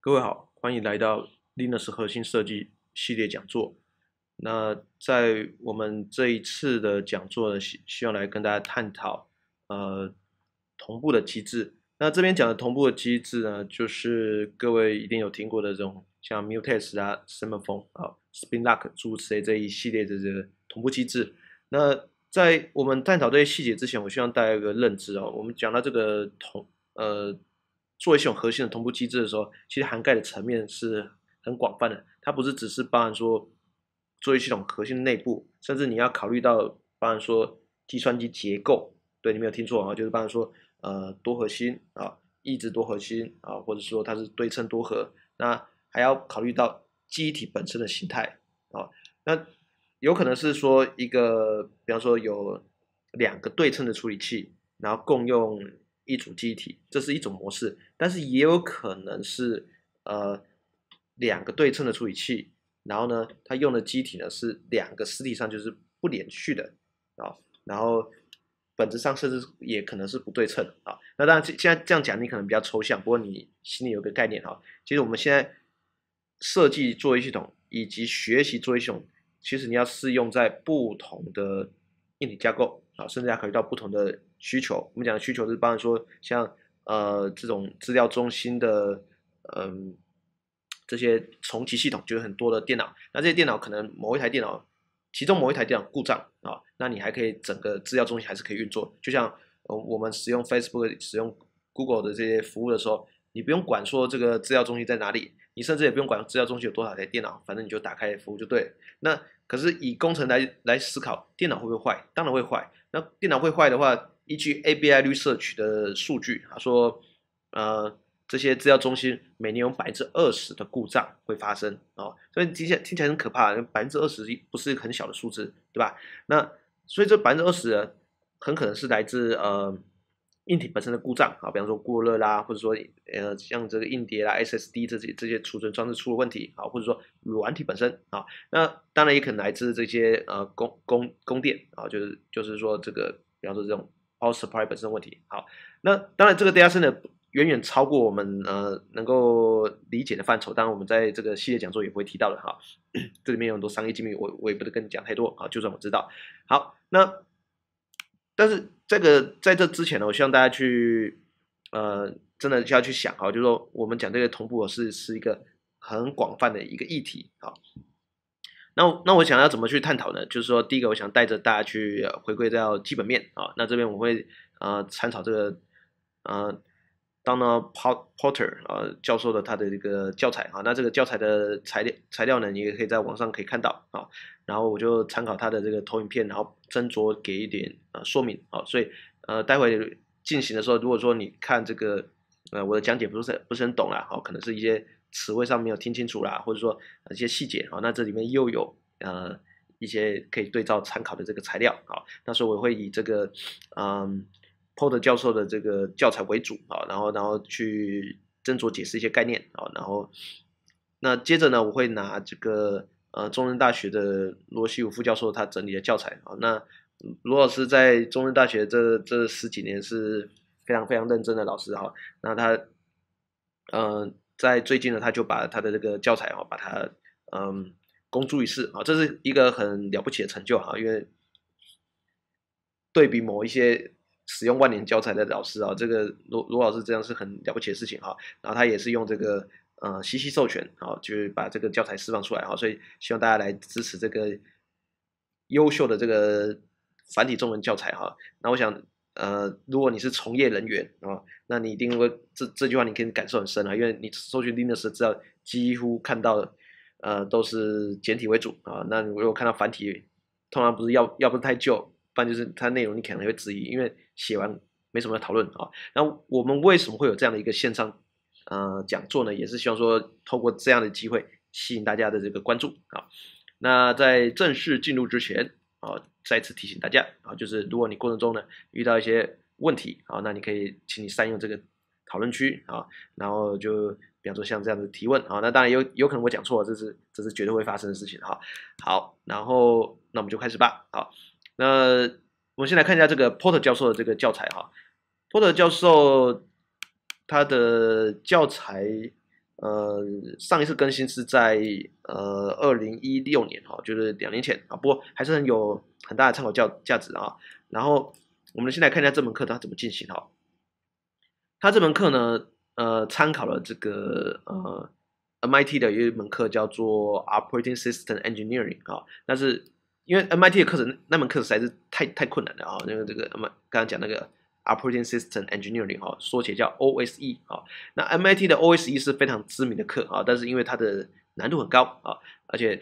各位好，欢迎来到 Linux 核心设计系列讲座。那在我们这一次的讲座呢，希望来跟大家探讨同步的机制。那这边讲的同步的机制呢，就是各位一定有听过的这种像 Mutex 啊、Semaphore 啊、Spin Lock 诸如此类这一系列的这个同步机制。那在我们探讨这些细节之前，我希望大家有个认知哦。我们讲到这个作为系统核心的同步机制的时候，其实涵盖的层面是很广泛的。它不是只是包含说作业系统核心的内部，甚至你要考虑到包含说计算机结构。对，你没有听错啊，就是包含说多核心啊、抑制多核心啊，或者说它是对称多核。那还要考虑到记忆体本身的形态啊。那有可能是说一个，比方说有两个对称的处理器，然后共用一组记忆体，这是一种模式。但是也有可能是两个对称的处理器，然后呢，它用的机体呢是两个实体上就是不连续的啊，然后本质上甚至也可能是不对称啊。那当然现在这样讲你可能比较抽象，不过你心里有个概念哈。其实我们现在设计作业系统以及学习作业系统，其实你要适用在不同的硬体架构啊，甚至要考虑到不同的需求。我们讲的需求是包含说像这种资料中心的这些重启系统，就是很多的电脑。那这些电脑可能某一台电脑，其中某一台电脑故障啊，那你还可以整个资料中心还是可以运作。就像我们使用 Facebook、使用 Google 的这些服务的时候，你不用管说这个资料中心在哪里，你甚至也不用管资料中心有多少台电脑，反正你就打开服务就对了。那可是以工程来思考，电脑会不会坏？当然会坏。那电脑会坏的话，依据 ABI Research 的数据，他说，这些资料中心每年有20%的故障会发生哦，所以听起来很可怕，20%不是很小的数字，对吧？那所以这20%很可能是来自硬体本身的故障啊，比方说过热啦，或者说像这个硬碟啦、SSD 这些储存装置出了问题啊，或者说软体本身啊，那当然也可能来自这些供电啊，就是说这个比方说这种 power supply 本身的问题。好，那当然这个 data center 远远超过我们能够理解的范畴，当然我们在这个系列讲座也不会提到的哈。这里面有很多商业机密，我也不能跟你讲太多啊，就算我知道。好，那但是在这之前呢，我希望大家去真的就要去想哈，就是说我们讲这个同步是一个很广泛的一个议题啊。那我想要怎么去探讨呢？就是说，第一个，我想带着大家去回归到基本面啊。那这边我会参考这个Donald Porter 教授的他的这个教材啊。那这个教材的材料呢，你也可以在网上可以看到啊。然后我就参考他的这个投影片，然后斟酌给一点说明啊。所以待会进行的时候，如果说你看这个我的讲解不是很懂啦，好，可能是一些词汇上没有听清楚啦，或者说一些细节啊，那这里面又有一些可以对照参考的这个材料啊。那时候我会以这个Porter 教授的这个教材为主啊，然后去斟酌解释一些概念啊，然后那接着呢，我会拿这个中正大学的罗西武副教授他整理的教材啊。那罗老师在中正大学这十几年是非常非常认真的老师哈。那他在最近呢，他就把他的这个教材把它公诸于世啊，这是一个很了不起的成就哈。因为对比某一些使用万年教材的老师啊，这个罗老师这样是很了不起的事情哈。然后他也是用这个西西授权啊，就是把这个教材释放出来哈。所以希望大家来支持这个优秀的这个繁体中文教材哈。那我想如果你是从业人员啊，那你一定会这句话你可以感受很深啊，因为你搜寻 Linux 的资料几乎看到都是简体为主啊。那如果看到繁体，通常不是要不是太旧，不然就是它内容你可能会质疑，因为写完没什么讨论啊。那我们为什么会有这样的一个线上讲座呢？也是希望说透过这样的机会吸引大家的这个关注啊。那在正式进入之前啊，再次提醒大家啊，就是如果你过程中呢遇到一些问题啊，那你可以请你善用这个讨论区啊，然后就比方说像这样的提问啊，那当然有可能我讲错了，这是绝对会发生的事情哈。好，然后那我们就开始吧。好，那我们先来看一下这个 Porter 教授的这个教材哈。Porter 教授他的教材上一次更新是在2016年就是2年前不过还是很大的参考价值然后我们先来看一下这门课它怎么进行它这门课呢，参考了这个MIT 的有一门课叫做 Operating System Engineering 但是因为 MIT 的课程那门课实在是太困难了那个刚刚讲那个 Operating System Engineering 缩写叫 OSE 那 MIT 的 OSE 是非常知名的课但是因为它的难度很高而且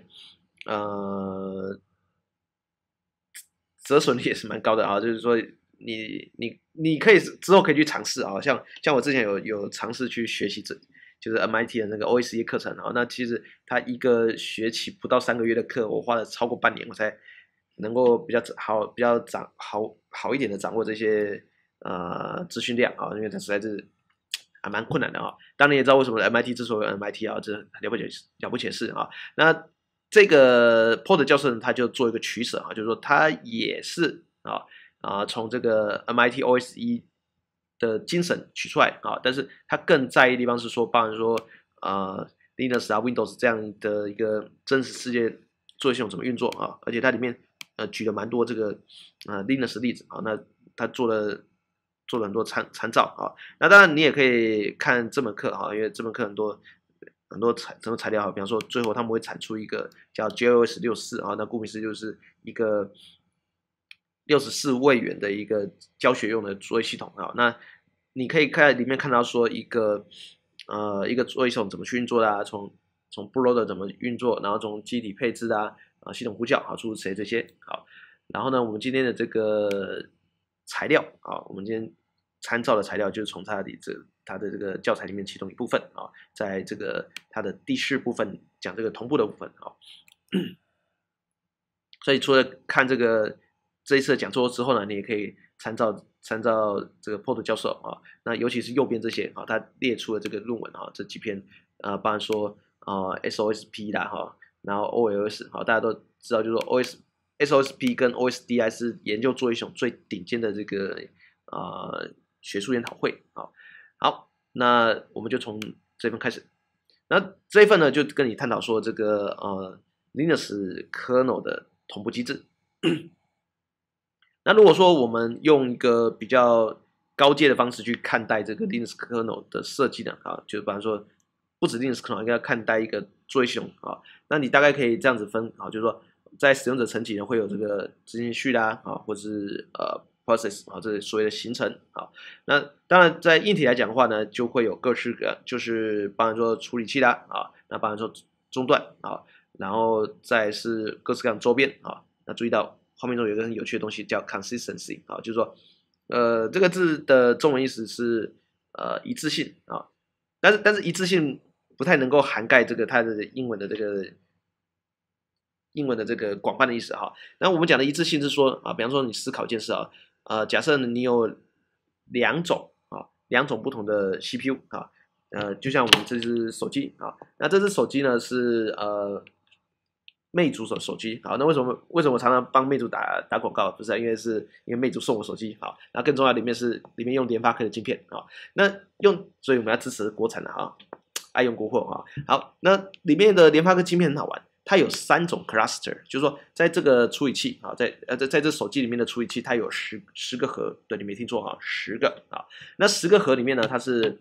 折损率也是蛮高的就是说你可以之后可以去尝试像我之前有尝试去学习就是 MIT 的那个 OSE 课程那其实它一个学期不到3个月的课，我花了超过半年，我才能够比较好一点的掌握这些资讯量因为它实在是还蛮困难的当然也知道为什么 MIT 之所以有 MIT 这了不起的事那这个 Porter 教授他就做一个取舍就是说他也是从这个 MIT OSE 的精神取出来但是他更在意的地方是说，包含说Linux Windows 这样的一个真实世界作业系统怎么运作而且它里面举了蛮多这个Linux 的例子那他做了很多参照那当然你也可以看这门课因为这门课很多材料比方说最后他们会产出一个叫 JOS 64那顾名思义就是一个64位元的一个教学用的作业系统那你可以里面看到说一个作业系统怎么去运作的从 bootloader 怎么运作，然后从机体配置系统呼叫诸如此类这些然后呢，我们今天的这个材料我们今天参照的材料就是从它的这个教材里面其中一部分在这个它的第4部分讲这个同步的部分所以除了看这一次的讲座之后呢，你也可以参照这个 Porter 教授那尤其是右边这些他列出了这个论文这几篇包含说SOSP 啦然后 OLS 大家都知道就是说SOSP 跟 OSDI 是研究作业系统最顶尖的这个学术研讨会好，那我们就从这份开始。那这一份呢，就跟你探讨说这个Linux kernel 的同步机制。那如果说我们用一个比较高阶的方式去看待这个 Linux kernel 的设计呢就是比方说不止 Linux kernel 应该看待一个作业系统那你大概可以这样子分就是说在使用者层级呢会有这个执行序啦或者是process 这是所谓的形成那当然在硬体来讲的话呢，就会有各式各就是包含说处理器啦那包含说中断然后再是各式各样周边那注意到画面中有一个很有趣的东西叫 consistency 就是说这个字的中文意思是一致性但是一致性不太能够涵盖这个它的英文的这个广泛的意思那我们讲的一致性是说比方说你思考一件事假设你有两种不同的 CPU 就像我们这只手机那这只手机呢是魅族手机那为什么我常常帮魅族打广告？不是因为魅族送我手机那更重要的里面用联发科的晶片那所以我们要支持国产的爱用国货好，那里面的联发科晶片很好玩。它有3种 cluster， 就是说，在这个处理器在这手机里面的处理器，它有10个核，对，你没听错10个那10个核里面呢，它是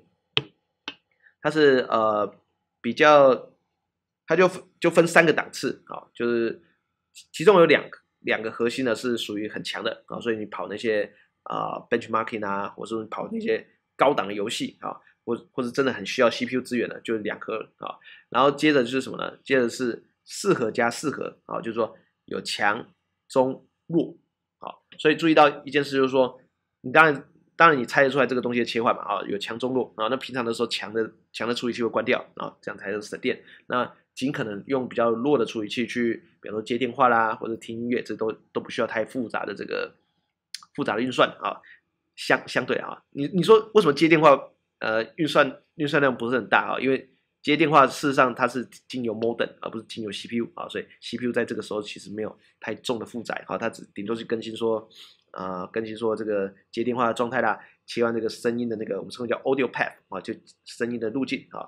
比较，它就分3个档次就是其中有两个核心呢是属于很强的所以你跑那些benchmarking或者是跑那些高档的游戏或者真的很需要 CPU 资源的，就是2颗然后接着就是什么呢？接着是4核加4核就是说有强、中、弱所以注意到一件事就是说，你当然你猜得出来这个东西的切换嘛有强、中、弱那平常的时候强的处理器会关掉这样才能省电。那尽可能用比较弱的处理器去，比如说接电话啦，或者听音乐，这都不需要太复杂的运算相对你说为什么接电话运算量不是很大因为接电话事实上它是经由 modem 而不是经由 CPU 所以 CPU 在这个时候其实没有太重的负载它顶多是更新说这个接电话的状态啦，切换这个声音的那个我们称为叫 audio path 就声音的路径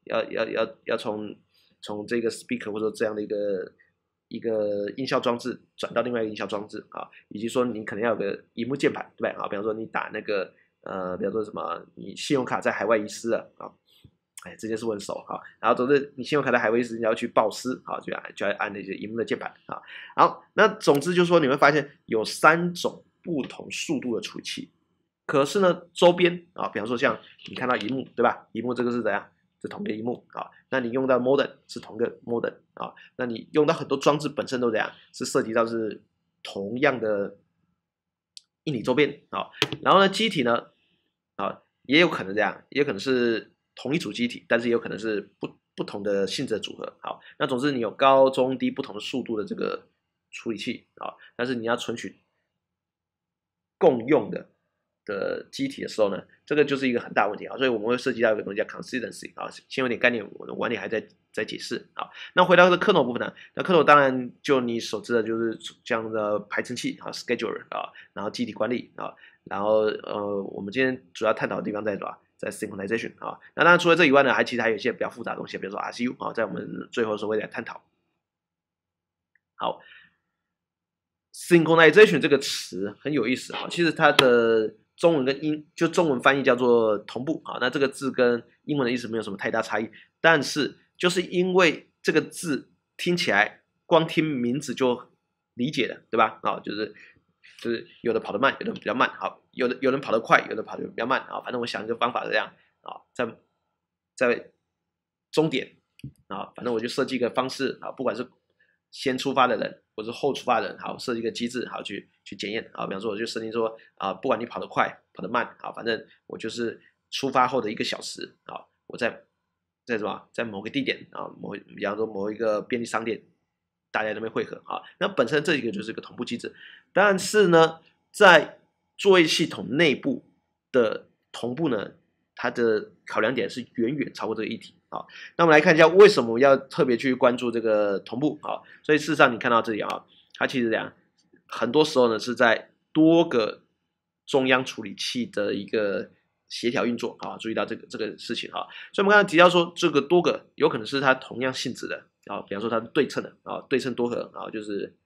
要从这个 speaker 或者这样的一个音效装置转到另外一个音效装置啊，以及说你可能要有个萤幕键盘，对不对啊？比方说你打那个比方说什么，你信用卡在海外遗失了啊，哎，这件事我很熟哈。然后总之你信用卡在海外遗失，你要去报失啊，就要按那些萤幕的键盘啊。好，那总之就是说你会发现有3种不同速度的处理器。可是呢，周边啊，比方说像你看到荧幕，对吧？荧幕这个是怎样？是同个荧幕啊。那你用到 modem 是同个 modem 啊。那你用到很多装置本身都这样，是涉及到是同样的硬体周边啊。然后呢，机体呢啊，也有可能这样，也有可能是同一组机体，但是也有可能是不同的性质的组合。好，那总之你有高中低不同的速度的这个处理器啊，但是你要存取共用的机体的时候呢，这个就是一个很大问题啊，所以我们会涉及到一个东西叫 consistency 啊，先有点概念，我的晚点还在解释啊。那回到这个 kernel 部分呢，那 kernel 当然就你所知的就是这样的排程器啊 scheduler 啊，然后机体管理啊，然后我们今天主要探讨的地方在什么？在 synchronization 啊。那当然除了这以外呢，其实还有一些比较复杂的东西，比如说 RCU 啊，在我们最后的时候会来探讨。好。synchronization 这个词很有意思啊，其实它的中文跟中文翻译叫做同步啊，那这个字跟英文的意思没有什么太大差异，但是就是因为这个字听起来光听名字就理解了，对吧？啊，就是有的跑得慢，有的比较慢，好，有人跑得快，有的跑得比较慢啊，反正我想一个方法这样啊，在终点啊，反正我就设计一个方式啊，不管是先出发的人或者后出发的人，好，设计一个机制，好去检验啊。比方说，我就设定说啊，不管你跑得快跑得慢，好，反正我就是出发后的1个小时啊，我在什么，在某个地点啊，比方说某一个便利商店，大家那边汇合啊。那本身这一个就是一个同步机制，但是呢，在作业系统内部的同步呢，它的考量点是远远超过这个议题啊。那我们来看一下为什么要特别去关注这个同步啊？所以事实上你看到这里啊，它其实这样，很多时候呢是在多个中央处理器的一个协调运作啊，注意到这个事情啊。所以我们刚才提到说，这个多个有可能是它同样性质的啊，比方说它是对称的啊，对称多核啊，就是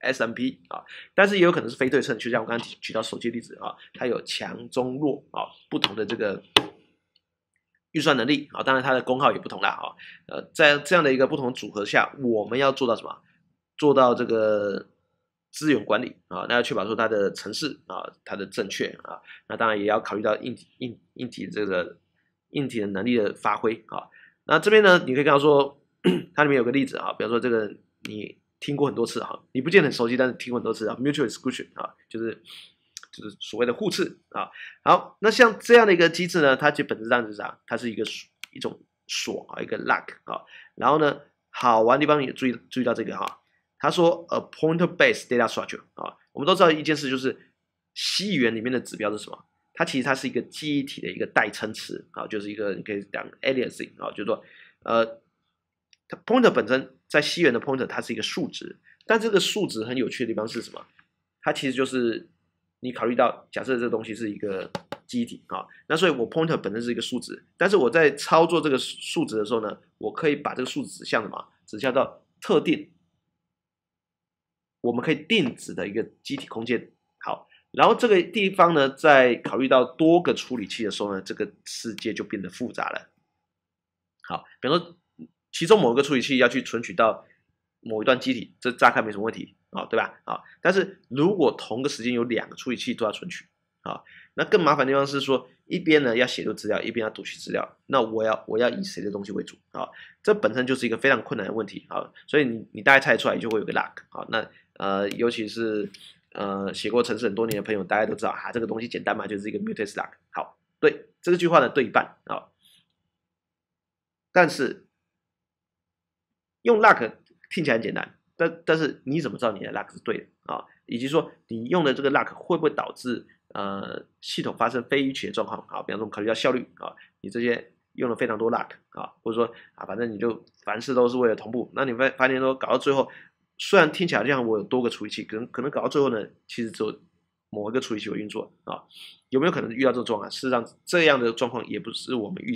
SMP 啊，但是也有可能是非对称，就像我刚刚举到手机例子啊，它有强中弱啊不同的这个预算能力啊，当然它的功耗也不同啦啊。在这样的一个不同组合下，我们要做到什么？做到这个资源管理啊，那要确保说它的程式啊，它的正确啊，那当然也要考虑到硬体这个硬体的能力的发挥啊。那这边呢，你可以看到说，它里面有个例子啊，比方说这个你听过很多次啊，你不见得很熟悉，但是听过很多次啊，mutual exclusion 啊，就是所谓的互斥啊。好，那像这样的一个机制呢，它其实本质上是啥？它是一种锁啊，一个 lock 啊。然后呢，好玩的地方也注意到这个哈，他说 a pointer-based data structure 啊，我们都知道一件事，就是西语言里面的指标是什么？它其实它是一个记忆体的一个代称词啊，就是一个你可以讲 aliasing 啊，就是说它 pointer 本身在西元的 pointer 它是一个数值，但这个数值很有趣的地方是什么？它其实就是你考虑到假设这个东西是一个记忆体啊，那所以我 pointer 本身是一个数值，但是我在操作这个数值的时候呢，我可以把这个数值指向什么？指向到特定我们可以定值的一个机体空间。好，然后这个地方呢，在考虑到多个处理器的时候呢，这个世界就变得复杂了。好，比方说其中某个处理器要去存取到某一段机体，这乍看没什么问题啊，对吧？啊，但是如果同个时间有2个处理器都要存取啊，那更麻烦的地方是说，一边呢要写入资料，一边要读取资料，那我要以谁的东西为主啊？这本身就是一个非常困难的问题啊，所以你大概猜出来就会有个 lock 啊，那尤其是写过程式很多年的朋友，大家都知道哈，这个东西简单嘛，就是一个 mutex lock。好，对这个句话呢对一半啊，但是用 lock 听起来很简单，但是你怎么知道你的 lock 是对的啊？以及说你用的这个 lock 会不会导致系统发生非预期的状况啊？比方说我们考虑到效率啊，你这些用了非常多 lock 啊，或者说啊，反正你就凡事都是为了同步，那你会发现说搞到最后，虽然听起来像我有多个处理器，可能搞到最后呢，其实只有某一个处理器有运作啊，有没有可能遇到这种状况？事实上这样的状况也不是我们预期的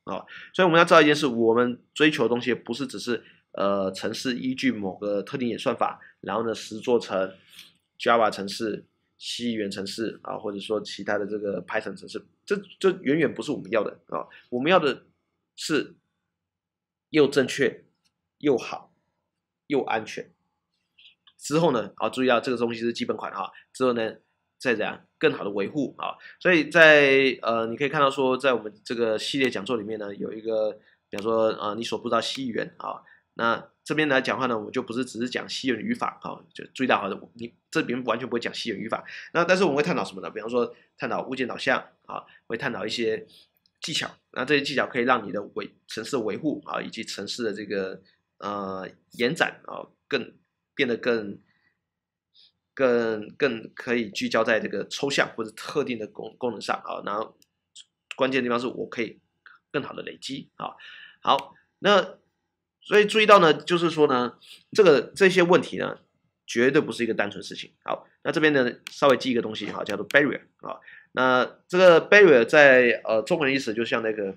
啊。所以我们要知道一件事，我们追求的东西不是只是程式依据某个特定演算法，然后呢实做成 Java 程式、C 语言程式啊，或者说其他的这个 Python 程式，这远远不是我们要的啊。我们要的是又正确、又好、又安全。之后呢，注意到这个东西是基本款哈，之后呢再怎样更好的维护啊。所以在你可以看到说，在我们这个系列讲座里面呢，有一个，比方说你所不知道 C 语言啊，那这边来讲话呢，我们就不是只是讲 C 语言语法啊，就注意到你这边完全不会讲 C 语言语法。那但是我们会探讨什么呢？比方说探讨物件导向啊，会探讨一些技巧，那这些技巧可以让你的程式维护啊，以及程式的这个延展啊，变得更可以聚焦在这个抽象或者特定的功能上啊。然后关键的地方是我可以更好的累积啊。好，那所以注意到呢，就是说呢，这些问题呢，绝对不是一个单纯事情。好，那这边呢稍微记一个东西哈，叫做 barrier 啊。那这个 barrier 在中文的意思就像那个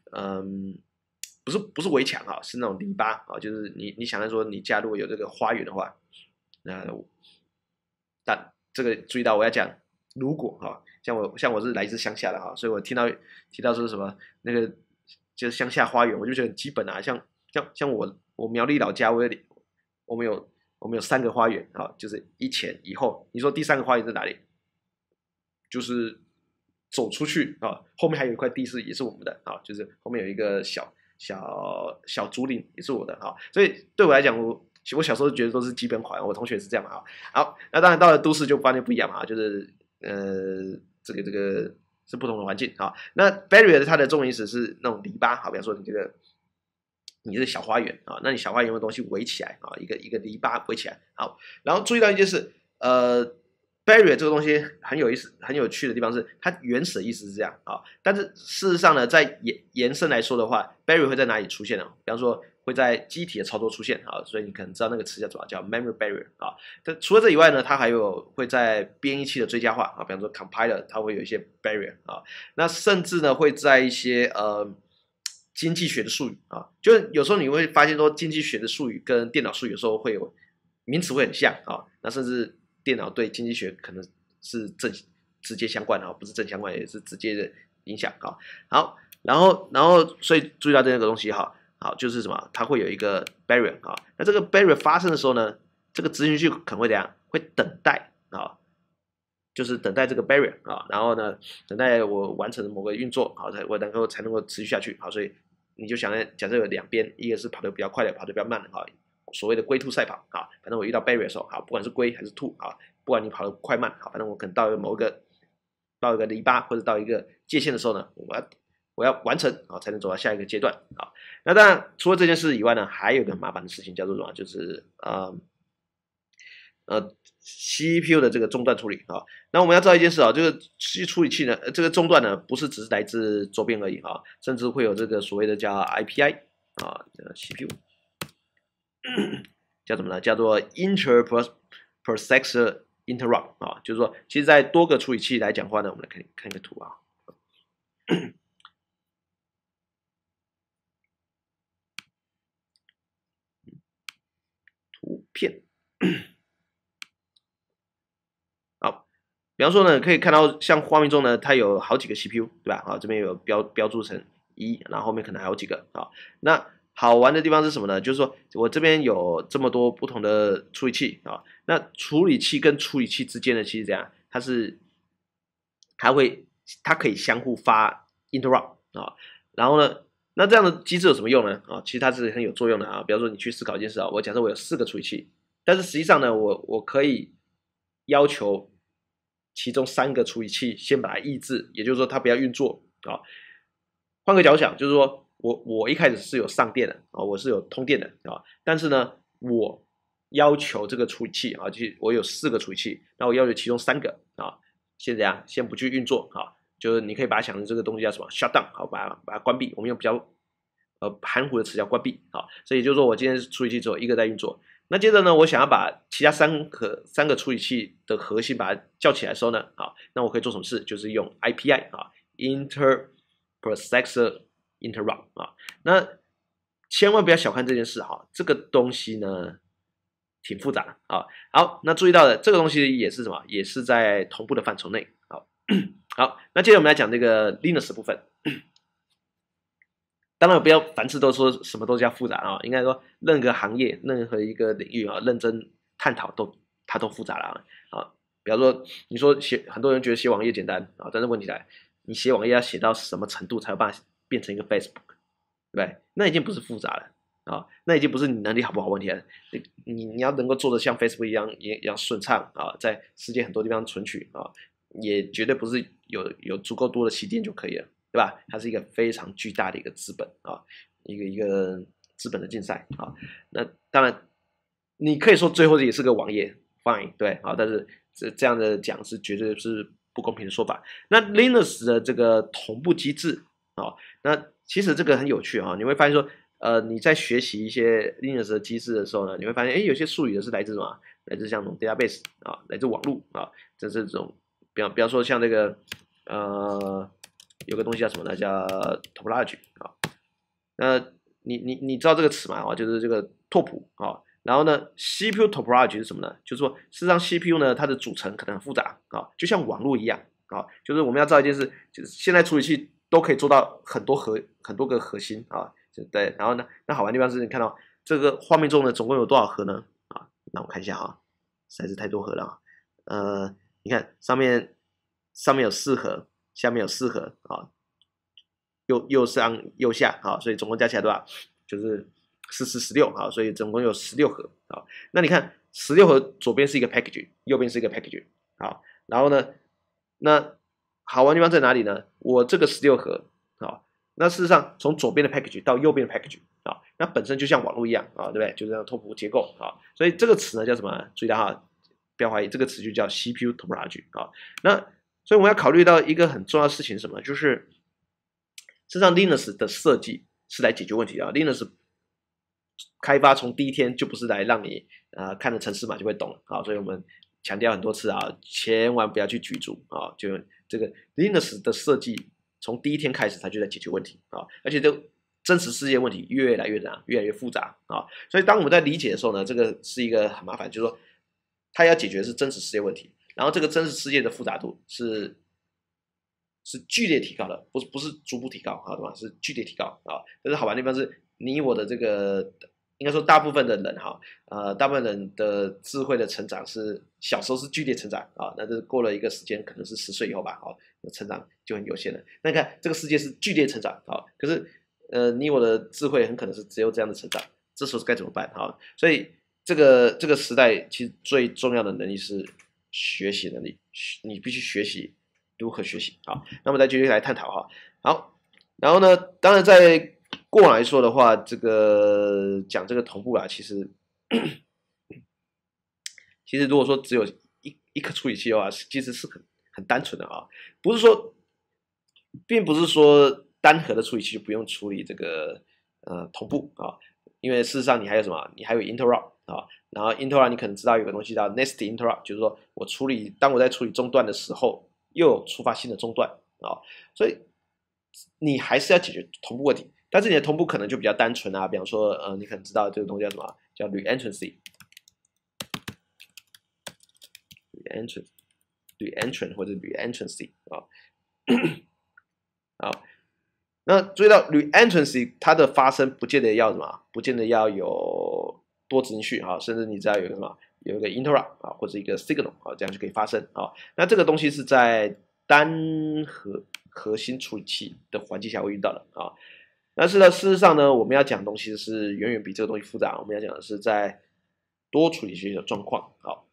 不是围墙啊，是那种篱笆啊，就是你想象说你家如果有这个花园的话，那但这个注意到我要讲，如果哈，像我是来自乡下的哈，所以我提到说什么那个就是乡下花园，我就觉得很基本啊，像我苗栗老家，我们有3个花园啊，就是一前一后，你说第3个花园在哪里？就是走出去啊，后面还有一块地是也是我们的啊，就是后面有一个小竹林也是我的啊，所以对我来讲，我小时候觉得都是基本款，我同学是这样啊。好，那当然到了都市就发现不一样啊，就是这个是不同的环境啊。那 barrier 它的中文意思是那种篱笆，好，比方说你是小花园啊，那你小花园有东西围起来啊，一个篱笆围起来。好，然后注意到一件事，barrier 这个东西很有意思、很有趣的地方是，它原始的意思是这样啊，但是事实上呢，在延伸来说的话 ，barrier 会在哪里出现呢？比方说会在机体的操作出现啊，所以你可能知道那个词叫什么，叫 memory barrier 啊。但除了这以外呢，它还有会在编译器的追加化啊，比方说 compiler 它会有一些 barrier 啊，那甚至呢会在一些经济学的术语啊，就是有时候你会发现说经济学的术语跟电脑术语有时候会有名词会很像啊，那甚至电脑对经济学可能是直接相关啊，不是正相关，也是直接的影响啊。好，然后所以注意到这个东西哈，好就是什么，它会有一个 barrier 啊，那这个 barrier 发生的时候呢，这个执行序可能会怎样？会等待啊。就是等待这个 barrier 啊，然后呢，等待我完成某个运作，好，我才能够持续下去，好，所以你就想假设有2边，一个是跑得比较快的，跑得比较慢的，哈，所谓的龟兔赛跑，啊，反正我遇到 barrier 的时候，好，不管是龟还是兔，啊，不管你跑得快慢，好，反正我可能到一个篱笆或者到一个界限的时候呢，我要完成，好，才能走到下一个阶段，好，那当然除了这件事以外呢，还有一个很麻烦的事情叫做什么？就是CPU 的这个中断处理啊，那我们要知道一件事啊，这个处理器呢，这个中断呢，不是只是来自周边而已啊，甚至会有这个所谓的叫 IPI 啊，CPU 叫什么呢？叫做 Inter-Processor Interrupt 啊，就是说，其实在多个处理器来讲话呢，我们来看一个图啊，图片。好，比方说呢，可以看到像画面中呢，它有好几个 CPU，对吧？啊，这边有标注成1，然后后面可能还有几个啊。那好玩的地方是什么呢？就是说我这边有这么多不同的处理器啊，那处理器跟处理器之间的其实怎样？它可以相互发 interrupt 啊，然后呢，那这样的机制有什么用呢？啊，其实它是很有作用的啊。比方说你去思考一件事啊，我假设我有4个处理器，但是实际上呢，我可以要求其中3个处理器先把它抑制，也就是说它不要运作啊。换个角度想，就是说我一开始是有上电的啊，我是有通电的啊，但是呢，我要求这个处理器啊，就是我有4个处理器，那我要求其中3个啊，先怎样，先不去运作啊，就是你可以把它想成这个东西叫什么 shutdown， 好，把它关闭，我们用比较含糊的词叫关闭啊，所以就是说我今天处理器只有1个在运作。那接着呢，我想要把其他3个处理器的核心把它叫起来的时候呢，好，那我可以做什么事？就是用 IPI 啊 ，Inter-Processor interrupt 啊。那千万不要小看这件事哈，这个东西呢挺复杂的啊。好，那注意到的这个东西也是什么？也是在同步的范畴内。好，好，那接着我们来讲这个 Linux 部分。当然不要凡事都说什么都叫复杂啊，应该说任何行业、任何一个领域啊，认真探讨它都复杂了啊。比方说，你说很多人觉得写网页简单啊，但是问题来，你写网页要写到什么程度才有办法变成一个 Facebook， 对不对？那已经不是复杂了啊，那已经不是你能力好不好问题了。你要能够做的像 Facebook 一样顺畅啊，在世界很多地方存取啊，也绝对不是有足够多的起点就可以了。对吧？它是一个非常巨大的一个资本啊，一个资本的竞赛啊。那当然，你可以说最后也是个网页 ，fine， 对啊，但是这样的讲是绝对是不公平的说法。那 Linux 的这个同步机制啊，那其实这个很有趣啊，你会发现说，你在学习一些 Linux 的机制的时候呢，你会发现，有些术语是来自什么？来自像那种 database 啊，来自网络啊，这是这种，比方说像这个有个东西叫什么呢？叫 topology 啊。那你知道这个词吗？啊，就是这个拓扑啊。然后呢 ，CPU topology 是什么呢？就是说，事实上 CPU 呢，它的组成可能很复杂啊，就像网络一样啊。就是我们要知道一件事，就是现在处理器都可以做到很多个核心啊，对。然后呢，那好玩的地方是你看到这个画面中呢，总共有多少核呢？啊，那我看一下啊，实在是太多核了啊。你看上面有4核。下面有4核啊，右上右下啊，所以总共加起来多少？就是16啊，所以总共有16核啊。那你看16核左边是一个 package， 右边是一个 package 啊。然后呢，那好玩的地方在哪里呢？我这个16核啊，那事实上从左边的 package 到右边的 package 啊，那本身就像网络一样啊，对不对？就这样拓扑结构啊。所以这个词呢叫什么？注意到哈，不要怀疑，这个词就叫 CPU topology 啊。那所以我们要考虑到一个很重要的事情是什么？就是事实上 Linux 的设计是来解决问题的。Linux 开发从第一天就不是来让你看了程式码就会懂了啊，所以我们强调很多次啊，千万不要去举足啊，就这个 Linux 的设计从第一天开始它就在解决问题啊，而且这真实世界问题越来越复杂啊，所以当我们在理解的时候呢，这个是一个很麻烦，就是说它要解决的是真实世界问题。然后这个真实世界的复杂度是剧烈提高的，不是逐步提高啊，对吧？是剧烈提高啊。但是好玩的地方是你我的这个，应该说大部分的人哈，大部分人的智慧的成长是小时候是剧烈成长啊，那这过了一个时间，可能是10岁以后吧，啊，成长就很有限了。那你看这个世界是剧烈成长啊，可是你我的智慧很可能是只有这样的成长，这时候该怎么办啊？所以这个时代其实最重要的能力是学习能力，你必须学习如何学习啊。那么再继续来探讨哈。好，然后呢，当然在过往来说的话，这个讲这个同步啦，其实如果说只有一颗处理器的话，其实是很单纯的啊，不是说，并不是说单核的处理器就不用处理这个同步啊，因为事实上你还有什么？你还有 interrupt 啊。然后 interrupt 你可能知道有个东西叫 nest interrupt， 就是说当我在处理中断的时候，又有触发新的中断啊，所以你还是要解决同步问题，但是你的同步可能就比较单纯啊，比方说你可能知道这个东西叫什么？叫 reentrance 或者 reentrance 啊。好，那注意到 reentrance 它的发生不见得要什么，不见得要有多执行序啊，甚至你只要有一个什么，有一个 interrupt 啊，或者一个 signal 啊，这样就可以发生啊。那这个东西是在单核心处理器的环境下会遇到的啊。但是呢，事实上呢，我们要讲的东西是远远比这个东西复杂。我们要讲的是在多处理器的状况。好，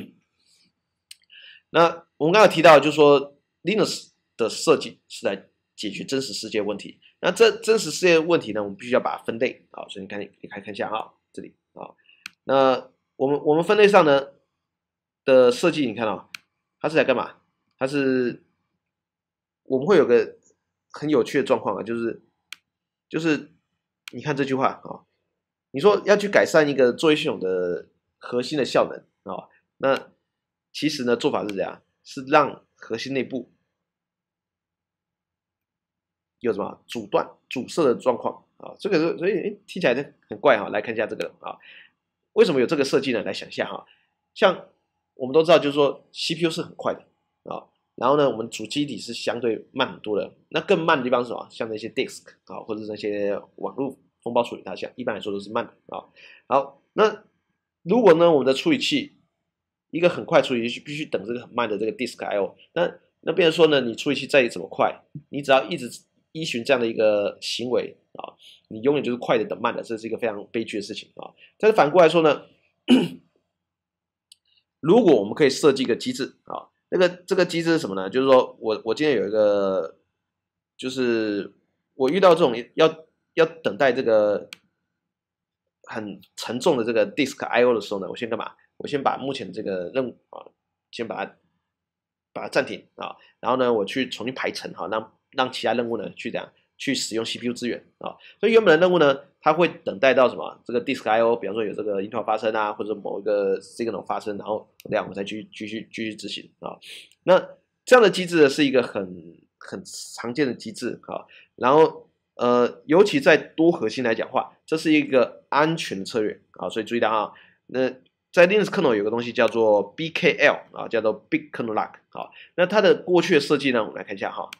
那我们刚才提到，就是说 Linux 的设计是来解决真实世界问题。那这真实世界问题呢，我们必须要把它分类啊。所以你可以看一下啊，这里啊。那我们分类上呢的设计，你看到它是来干嘛？它是我们会有个很有趣的状况啊，就是你看这句话啊，你说要去改善一个作业系统的核心的效能啊，那其实呢做法是这样，是让核心内部有什么阻塞的状况啊，这个所以听起来很怪哈，来看一下这个啊，为什么有这个设计呢？来想一下哈，像我们都知道，就是说 CPU 是很快的啊，然后呢，我们主机体是相对慢很多的，那更慢的地方是什么？像那些 disk 啊，或者是那些网络封包处理它一般来说都是慢的啊。好，那如果呢，我们的处理器一个很快处理器必须等这个很慢的这个 disk I/O，那变成说呢，你处理器再怎么快，你只要一直依循这样的一个行为啊，你永远就是快的等慢的，这是一个非常悲剧的事情啊。但是反过来说呢，如果我们可以设计一个机制啊，这个机制是什么呢？就是说我今天有一个，就是我遇到这种要等待这个很沉重的这个 disk I/O 的时候呢，我先干嘛？我先把目前这个任务啊，先把它暂停啊，然后呢，我去重新排程哈，让其他任务呢去使用 CPU 资源啊。所以原本的任务呢，它会等待到什么？这个 disk I/O，比方说有这个 Intel 发生啊，或者某一个 signal 发生，然后这样我再继续执行啊。那这样的机制呢，是一个很常见的机制啊。然后尤其在多核心来讲话，这是一个安全的策略啊，所以注意到啊，那在 Linux kernel 有个东西叫做 BKL 啊，叫做 Big Kernel Lock 啊。那它的过去的设计呢，我们来看一下哈。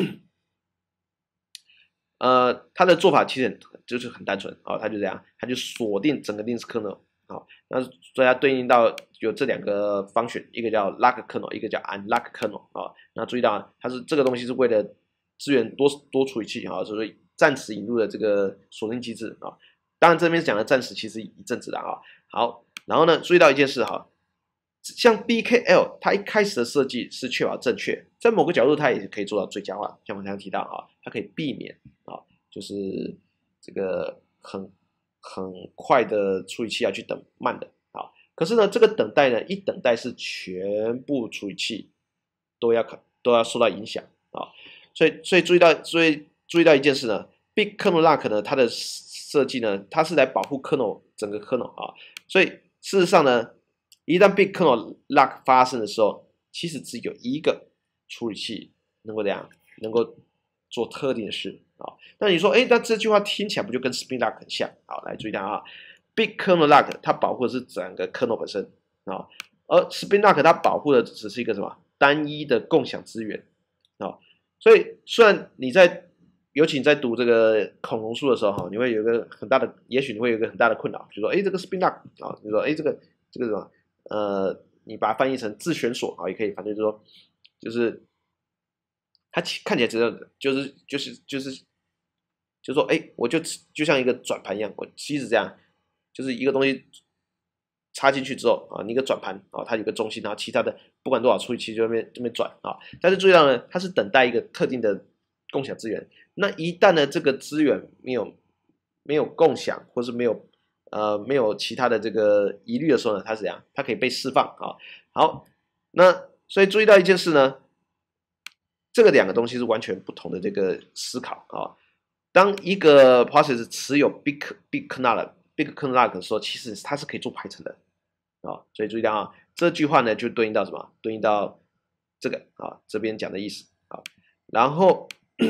它的做法其实就是很单纯啊，它就这样，它就锁定整个 Linux kernel 啊。那所以它对应到有这两个function，一个叫 lock kernel， 一个叫 unlock kernel 啊。那注意到它是这个东西是为了支援多处理器啊，所以暂时引入了这个锁定机制啊。当然这边讲的暂时其实一阵子了啊。好，然后呢，注意到一件事哈，像 BKL 它一开始的设计是确保正确，在某个角度它也可以做到最佳化，像我刚才提到啊，它可以避免啊，就是这个很快的处理器要去等慢的啊。可是呢，这个等待呢，一等待是全部处理器都要受到影响啊。所以注意到一件事呢，Big Kernel Lock 呢，它的设计呢，它是来保护 kernel 整个 kernel 啊。所以事实上呢，一旦 Big Kernel Lock 发生的时候，其实只有一个处理器能够这样，能够做特定的事啊。那你说，那这句话听起来不就跟 Spin Lock 很像？好，来注意到啊，Big Kernel Lock 它保护的是整个 kernel 本身啊，而 Spin Lock 它保护的只是一个什么单一的共享资源啊。所以虽然尤其你在读这个恐龙书的时候哈，你会有一个很大的，也许你会有一个很大的困扰，就说，这个 Spin Lock 啊，你说，这个什么？你把它翻译成自旋锁啊，也可以，反正就是它看起来就是说，我就像一个转盘一样，我其实这样，就是一个东西插进去之后啊，你一个转盘啊，它有个中心，然后其他的不管多少处理器就这边转啊。但是注意到呢，它是等待一个特定的共享资源。那一旦呢这个资源没有共享，或是没有其他的这个疑虑的时候呢，它是怎样？它可以被释放啊。好，那所以注意到一件事呢，这个两个东西是完全不同的这个思考啊。当一个 process 持有 big kernel lock 的时候，其实它是可以做排程的啊。所以注意到啊，这句话呢就对应到什么？对应到这个啊这边讲的意思啊。然后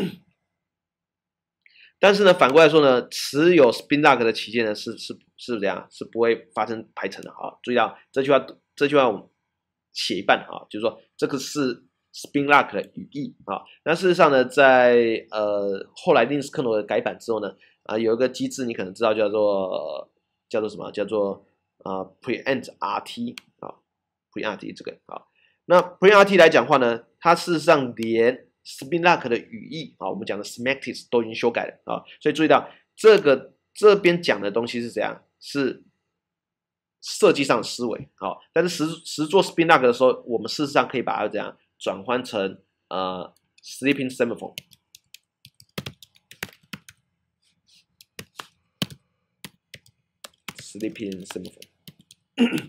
但是呢，反过来说呢，持有 Spin Lock 的旗舰呢是这样，是不会发生排程的啊。注意到这句话我们写一半啊，就是说这个是 Spin Lock 的语义啊。那事实上呢，在后来 Linux kernel 的改版之后呢，有一个机制你可能知道叫做什么？叫做preempt RT 啊 ，preempt RT 这个啊。那 preempt RT 来讲话呢，它事实上连Spin Lock 的语义啊，我们讲的 semantics 都已经修改了啊，所以注意到这边讲的东西是怎样？是设计上的思维啊，但是实做 Spin Lock 的时候，我们事实上可以把它怎样转换成sleeping semaphore。sleeping semaphore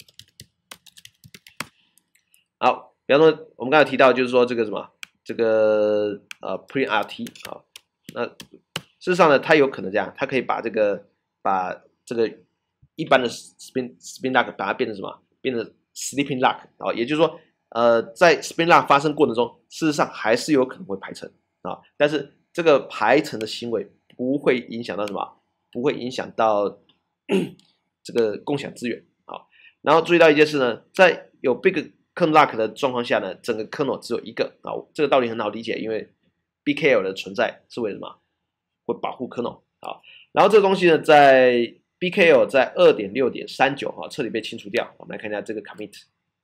好，比方说我们刚才提到就是说这个什么？这个preRT 啊，那事实上呢，它有可能这样，它可以把这个一般的 spin lock 把它变成什么？变成 sleeping lock 啊，也就是说，在 spin lock 发生过程中，事实上还是有可能会排程啊，但是这个排程的行为不会影响到什么？不会影响到这个共享资源。好，然后注意到一件事呢，在有 big kernel lock 的状况下呢，整个 kernel 只有一个啊，这个道理很好理解，因为 BKL 的存在是为什么？会保护 kernel 啊。然后这个东西呢，在 BKL 在 2.6.39 哈彻底被清除掉。我们来看一下这个 commit。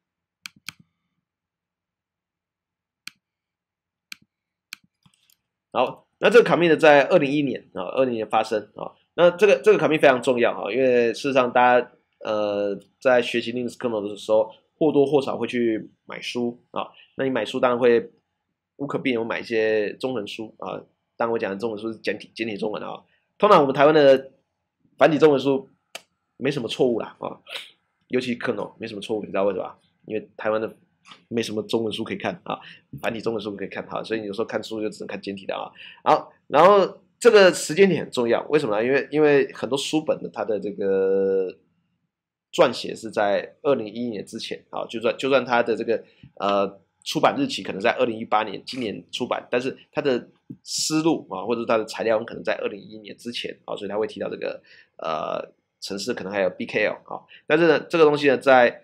好，那这个 commit 在2010年啊，20年发生啊。那这个 commit 非常重要哈，因为事实上大家在学习 Linux kernel 的时候，或多或少会去买书啊。那你买书当然会无可避免买一些中文书啊。当然我讲的中文书是简体中文啊。通常我们台湾的繁体中文书没什么错误啦啊，尤其 kernel 没什么错误，你知道为什么？因为台湾的没什么中文书可以看啊，繁体中文书可以看哈，所以有时候看书就只能看简体的啊。好，然后这个时间点很重要，为什么呢？因为很多书本的它的这个撰写是在2011年之前啊，就算它的这个出版日期可能在2018年，今年出版，但是它的思路啊，或者它的材料可能在2011年之前啊，所以它会提到这个程式可能还有 BKL 啊，但是呢，这个东西呢，在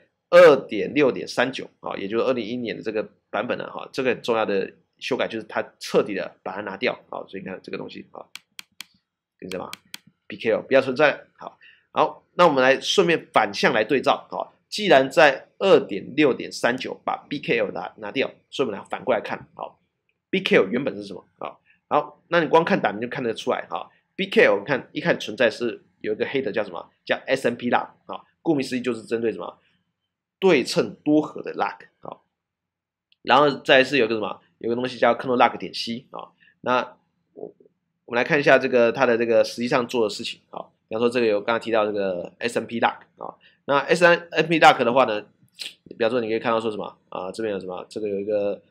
2.6.39啊，也就是2011年的这个版本呢，哈，这个很重要的修改就是它彻底的把它拿掉啊，所以你看这个东西啊，跟什么 BKL 不要存在，好，那我们来顺便反向来对照啊，既然在2.6.39把 BKL 拿掉，所以我们来反过来看，好 ，BKL 原本是什么啊？好，那你光看档你就看得出来哈，BKL 我们看一开始存在是有一个 header 叫什么？叫 SMP lock 啊，顾名思义就是针对什么？对称多核的 lock 啊，然后再来是有个什么？有个东西叫 kernel lock 点 C 啊，那我们来看一下这个它的这个实际上做的事情啊，比方说这个有刚刚提到这个 SMP lock 啊，那 SMP lock 的话呢，比方说你可以看到说什么啊，这边有什么？这个有一个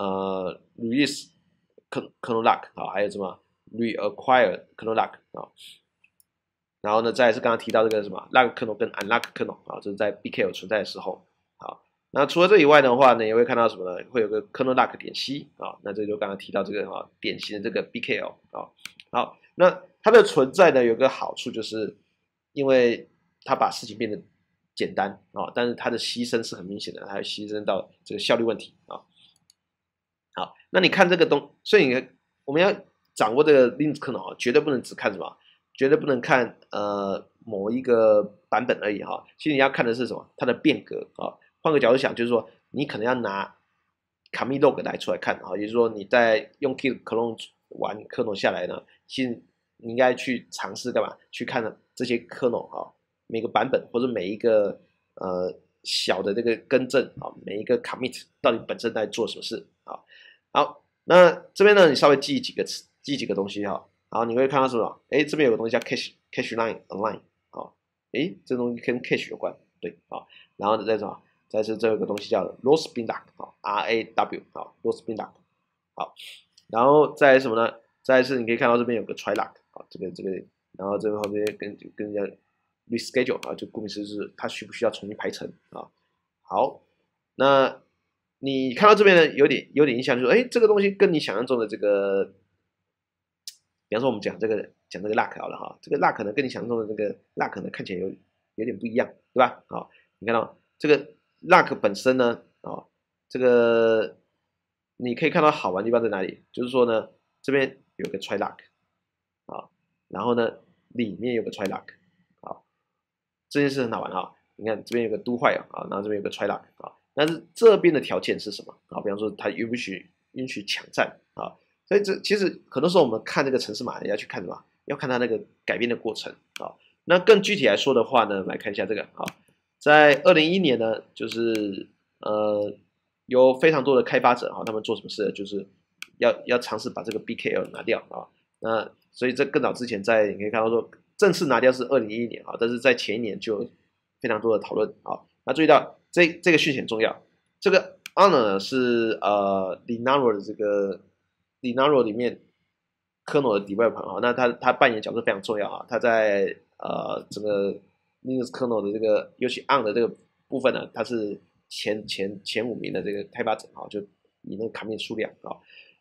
release kernel lock 啊，还有什么 reacquire kernel lock 啊，然后呢，再来是刚刚提到这个什么 lock kernel 跟 unlock kernel 啊，这是在 BKL 存在的时候。好，那除了这以外的话呢，也会看到什么呢？会有个 kernel lock 点 C 啊，那这就刚刚提到这个哈典型的这个 BKL 啊。好，那它的存在呢有个好处就是，因为它把事情变得简单啊，但是它的牺牲是很明显的，它牺牲到这个效率问题啊。好，那你看这个所以我们要掌握这个 Linux kernel 啊，绝对不能只看什么，绝对不能看某一个版本而已哈。其实你要看的是什么？它的变革啊。换个角度想，就是说你可能要拿 commit log 来出来看啊，也就是说你在用 Git clone 完 kernel 下来呢，其实你应该去尝试干嘛？去看这些 kernel 啊，每个版本或者每一个小的这个更正啊，每一个 commit 到底本身在做什么事啊？好，那这边呢，你稍微记几个东西哈。好，你会看到什么？哎，这边有个东西叫 cache line align 好，哎，这东西跟 cache 有关，对啊。然后再什么？再是这有个东西叫 raw spin lock 好 RAW 好 raw spin lock 好，然后再来什么呢？再来是你可以看到这边有个 try lock 好，这个，然后这个后面跟人家 reschedule 啊，就顾名思义是它需不需要重新排程啊？好，那你看到这边呢，有点印象，就是哎，这个东西跟你想象中的这个，比方说我们讲这个 lock 好了哈，这个 lock 呢跟你想象中的这个 lock 呢看起来有点不一样，对吧？好，你看到这个 lock 本身呢，啊，这个你可以看到好玩的地方在哪里？就是说呢，这边有个 try lock 啊，然后呢里面有个 try lock 啊，这件事很好玩哈。你看这边有个 do while 啊，然后这边有个 try lock 啊，但是这边的条件是什么啊？比方说它允许抢占啊，所以这其实很多时候我们看这个程式码要去看什么？要看它那个改编的过程啊。那更具体来说的话呢，来看一下这个啊，在2011年呢，就是有非常多的开发者哈，他们做什么事？就是要尝试把这个 BKL 拿掉啊。那所以这更早之前你可以看到说正式拿掉是2011年啊，但是在前一年就非常多的讨论啊。那注意到这个讯息很重要，这个 honor 呢是Linaro 的这个 Linaro 里面 kernel 的 developer 啊，那他扮演角色非常重要啊，他在整个 Linux kernel 的这个尤其 on 的这个部分呢，他是前5名的这个开发者啊，就以那个卡面数量啊。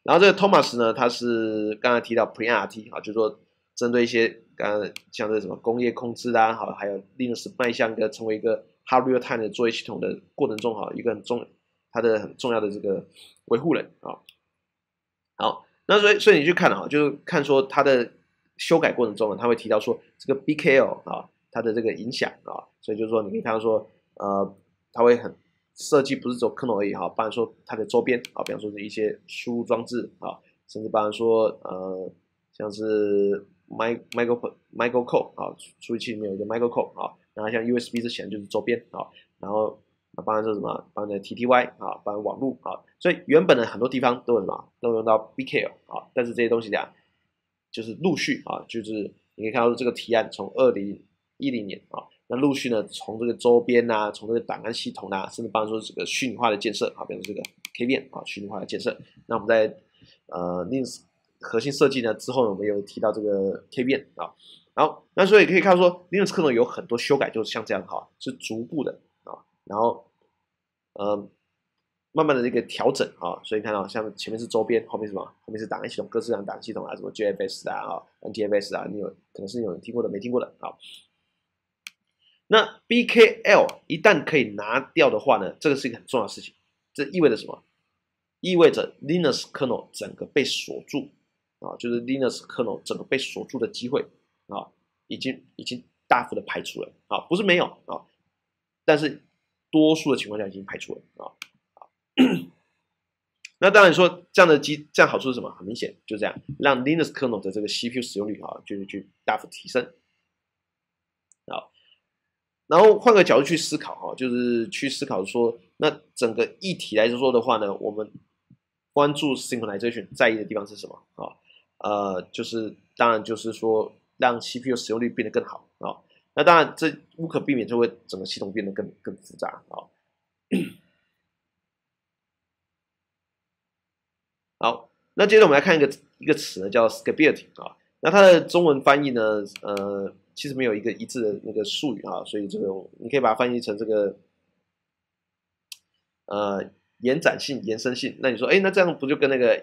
然后这个 Thomas 呢，他是刚才提到 PreNRT 啊，就是说针对一些刚刚像这什么工业控制啊，好，还有 Linux 迈向成为一个 Hard Real Time 的作业系统的过程中，哈，一个它的很重要的这个维护人啊。好，那所以你去看啊，就是看说它的修改过程中呢，他会提到说这个 BKL 啊，它的这个影响啊，所以就是说你可以看到说，它会很设计不是只有 kernel 而已哈，包含说它的周边啊，比方说是一些输入装置啊，甚至包含说像是 microcode 啊，处理器里面有一个 microcode 啊，然后像 USB 这显然就是周边啊，然后包含说什么，包含 TTY 啊，包含网络啊，所以原本的很多地方都有什么，都用到 BKL 啊，但是这些东西讲就是陆续啊，就是你可以看到这个提案从2010年啊，那陆续呢从这个周边啊，从这个档案系统啊，甚至包含说这个虚拟化的建设啊，比如这个 K 链啊，虚拟化的建设，那我们在Linux 核心设计呢之后呢，我们有提到这个 K 链啊。然后，那所以可以看到说，Linux 可能有很多修改，就是像这样哈，是逐步的啊，然后慢慢的这个调整啊，所以看到像前面是周边，后面什么？后面是档案系统，各式各样的档案系统啊，什么 JFS 啊、NTFS 啊，可能是有人听过的，没听过的啊。那 BKL 一旦可以拿掉的话呢，这个是一个很重要的事情，这意味着什么？意味着 Linux kernel 整个被锁住啊，就是 Linux kernel 整个被锁住的机会啊，已经大幅的排除了啊，不是没有啊，但是多数的情况下已经排除了啊。那当然说这样好处是什么？很明显就这样，让 Linux kernel 的这个 CPU 使用率啊，就是去大幅提升啊。然后换个角度去思考哈，就是去思考说，那整个议题来说的话呢，我们关注 synchronization 在意的地方是什么啊？就是当然就是说让 CPU 使用率变得更好啊。那当然这无可避免就会整个系统变得更复杂啊。好，那接着我们来看一个词呢，叫 scalability 啊。那它的中文翻译呢，其实没有一个一致的那个术语啊，所以这个你可以把它翻译成这个延展性、延伸性。那你说，哎，那这样不就跟那个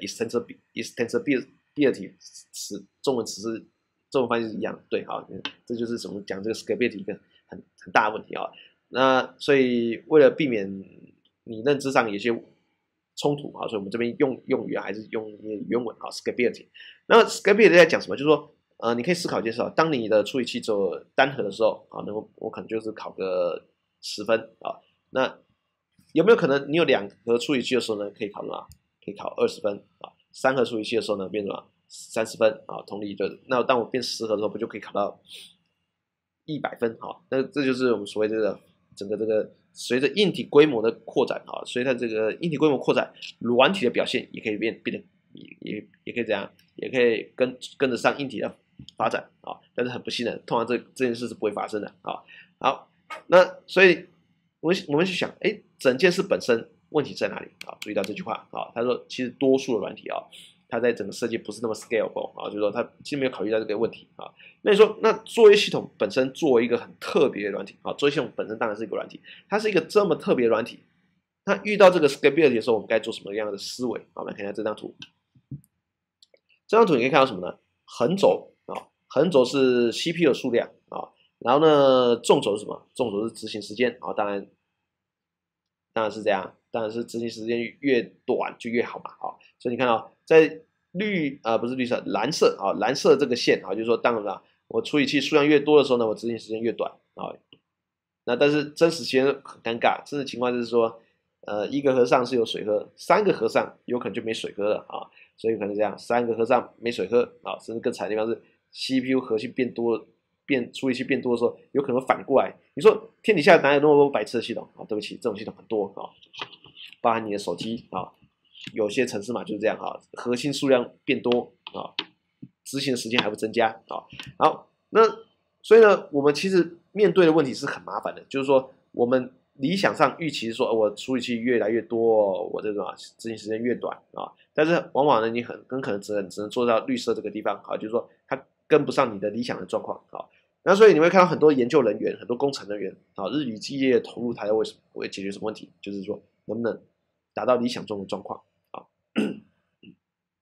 extensibility 词中文词是中文翻译是一样？对，好，这就是怎么讲这个 scalability 一个很大的问题啊。那所以为了避免你认知上有些冲突啊，所以我们这边用语还是用原文啊 scalability。那 scalability 在讲什么？就是说，你可以思考一件事啊，当你的处理器只有单核的时候啊，那我可能就是考个10分啊，那有没有可能你有2核处理器的时候呢，可以考什么？可以考20分啊？3核处理器的时候呢，变什么？30分啊？同理，就那当我变10核的时候，不就可以考到100分啊？那这就是我们所谓这个整个这个随着硬体规模的扩展啊，随着这个硬体规模扩展，软体的表现也可以变得也可以这样，也可以跟得上硬体的发展啊。但是很不幸的，通常这件事是不会发生的啊。好，那所以我们去想，哎，整件事本身问题在哪里啊？注意到这句话啊，他说其实多数的软体啊，它在整个设计不是那么 scalable 啊，就是说它其实没有考虑到这个问题啊。那你说，那作业系统本身作为一个很特别的软体啊，作业系统本身当然是一个软体，它是一个这么特别的软体，它遇到这个 scalability 的时候，我们该做什么样的思维？好，我们来看一下这张图。这张图你可以看到什么呢？横轴啊，横轴是 CPU 的数量啊，然后呢，纵轴是什么？纵轴是执行时间啊，当然是这样，当然是执行时间越短就越好嘛啊。所以你看到在不是绿色，蓝色啊，蓝色这个线啊，就是说当然了，我处理器数量越多的时候呢，我执行时间越短啊。那但是真实时间很尴尬，真实情况就是说，一个和尚是有水喝，3个和尚有可能就没水喝了啊。所以可能这样，3个和尚没水喝啊，甚至更惨的地方是 CPU 核心变多，处理器变多的时候，有可能反过来。你说天底下哪有那么多白痴的系统啊？对不起，这种系统很多啊，包含你的手机啊，有些程式码就是这样啊，核心数量变多啊，执行的时间还不增加啊。好，那所以呢，我们其实面对的问题是很麻烦的，就是说我们理想上预期说，我处理器越来越多，我这种执行时间越短啊，但是往往呢，你很可能只能做到绿色这个地方啊，就是说它跟不上你的理想的状况啊。那所以你会看到很多研究人员、很多工程人员啊，日以继夜投入，他要为解决什么问题？就是说能不能达到理想中的状况啊？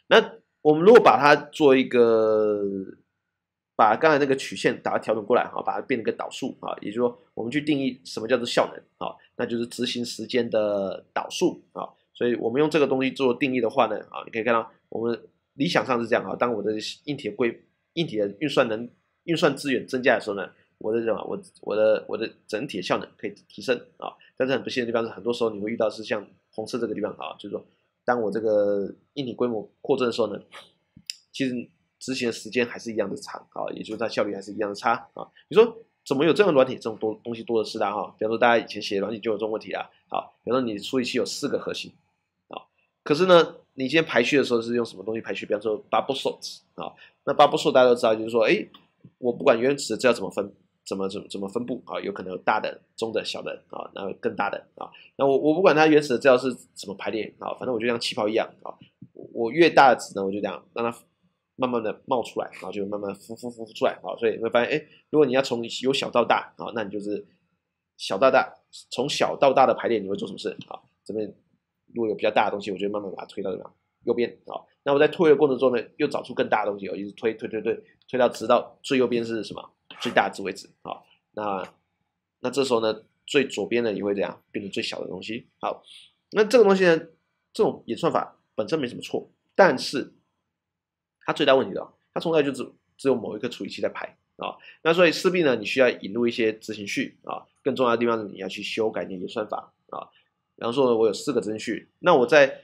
那我们如果把它做一个，把刚才那个曲线把它调整过来把它变成一个导数也就是说我们去定义什么叫做效能那就是执行时间的导数所以我们用这个东西做定义的话呢你可以看到我们理想上是这样当我的硬体的运算资源增加的时候呢，我的整体的效能可以提升但是很不幸的地方是，很多时候你会遇到是像红色这个地方就是说，当我这个硬体规模扩增的时候呢，其实执行的时间还是一样的长也就是它效率还是一样的差你说怎么有这样的软体？这种东西多的是啦比方说大家以前写软体就有这种问题啦比方说你处理器有4个核心可是呢，你今天排序的时候是用什么东西排序？比方说 bubble sort 那 bubble sort 大家都知道，就是说，我不管原始的资料怎么分布有可能有大的、中的、小的然后更大的那我不管它原始的资料是怎么排列反正我就像气泡一样我越大的值呢，我就这样让它慢慢的冒出来就慢慢浮出来所以你会发现，如果你要从由小到大那你就是小到大，从小到大的排列，你会做什么事这边如果有比较大的东西，我就慢慢把它推到右边那我在推的过程中呢，又找出更大的东西一直推到直到最右边是什么最大值为止那这时候呢，最左边呢也会这样变成最小的东西那这个东西呢，这种演算法本身没什么错，但是它最大问题它从来就只有某一个处理器在排那所以势必呢，你需要引入一些执行序更重要的地方是你要去修改你的演算法比方说我有4个执行序，那我在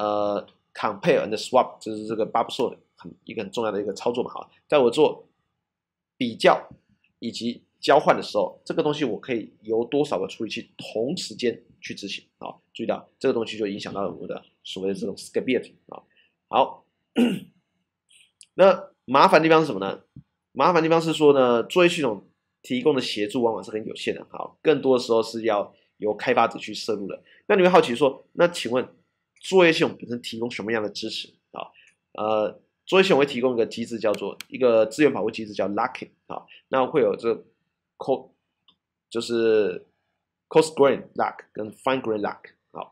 compare and swap 就是这个 bubble sort 一个很重要的一个操作在我做比较以及交换的时候，这个东西我可以由多少个处理器同时间去执行注意到这个东西就影响到我们的所谓的这种 scalability 好，那麻烦的地方是什么呢？麻烦的地方是说呢，作业系统提供的协助往往是很有限的更多的时候是要由开发者去摄入的。那你会好奇说，那请问作业系统本身提供什么样的支持作业系统会提供一个机制，叫做一个资源保护机制，叫 locking 那会有这 code 就是 coarse grain lock 跟 fine grain lock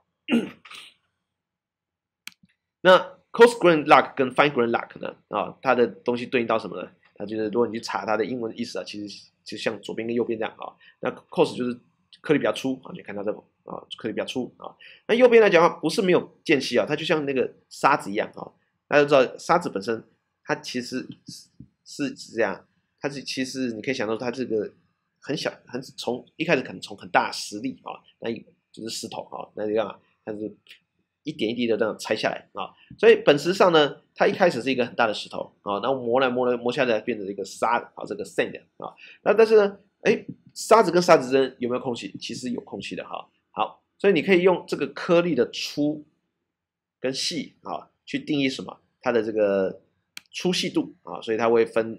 那 coarse grain lock 跟 fine grain lock 呢它的东西对应到什么呢？它就是如果你去查它的英文意思其实就像左边跟右边这样那 coarse 就是颗粒比较粗你看到这种颗粒比较粗那右边来讲不是没有间隙它就像那个沙子一样大家都知道沙子本身它其实是这样，它是其实你可以想到它这个很小从一开始可能从很大的实力那就是石头那这样它是一点一滴的这样拆下来所以本质上呢，它一开始是一个很大的石头然后磨下来变成一个沙子这个 sand 那但是呢沙子跟沙子之间有没有空隙？其实有空隙的好，所以你可以用这个颗粒的粗跟细去定义什么它的这个粗细度所以它会分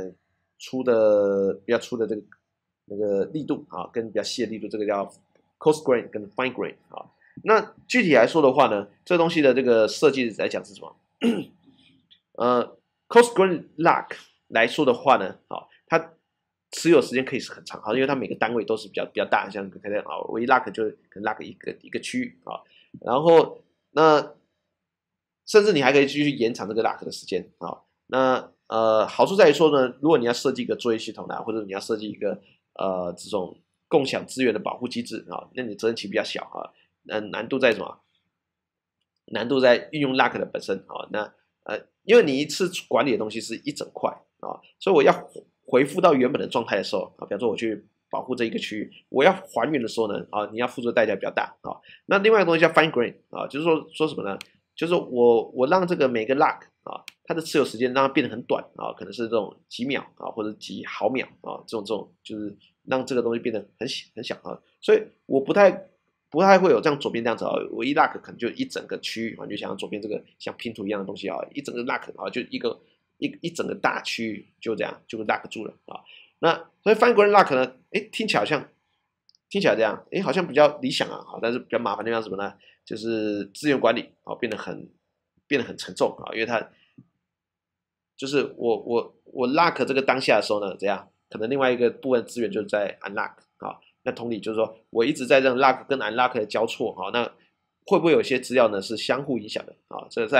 比较粗的这个那个力度跟比较细的力度，这个叫 coarse grain 跟 fine grain 那具体来说的话呢，这东西的这个设计来讲是什么coarse grain lock 来说的话呢它持有时间可以是很长因为它每个单位都是比较大，像可能我一 lock 就可能 lock 一个区域然后那甚至你还可以继续延长这个 lock 的时间那好处在于说呢，如果你要设计一个作业系统或者你要设计一个这种共享资源的保护机制那你责任期比较小难度在什么？难度在运用 lock 的本身那因为你一次管理的东西是一整块所以我要回复到原本的状态的时候比方说我去保护这一个区域，我要还原的时候呢你要付出的代价比较大那另外一个东西叫 fine grain 就是说什么呢？就是我让这个每个 lock 它的持有时间让它变得很短可能是这种几秒或者几毫秒这种就是让这个东西变得很小所以我不太会有这样左边这样子我一 lock 可能就一整个区域就像左边这个像拼图一样的东西一整个 lock 就一整个大区域就这样就 lock 住了那所以 fine grain lock 呢听起来这样好像比较理想但是比较麻烦的地方是什么呢？就是资源管理变得很沉重因为它就是我 lock 这个当下的时候呢怎样？可能另外一个部分资源就是在 unlock 那同理就是说我一直在让 lock 跟 unlock 的交错那会不会有些资料呢是相互影响的这在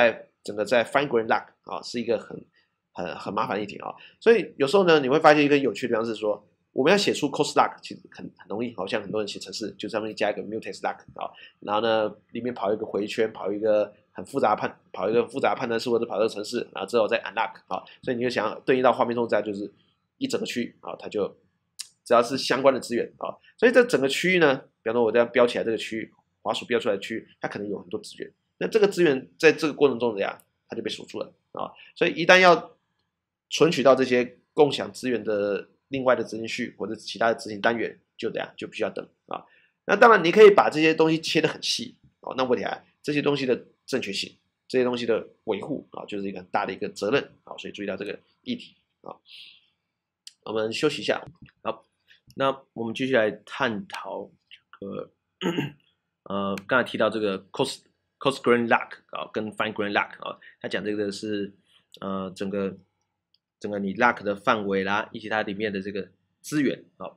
整个在 fine grain lock 啊是一个很麻烦的议题啊。所以有时候呢，你会发现一个有趣的地方是说，我们要写出 cost lock 其实很容易，好像很多人写程式就上面加一个 mutex lock 啊，然后呢里面跑一个回圈，跑一个复杂判断式，或者跑一个程式，然后之后再 unlock 啊，所以你就想对应到画面中，就是一整个区域啊，它就只要是相关的资源啊，所以这整个区域呢，比方说我这样标起来这个区域，滑鼠标出来的区域，它可能有很多资源，那这个资源在这个过程中怎样，它就被锁住了啊，所以一旦要存取到这些共享资源的另外的执行序或者其他的执行单元，就这样就必须要等啊。那当然你可以把这些东西切得很细啊，那问题这些东西的正确性，这些东西的维护啊，就是一个很大的一个责任啊，所以注意到这个议题啊。我们休息一下，好，那我们继续来探讨这个刚才提到这个 cost grain lock 啊，跟 fine grain lock 啊，他讲这个是整个你 lock 的范围啦，以及它里面的这个资源啊。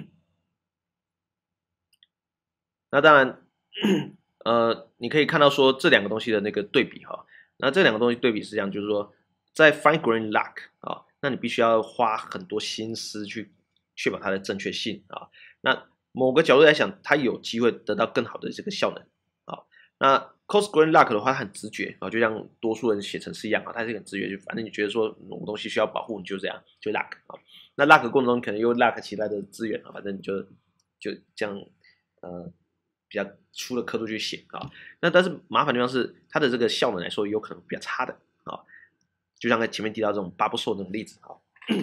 那当然，你可以看到说这两个东西的那个对比哈。那这两个东西对比是这样，就是说在 fine grain lock 啊，那你必须要花很多心思去确保它的正确性啊。那某个角度来讲，它有机会得到更好的这个效能啊。那 cost grain lock 的话，它很直觉啊，就像多数人写程式一样啊，它是很直觉，就反正你觉得说某个东西需要保护，你就这样就 lock 啊。那 lock 过程中可能又 lock 其他的资源啊，反正你就这样比较粗的刻度去写啊。那但是麻烦的地方是它的这个效能来说有可能比较差的啊，就像在前面提到这种 bubble sort 这种例子啊。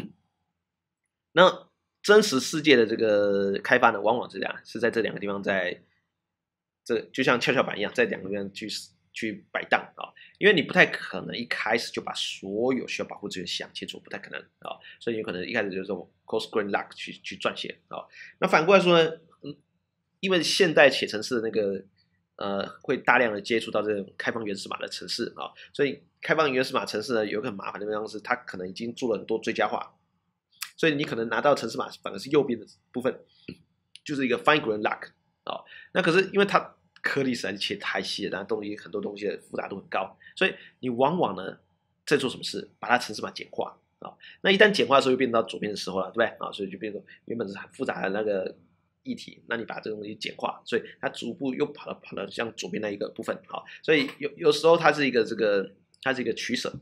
那真实世界的这个开发呢，往往是这样，是在这两个地方就像跷跷板一样，在两个地方去摆荡啊，因为你不太可能一开始就把所有需要保护资源想清楚，不太可能啊，所以有可能一开始就是这种 cost grain lock 去撰写啊。那反过来说呢，因为现代写程式的那个会大量的接触到这种开放原始码的程式啊，所以开放原始码程式呢有个很麻烦的地方是，它可能已经做了很多追加化，所以你可能拿到程式码反而是右边的部分，就是一个 fine grain lock 啊。那可是因为它颗粒实在是切太细了，然后很多东西的复杂度很高，所以你往往呢在做什么事，把它程式码简化啊。那一旦简化的时候，就变到左边的时候了，对不对啊？所以就变成原本是很复杂的那个议题，那你把这个东西简化，所以它逐步又跑到像左边那一个部分，好，所以有时候它是一个它是一个取舍，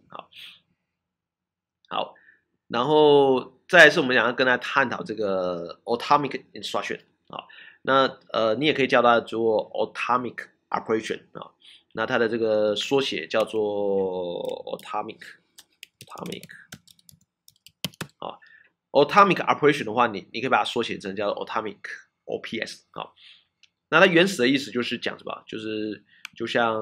好，然后再来是我们想要跟大家探讨这个 atomic instruction 啊，那你也可以叫它做 atomic operation 啊，那它的这个缩写叫做 atomic 啊 ，atomic operation 的话，你可以把它缩写成叫 atomic OPS 啊，那它原始的意思就是讲什么？就像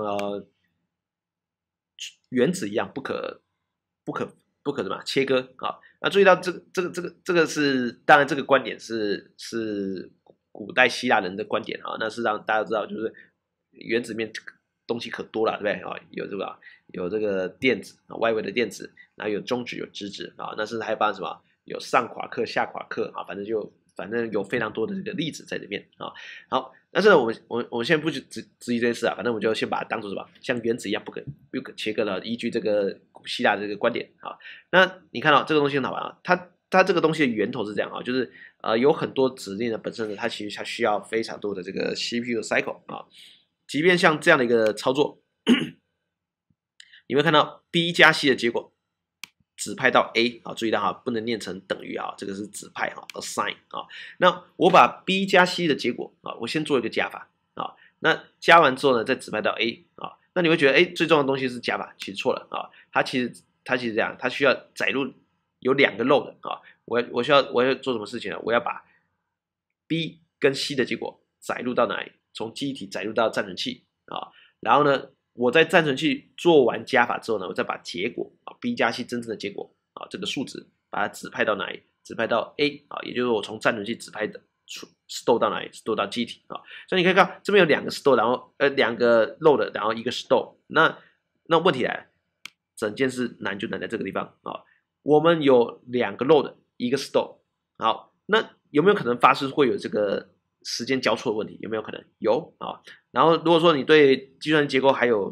原子一样不可什么切割啊？那注意到这个是，当然这个观点是古代希腊人的观点啊，那是让大家知道就是原子面东西可多了，对不对啊？有这个电子啊，外围的电子，然后有中子有质子啊，那甚至还包含什么？有上夸克、下夸克啊，反正有非常多的这个粒子在里面啊。好，但是呢，我们先不去质疑这件事啊，反正我们就先把它当做什么，像原子一样不可切割了，依据这个古希腊这个观点啊。那你看到这个东西很好玩啊，它这个东西的源头是这样啊，就是有很多指令的本身呢，它其实它需要非常多的这个 CPU 的 cycle 啊。即便像这样的一个操作，你会看到 B 加 C 的结果指派到 A 啊，注意到哈，不能念成等于啊，这个是指派哈 ，assign 啊。那我把 B 加 C 的结果啊，我先做一个加法啊，那加完之后呢，再指派到 A 啊，那你会觉得最重要的东西是加法，其实错了啊，它其实这样，它需要载入有2个 load 啊，我要做什么事情呢？我要把 B 跟 C 的结果载入到哪里？从记忆体载入到暂存器啊，然后呢，我在暂存器做完加法之后呢，我再把结果啊 B 加 C 真正的结果啊这个数值把它指派到哪里？指派到 A 啊，也就是我从暂存器指派的store 到哪里 ？store 到记忆体啊。所以你可以看这边有2个 store， 然后2个 load， 然后1个 store。那问题来了，整件事难就难在这个地方啊。我们有2个 load， 1个 store。好，那有没有可能发生会有这个时间交错的问题？有没有可能？有啊。然后如果说你对计算结构还有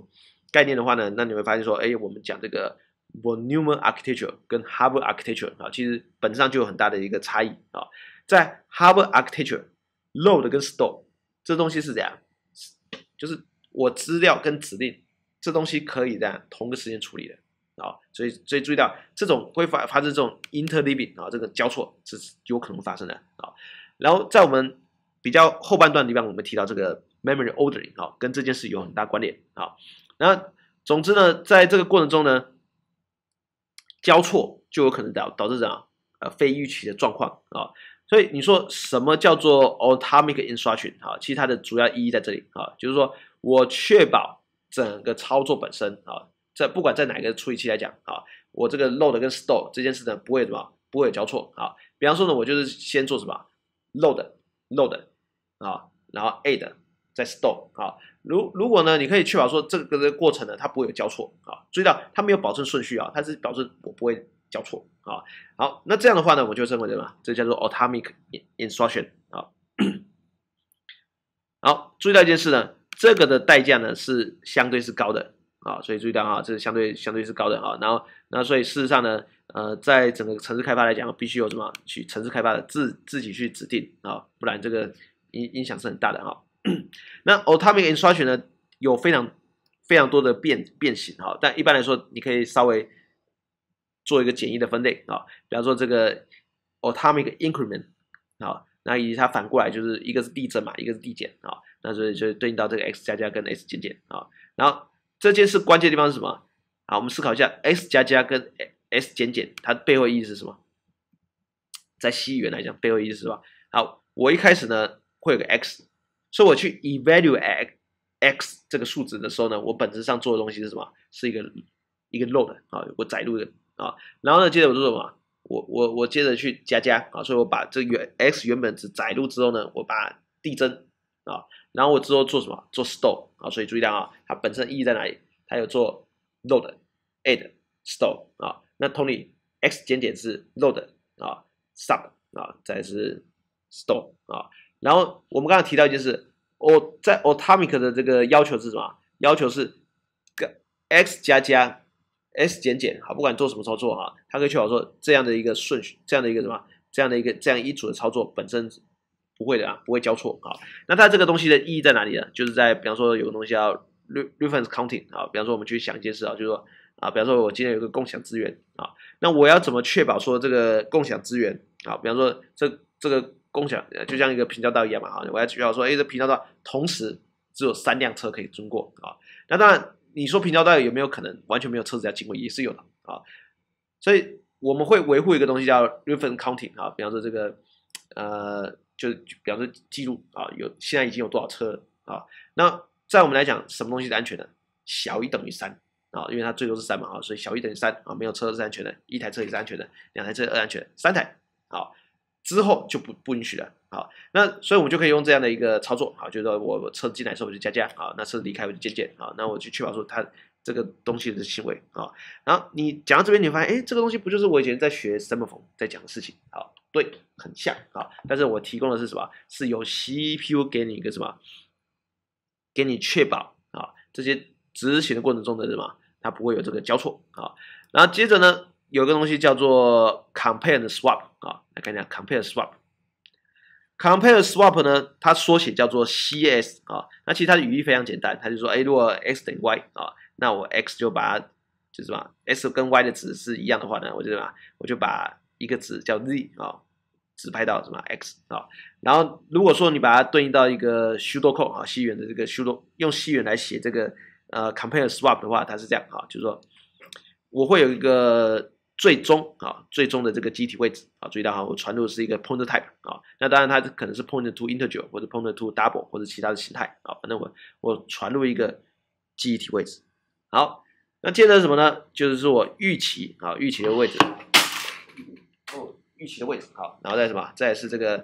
概念的话呢，那你会发现说，哎，我们讲这个 von Neumann architecture 跟 Haber architecture 啊，其实本质上就有很大的一个差异啊。在 Haber architecture，load 跟 store 这东西是怎样？就是我资料跟指令这东西可以这样同个时间处理的啊，所以注意到这种会发生这种 interleaving 啊，这个交错是有可能发生的啊。然后在我们比较后半段的地方，我们提到这个 memory ordering 啊，跟这件事有很大关联啊。那总之呢，在这个过程中呢，交错就有可能导致这样非预期的状况啊。所以你说什么叫做 atomic instruction 啊？其实它的主要意义在这里啊，就是说我确保整个操作本身啊，不管在哪个处理器来讲啊，我这个 load 跟 store 这件事呢不会不会有交错啊。比方说呢，我就是先做什么 load 啊，然后 add 再 store 啊。如果呢，你可以确保说这个过程呢它不会有交错啊。注意到它没有保证顺序啊，它是保证我不会交错啊。好，那这样的话呢，我就认为什么？这叫做 atomic instruction 啊。好，注意到一件事呢，这个的代价呢是相对是高的啊，所以注意到啊，这是相对是高的啊。然后所以事实上呢，在整个城市开发来讲，必须有什么去城市开发的自己去指定啊，不然这个影响是很大的哈。那 atomic instruction 呢有非常多的变形哈，但一般来说你可以稍微做一个简易的分类啊，比方说这个 atomic increment 啊，那以及它反过来就是一个是递增嘛，一个是递减啊，那所以就对应到这个 x 加加跟 s 减减啊。然后这件事关键的地方是什么？好，我们思考一下 x 加加跟 s 减减它背后意义是什么？在 C 语言来讲，背后意义是什么？好，我一开始呢会有个 x。所以我去 evaluate x 这个数值的时候呢，我本质上做的东西是什么？是一个 load 啊，我载入的啊，然后呢，接着我做什么？我接着去加啊，所以我把这x 原本值载入之后呢，我把它递增啊，然后我之后做什么？做 store 啊，所以注意到啊，它本身意义在哪里？它有做 load、add、store 啊，那同理 x 减减是 load 啊、sub 啊，再是 store 啊。然后我们刚才提到一件事，在 atomic 的这个要求是什么？要求是 x 加加 s 减减，好，不管做什么操作哈，它可以确保说这样的一个顺序，这样的一个什么，这样一组的操作本身不会的啊，不会交错啊。那它这个东西的意义在哪里呢？就是在比方说有个东西叫 reference counting 啊，比方说我们去想一件事啊，就是说啊，比方说我今天有个共享资源啊，那我要怎么确保说这个共享资源啊，比方说这个共享就像一个平交道一样嘛，哈，我要需要说，这平交道同时只有3辆车可以经过啊。那当然，你说平交道有没有可能完全没有车子要经过，也是有的啊。所以我们会维护一个东西叫 reference counting 啊，比方说这个就比方说记录啊，现在已经有多少车啊。那在我们来讲，什么东西是安全的？小于等于3啊，因为它最多是3嘛，所以小于等于3啊，没有车是安全的，1台车也是安全的，2台车也是安全的，3台好。之后就不允许了，好，那所以我们就可以用这样的一个操作，好，就是说我车进来的时候我就加，好，那车离开我就减，好，那我去确保说它这个东西的行为，好，然后你讲到这边，你发现，这个东西不就是我以前在学 semaphore 在讲的事情，好，对，很像，好，但是我提供的是什么？是有 CPU 给你一个什么？给你确保啊，这些执行的过程中的什么，它不会有这个交错，啊，然后接着呢？有个东西叫做 compare and swap 啊，来看一下 compare swap。compare swap 呢，它缩写叫做 CS 啊。那其实它的语义非常简单，它就说，如果 x 等于 y 啊，那我 x 就把它就是什么 x 跟 y 的值是一样的话呢，我就把一个值叫 z 啊，指派到什么 x 啊。然后如果说你把它对应到一个 pseudocode 啊，西元的这个 pseudo 用西元来写这个compare swap 的话，它是这样啊，就是说我会有一个最终的这个基体位置啊，注意到哈，我传入的是一个 pointer type 啊，那当然它可能是 pointer to integer 或者 pointer to double 或者其他的形态啊，反正我传入一个记忆体位置。好，那接着是什么呢？就是说我预期的位置，预期的位置好，然后再什么？再是这个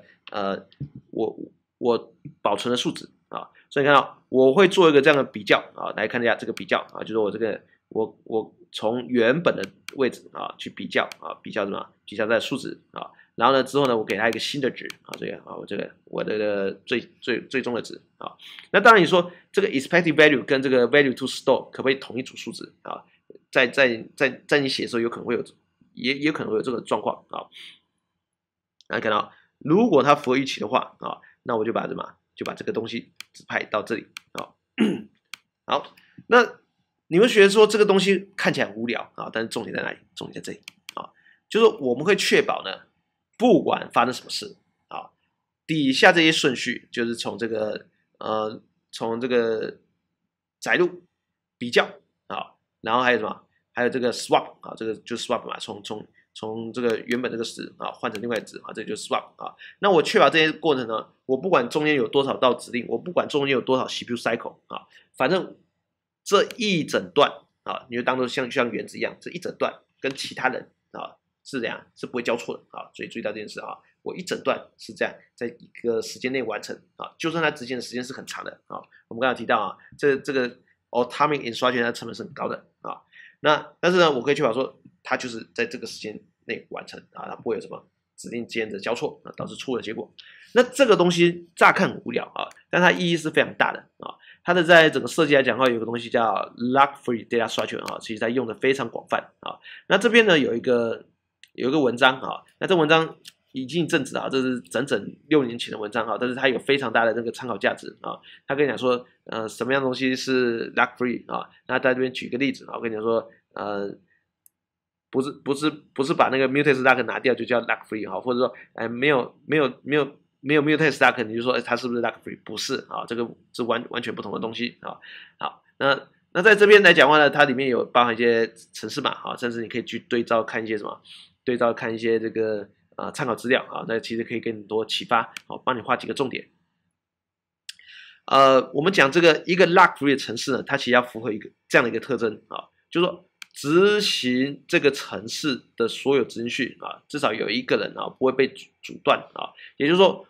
我保存的数值啊，所以你看到我会做一个这样的比较啊，来看一下这个比较啊，就是我这个我从原本的位置啊去比较啊，比较什么？比较在数值啊，然后呢之后呢，我给它一个新的值啊，这个啊我这个最终的值啊。那当然你说这个 expected value 跟这个 value to store 可不可以同一组数值啊？在你写的时候有可能会有，也可能会有这个状况啊。大家看到，如果它符合预期的话啊，那我就把这个东西指派到这里啊。好，那你们觉得说这个东西看起来很无聊啊，但是重点在哪里？重点在这里啊，就是我们会确保呢，不管发生什么事啊，底下这些顺序就是从这个载入比较啊，然后还有什么？还有这个 swap 啊，这个就是 swap 嘛，从这个原本这个值啊换成另外值啊，这就是 swap 啊。那我确保这些过程呢，我不管中间有多少道指令，我不管中间有多少 CPU cycle 啊，反正这一整段啊，你就当做像原子一样，这一整段跟其他人啊是这样是不会交错的啊，所以注意到这件事啊，我一整段是这样，在一个时间内完成啊，就算它执行的时间是很长的啊，我们刚才提到啊，这个 atomic instruction 它成本是很高的啊，但是呢，我可以确保说它就是在这个时间内完成啊，它不会有什么指令间的交错啊，导致错误的结果。那这个东西乍看很无聊啊，但它意义是非常大的啊。它的在整个设计来讲的话，有个东西叫 lock-free data structure 啊，其实它用的非常广泛啊。那这边呢有一个文章啊，那这文章已经一阵子啊，这是整整6年前的文章啊，但是它有非常大的那个参考价值啊。他跟你讲说，什么样的东西是 lock-free 啊？那在这边举个例子啊，我跟你讲说，不是把那个 mutex lock 拿掉就叫 lock-free 哈，或者说，没有 mutex lock 你就说，它是不是 lock-free？ 不是啊，这个是完全不同的东西啊。好，那在这边来讲的话呢，它里面有包含一些程式码啊，甚至你可以去对照看一些什么，对照看一些这个参考资料啊，那其实可以给你多启发，好，帮你画几个重点。我们讲这个一个 lock-free 的程式呢，它其实要符合一个这样的一个特征啊，就是说执行这个程式的所有执行序啊，至少有一个人啊不会被阻断啊，也就是说，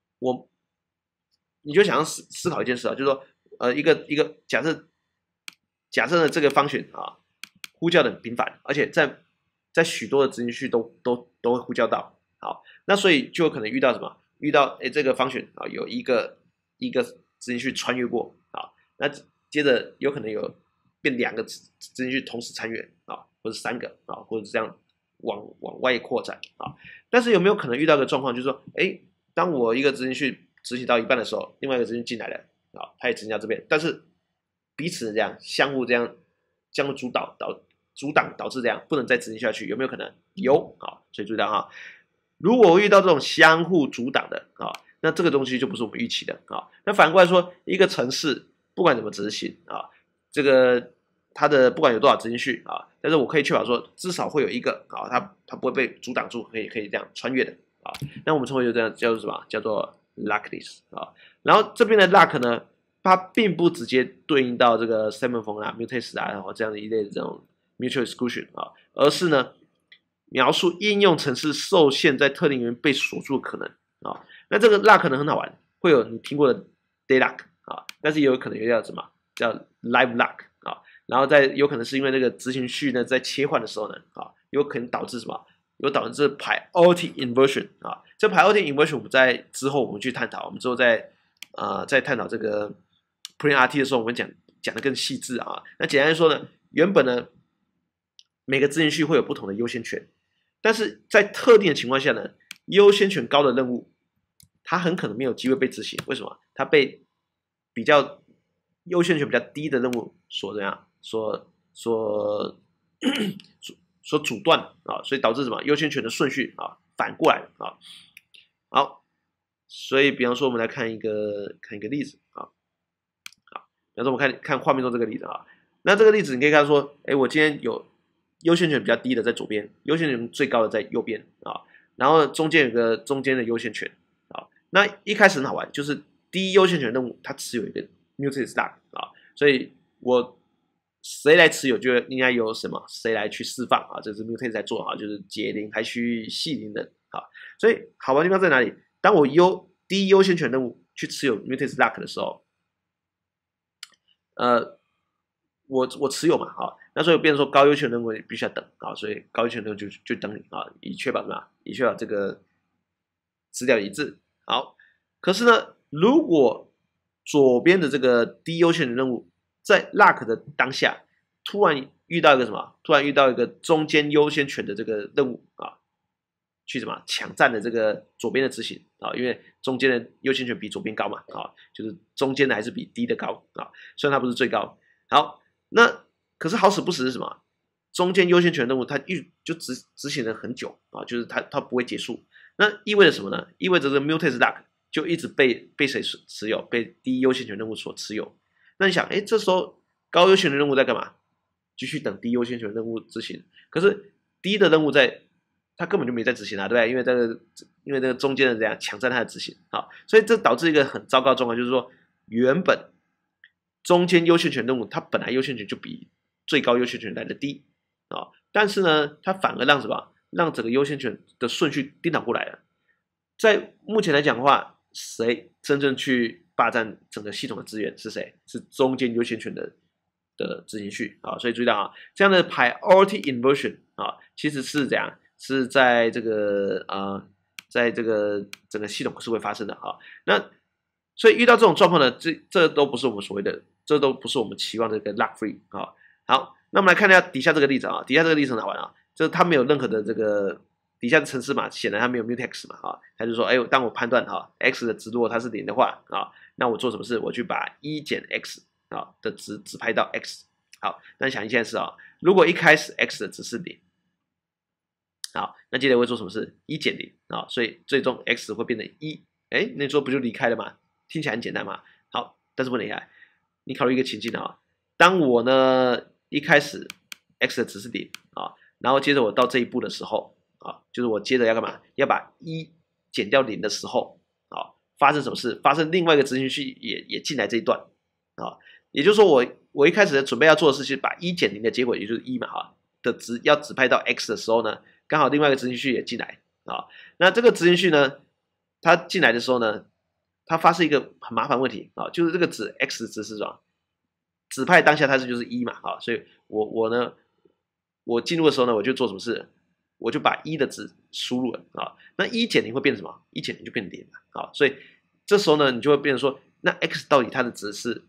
你就想要思考一件事啊，就是说，一个假设呢这个function啊呼叫的很频繁，而且在许多的执行序都会呼叫到，好，那所以就有可能遇到什么？遇到这个function啊有一个执行序穿越过啊，那接着有可能有变2个执行序同时参与啊，或者3个啊，或者这样往外扩展啊。但是有没有可能遇到一个状况，就是说，当我一个执行序执行到一半的时候，另外一个执行进来了啊，它也执行到这边，但是彼此这样相互阻挡导致这样不能再执行下去，有没有可能？有啊，所以注意到哈，如果遇到这种相互阻挡的啊。那这个东西就不是我们预期的啊。那反过来说，一个程式不管怎么执行啊，这个它的不管有多少执行序啊，但是我可以确保说至少会有一个啊，它不会被阻挡住，可以这样穿越的啊。那我们称为就这样叫做什么？叫做 lockless 啊。然后这边的 lock 呢，它并不直接对应到这个 semaphore 啊、mutex 啊，然后这样的一类的这种 mutual exclusion 啊，而是呢描述应用程式受限在特定元被锁住的可能啊。那这个 lock 呢很好玩，会有你听过的 day lock 啊，但是也有可能有叫什么叫 live lock 啊，然后再有可能是因为那个执行序呢在切换的时候呢啊，有可能导致什么？有导致 priority inversion 啊，这 priority inversion 我们在之后我们去探讨，我们之后在探讨这个 print RT 的时候，我们讲的更细致啊。那简单来说呢，原本呢每个执行序会有不同的优先权，但是在特定的情况下呢，优先权高的任务它很可能没有机会被执行，为什么？它被比较优先权比较低的任务所怎样？所阻断啊，所以导致什么？优先权的顺序啊反过来啊。好，所以比方说我们来看一个例子啊，好，比方说我们看画面中这个例子啊，那这个例子你可以看说，我今天有优先权比较低的在左边，优先权最高的在右边啊，然后中间有个中间的优先权。那一开始很好玩，就是第一优先权任务它持有一个 mutex lock 啊，所以我谁来持有就应该由谁来去释放啊，这是 mutex 在做啊，就是解铃还须系铃人啊，所以好玩的地方在哪里？当我第一优先权任务去持有 mutex lock 的时候， 我持有嘛，好，那所以变成说高优先任务必须要等，好，所以高优先任务就等你啊，以确保什么？以确保这个资料一致。好，可是呢，如果左边的这个低优先的任务在 lock 的当下，突然遇到一个什么？突然遇到一个中间优先权的这个任务啊，去什么抢占的这个左边的执行啊，因为中间的优先权比左边高嘛，啊，就是中间的还是比低的高啊，虽然它不是最高。好，那可是好死不死是什么？中间优先权任务它就执行了很久啊，就是它不会结束。那意味着什么呢？意味着这个 mutex lock 就一直被谁持有？被低优先权任务所持有。那你想，哎，这时候高优先权任务在干嘛？继续等低优先权任务执行。可是低的任务它根本就没在执行啊，对不对？因为这个中间的这样抢占它的执行啊，所以这导致一个很糟糕的状况，就是说原本中间优先权任务它本来优先权就比最高优先权来的低啊，但是呢，它反而让什么？让整个优先权的顺序颠倒过来了。在目前来讲的话，谁真正去霸占整个系统的资源是谁？是中间优先权的执行序啊，所以注意到啊，这样的 priority inversion 啊，其实是这样，是在这个在这个整个系统是会发生的啊。那所以遇到这种状况呢，这都不是我们所谓的，这都不是我们期望的一个 lock free 啊。好，那我们来看一下底下这个例子啊，底下这个例子很好玩啊，就是它没有任何的这个底下的程式码，显然它没有 mutex 嘛啊，它就说，哎，当我判断x 的值如果它是0的话啊，那我做什么事？我去把1减 x 的值指派到 x。好，那你想一件事啊，如果一开始 x 的值是0，好，那接着会做什么事？1减0啊，所以最终 x 会变成1，哎，那说不就离开了吗？听起来很简单嘛。好，但是不能离开。你考虑一个情境啊，当我呢一开始 x 的值是0啊，然后接着我到这一步的时候啊，就是我接着要干嘛？要把1减掉0的时候啊，发生什么事？发生另外一个执行序也进来这一段啊，也就是说我一开始准备要做的事情，把1减0的结果，也就是1嘛哈的值要指派到 x 的时候呢，刚好另外一个执行序也进来啊。那这个执行序呢，它进来的时候呢，它发生一个很麻烦问题啊，就是这个值 x 值是什么？指派当下它就是1嘛啊，所以我进入的时候呢，我就做什么事？我就把1的值输入了啊。那1减0会变成什么？1减0就变0了啊。所以这时候呢，你就会变成说，那 x 到底它的值是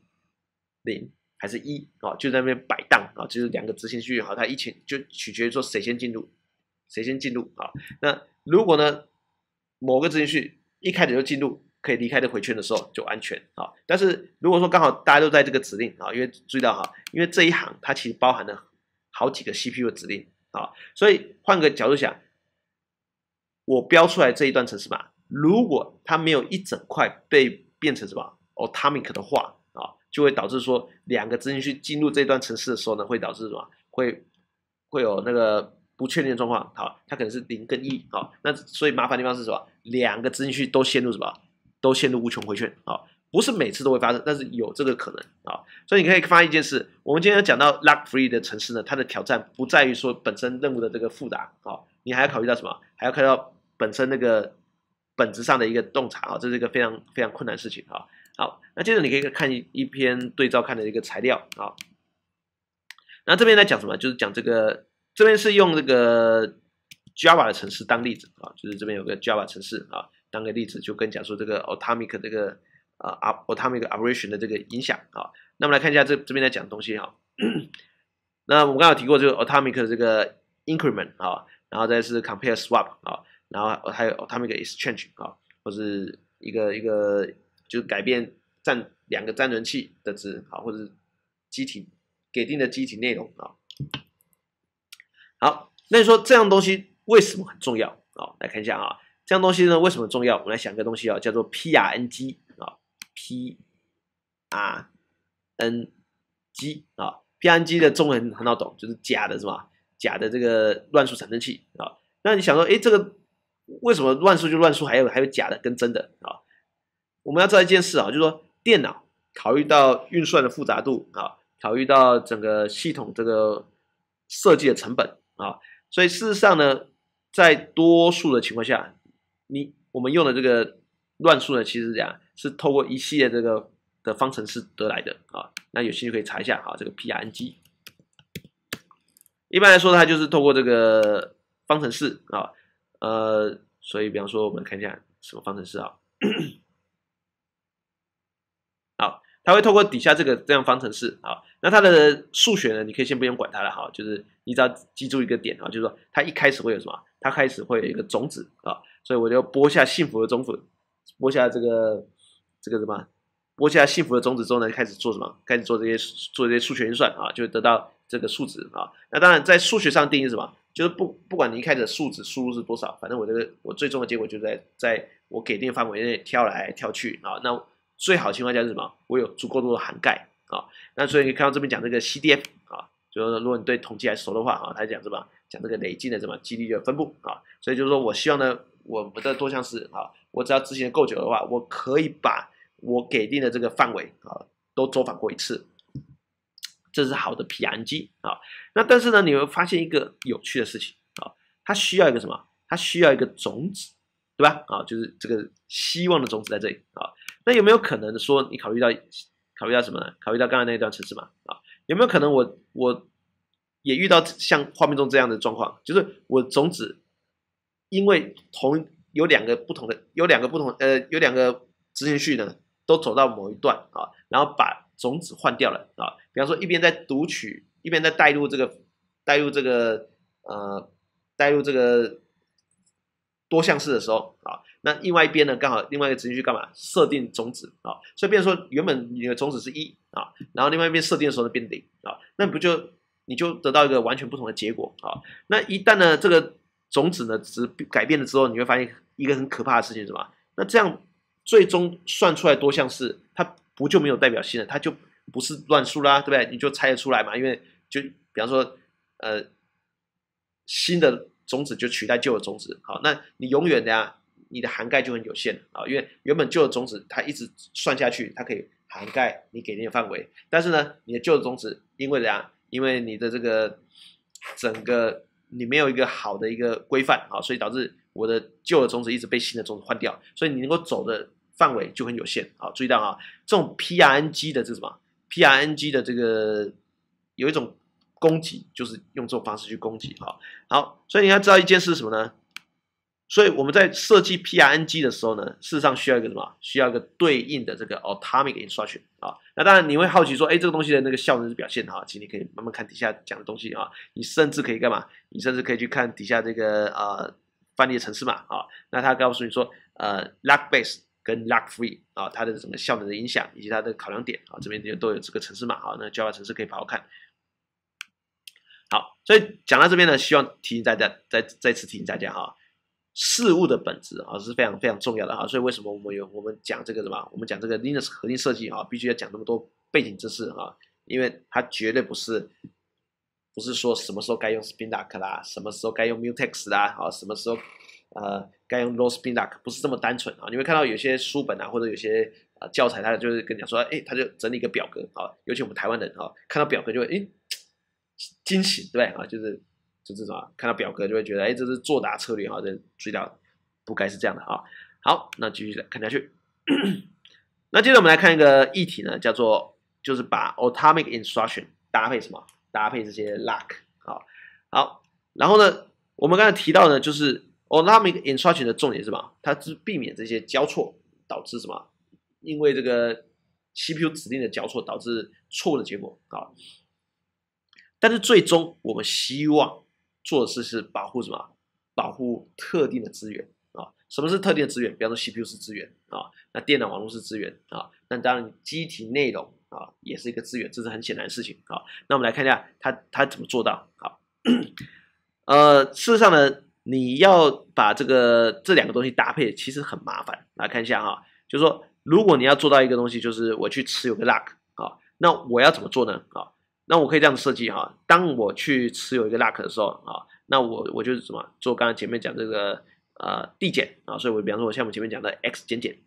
0还是1啊？就在那边摆荡啊，就是两个执行序好，它就取决于说谁先进入啊。那如果呢某个执行序一开始就进入，可以离开的回圈的时候就安全啊。但是如果说刚好大家都在这个指令啊，因为注意到哈，因为这一行它其实包含了好几个 CPU 的指令啊，所以换个角度想，我标出来这一段程式码，如果它没有一整块被变成什么 atomic 的话啊，就会导致说两个执行序进入这段程式的时候呢，会导致什么？会有那个不确定的状况，好，它可能是0跟1，好，那所以麻烦的地方是什么？两个执行序都陷入什么？都陷入无穷回圈，好，不是每次都会发生，但是有这个可能啊。所以你可以发现一件事，我们今天讲到 lock free 的程式呢，它的挑战不在于说本身任务的这个复杂，好，你还要考虑到什么？还要考虑到本身那个本质上的一个洞察啊，这是一个非常非常困难的事情啊。好，那接着你可以看一篇对照看的一个材料啊。那这边在讲什么？就是讲这边是用这个 Java 的程式当例子啊，就是这边有个 Java 程式啊，当个例子就跟讲说这个 atomic 这个atomic operation 的这个影响啊。那我们来看一下这边在讲的东西哈。那我们刚刚有提过这个 atomic 的这个 increment 啊，然后再是 compare swap 啊，然后还有 atomic exchange 啊，或是一个就是改变两个占轮器的值啊，或者是机体给定的机体内容啊。好，那你说这样东西为什么很重要啊？来看一下啊，这样东西呢为什么重要？我们来想个东西啊，叫做 PRNG 啊 ，PRNG 啊 ，PRNG 的中文很好懂，就是假的是吧？假的这个乱数产生器啊。那你想说，哎，这个为什么乱数就乱数，还有假的跟真的啊？我们要知道一件事啊，就是说电脑考虑到运算的复杂度啊，考虑到整个系统这个设计的成本啊，所以事实上呢，在多数的情况下，我们用的这个乱数呢，其实是这样，是透过一系列这个的方程式得来的啊。那有兴趣可以查一下啊，这个 PRNG。一般来说，它就是透过这个方程式啊，所以比方说我们看一下什么方程式啊。好，它会透过底下这样方程式啊，那它的数学呢，你可以先不用管它了哈，就是你只要记住一个点啊，就是说它一开始会有什么？它开始会有一个种子啊，所以我就播下幸福的种子，播下这个什么？播下幸福的种子之后呢，开始做什么？开始做这些数学运算啊，就得到这个数值啊。那当然在数学上定义是什么？就是不管你一开始的数值输入是多少，反正我最终的结果就在我给定的范围内挑来挑去啊。那最好的情况下是什么？我有足够多的涵盖啊。那所以你看到这边讲这个 CDF 啊，就是如果你对统计还熟的话啊，他讲什么？讲这个累进的什么几率的分布啊。所以就是说我希望呢，我们的多项式啊，我只要执行的够久的话，我可以把我给定的这个范围啊都走访过一次。这是好的 PRNG 啊。那但是呢，你会发现一个有趣的事情啊，它需要一个什么？它需要一个种子，对吧？啊，就是这个希望的种子在这里啊。那有没有可能说你考虑到什么呢？考虑到刚才那一段程式嘛？啊，有没有可能我也遇到像画面中这样的状况，就是我种子因为有两个不同执行序呢，都走到某一段啊，然后把种子换掉了啊。比方说一边在读取，一边在带入这个多项式的时候啊，那另外一边呢，刚好另外一个执行序干嘛？设定种子啊，所以变成说原本你的种子是1啊，然后另外一边设定的时候变0啊，那你就得到一个完全不同的结果啊。那一旦呢这个种子呢改变了之后，你会发现一个很可怕的事情是什么？那这样最终算出来多项式，它不就没有代表性了？它就不是乱数啦，对不对？你就猜得出来嘛，因为就比方说新的种子就取代旧的种子，好，那你永远你的涵盖就很有限啊，因为原本旧的种子它一直算下去，它可以涵盖你给定的范围，但是呢，你的旧的种子因为你的这个整个你没有一个好的一个规范啊，所以导致我的旧的种子一直被新的种子换掉，所以你能够走的范围就很有限啊。注意到啊，这种 PRNG 的这什么 PRNG 的这个有一种攻击，就是用这种方式去攻击啊。好，所以你要知道一件事是什么呢？所以我们在设计 PRNG 的时候呢，事实上需要一个什么？需要一个对应的这个 atomic instruction 啊。那当然你会好奇说，哎，这个东西的那个效能是表现哈，其实你可以慢慢看底下讲的东西啊。你甚至可以干嘛？你甚至可以去看底下这个范例的程式码啊。那它告诉你说，lock base 跟 lock free 啊，它的整个效能的影响以及它的考量点啊，这边都有这个程式码啊。那 Java 程式可以好好看。好，所以讲到这边呢，希望提醒大家，再次提醒大家哈。事物的本质啊是非常非常重要的哈，所以为什么我们讲这个什么？我们讲这个 Linux 核心设计啊，必须要讲那么多背景知识啊，因为它绝对不是说什么时候该用 Spinlock 啦，什么时候该用 Mutex 啦，啊，什么时候该用 Low Spinlock，不是这么单纯啊。你会看到有些书本啊，或者有些教材，它就是跟你讲说，哎，他就整理一个表格啊，尤其我们台湾人啊，看到表格就会惊喜，对不对啊？就是什么，看到表格就会觉得，哎，这是作答策略哈，这注意到不该是这样的啊。好，那继续看下去。那接着我们来看一个议题呢，就是把 atomic instruction 搭配什么？搭配这些 lock 好，然后呢，我们刚才提到呢，就是 atomic instruction 的重点是什么？它是避免这些交错导致什么？因为这个 CPU 指令的交错导致错误的结果啊。但是最终我们希望做的事是保护什么？保护特定的资源啊。什么是特定的资源？比方说 CPU 是资源啊，那电脑网络是资源啊，那当然机体内容啊也是一个资源，这是很显然的事情啊。那我们来看一下它怎么做到。好，事实上呢，你要把这两个东西搭配，其实很麻烦。来看一下哈，就是说，如果你要做到一个东西，就是我去持有个 lock 啊，那我要怎么做呢？啊？那我可以这样设计哈，当我去持有一个 lock 的时候啊，那我就是什么做刚才前面讲这个递减啊，所以我比方说我像我们前面讲的 x 减减，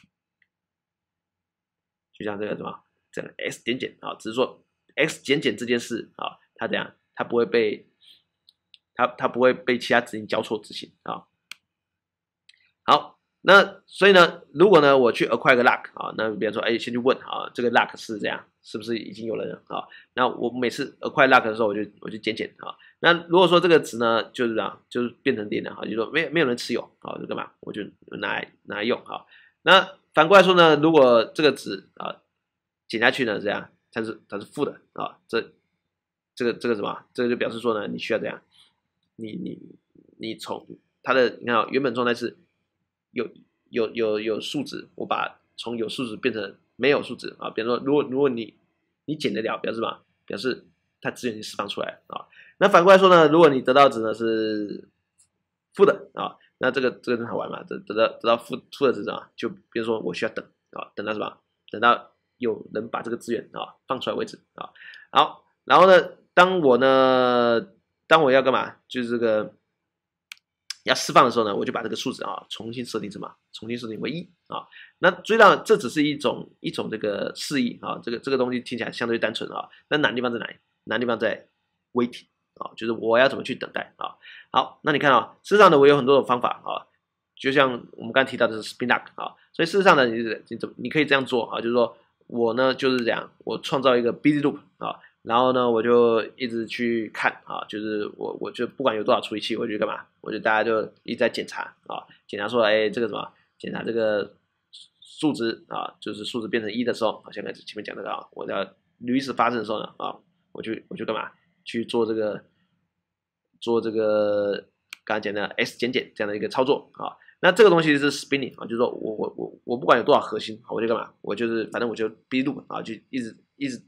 就像这个什么这个 x 减减啊，只是说 x 减减这件事啊，它怎样，它不会被其他指令交错执行啊。好， 那所以呢，如果呢我去 acquire 个 lock 啊，那比如说先去问啊，这个 lock 是这样，是不是已经有人了啊？那我每次 acquire lock 的时候，我就减啊。那如果说这个值呢就是这样，就是变成零了哈，就是说没有人持有啊，就干嘛？我就拿来用啊。那反过来说呢，如果这个值啊减下去呢，这样它是负的啊，这个什么？这个就表示说呢，你需要这样，你从它的你看原本状态是有数值，我把从有数值变成没有数值啊。比如说，如果你减得了，表示什么？表示它资源已经释放出来啊。那反过来说呢，如果你得到值呢是负的啊，那这个很好玩嘛，得到负的值啊，就比如说我需要等啊，等到什么？等到有人把这个资源啊放出来为止啊。好，然后呢，当我要干嘛？就是这个。要释放的时候呢，我就把这个数值啊重新设定什么？重新设定为1啊。那注意到这只是一种这个示意啊，这个东西听起来相对单纯啊。那难的地方在哪里？难的地方在 waiting 啊，就是我要怎么去等待啊。好，那你看啊，事实上呢，我有很多种方法啊，就像我们刚才提到的是 spin lock 啊，所以事实上呢，你可以这样做啊，就是说我呢就是这样，我创造一个 busy loop 啊。然后呢，我就一直去看啊，就是我就不管有多少处理器，我就干嘛？我就大家就一直在检查啊，检查说，这个什么？检查这个数值啊，就是数值变成1的时候，好像前面讲的啊，我要屡次发生的时候呢，啊，我就干嘛？去做这个刚才讲的 S 减这样的一个操作啊。那这个东西是 spinning 啊，就是说我不管有多少核心，我就干嘛？我就是反正我就 B loop 啊，就一直。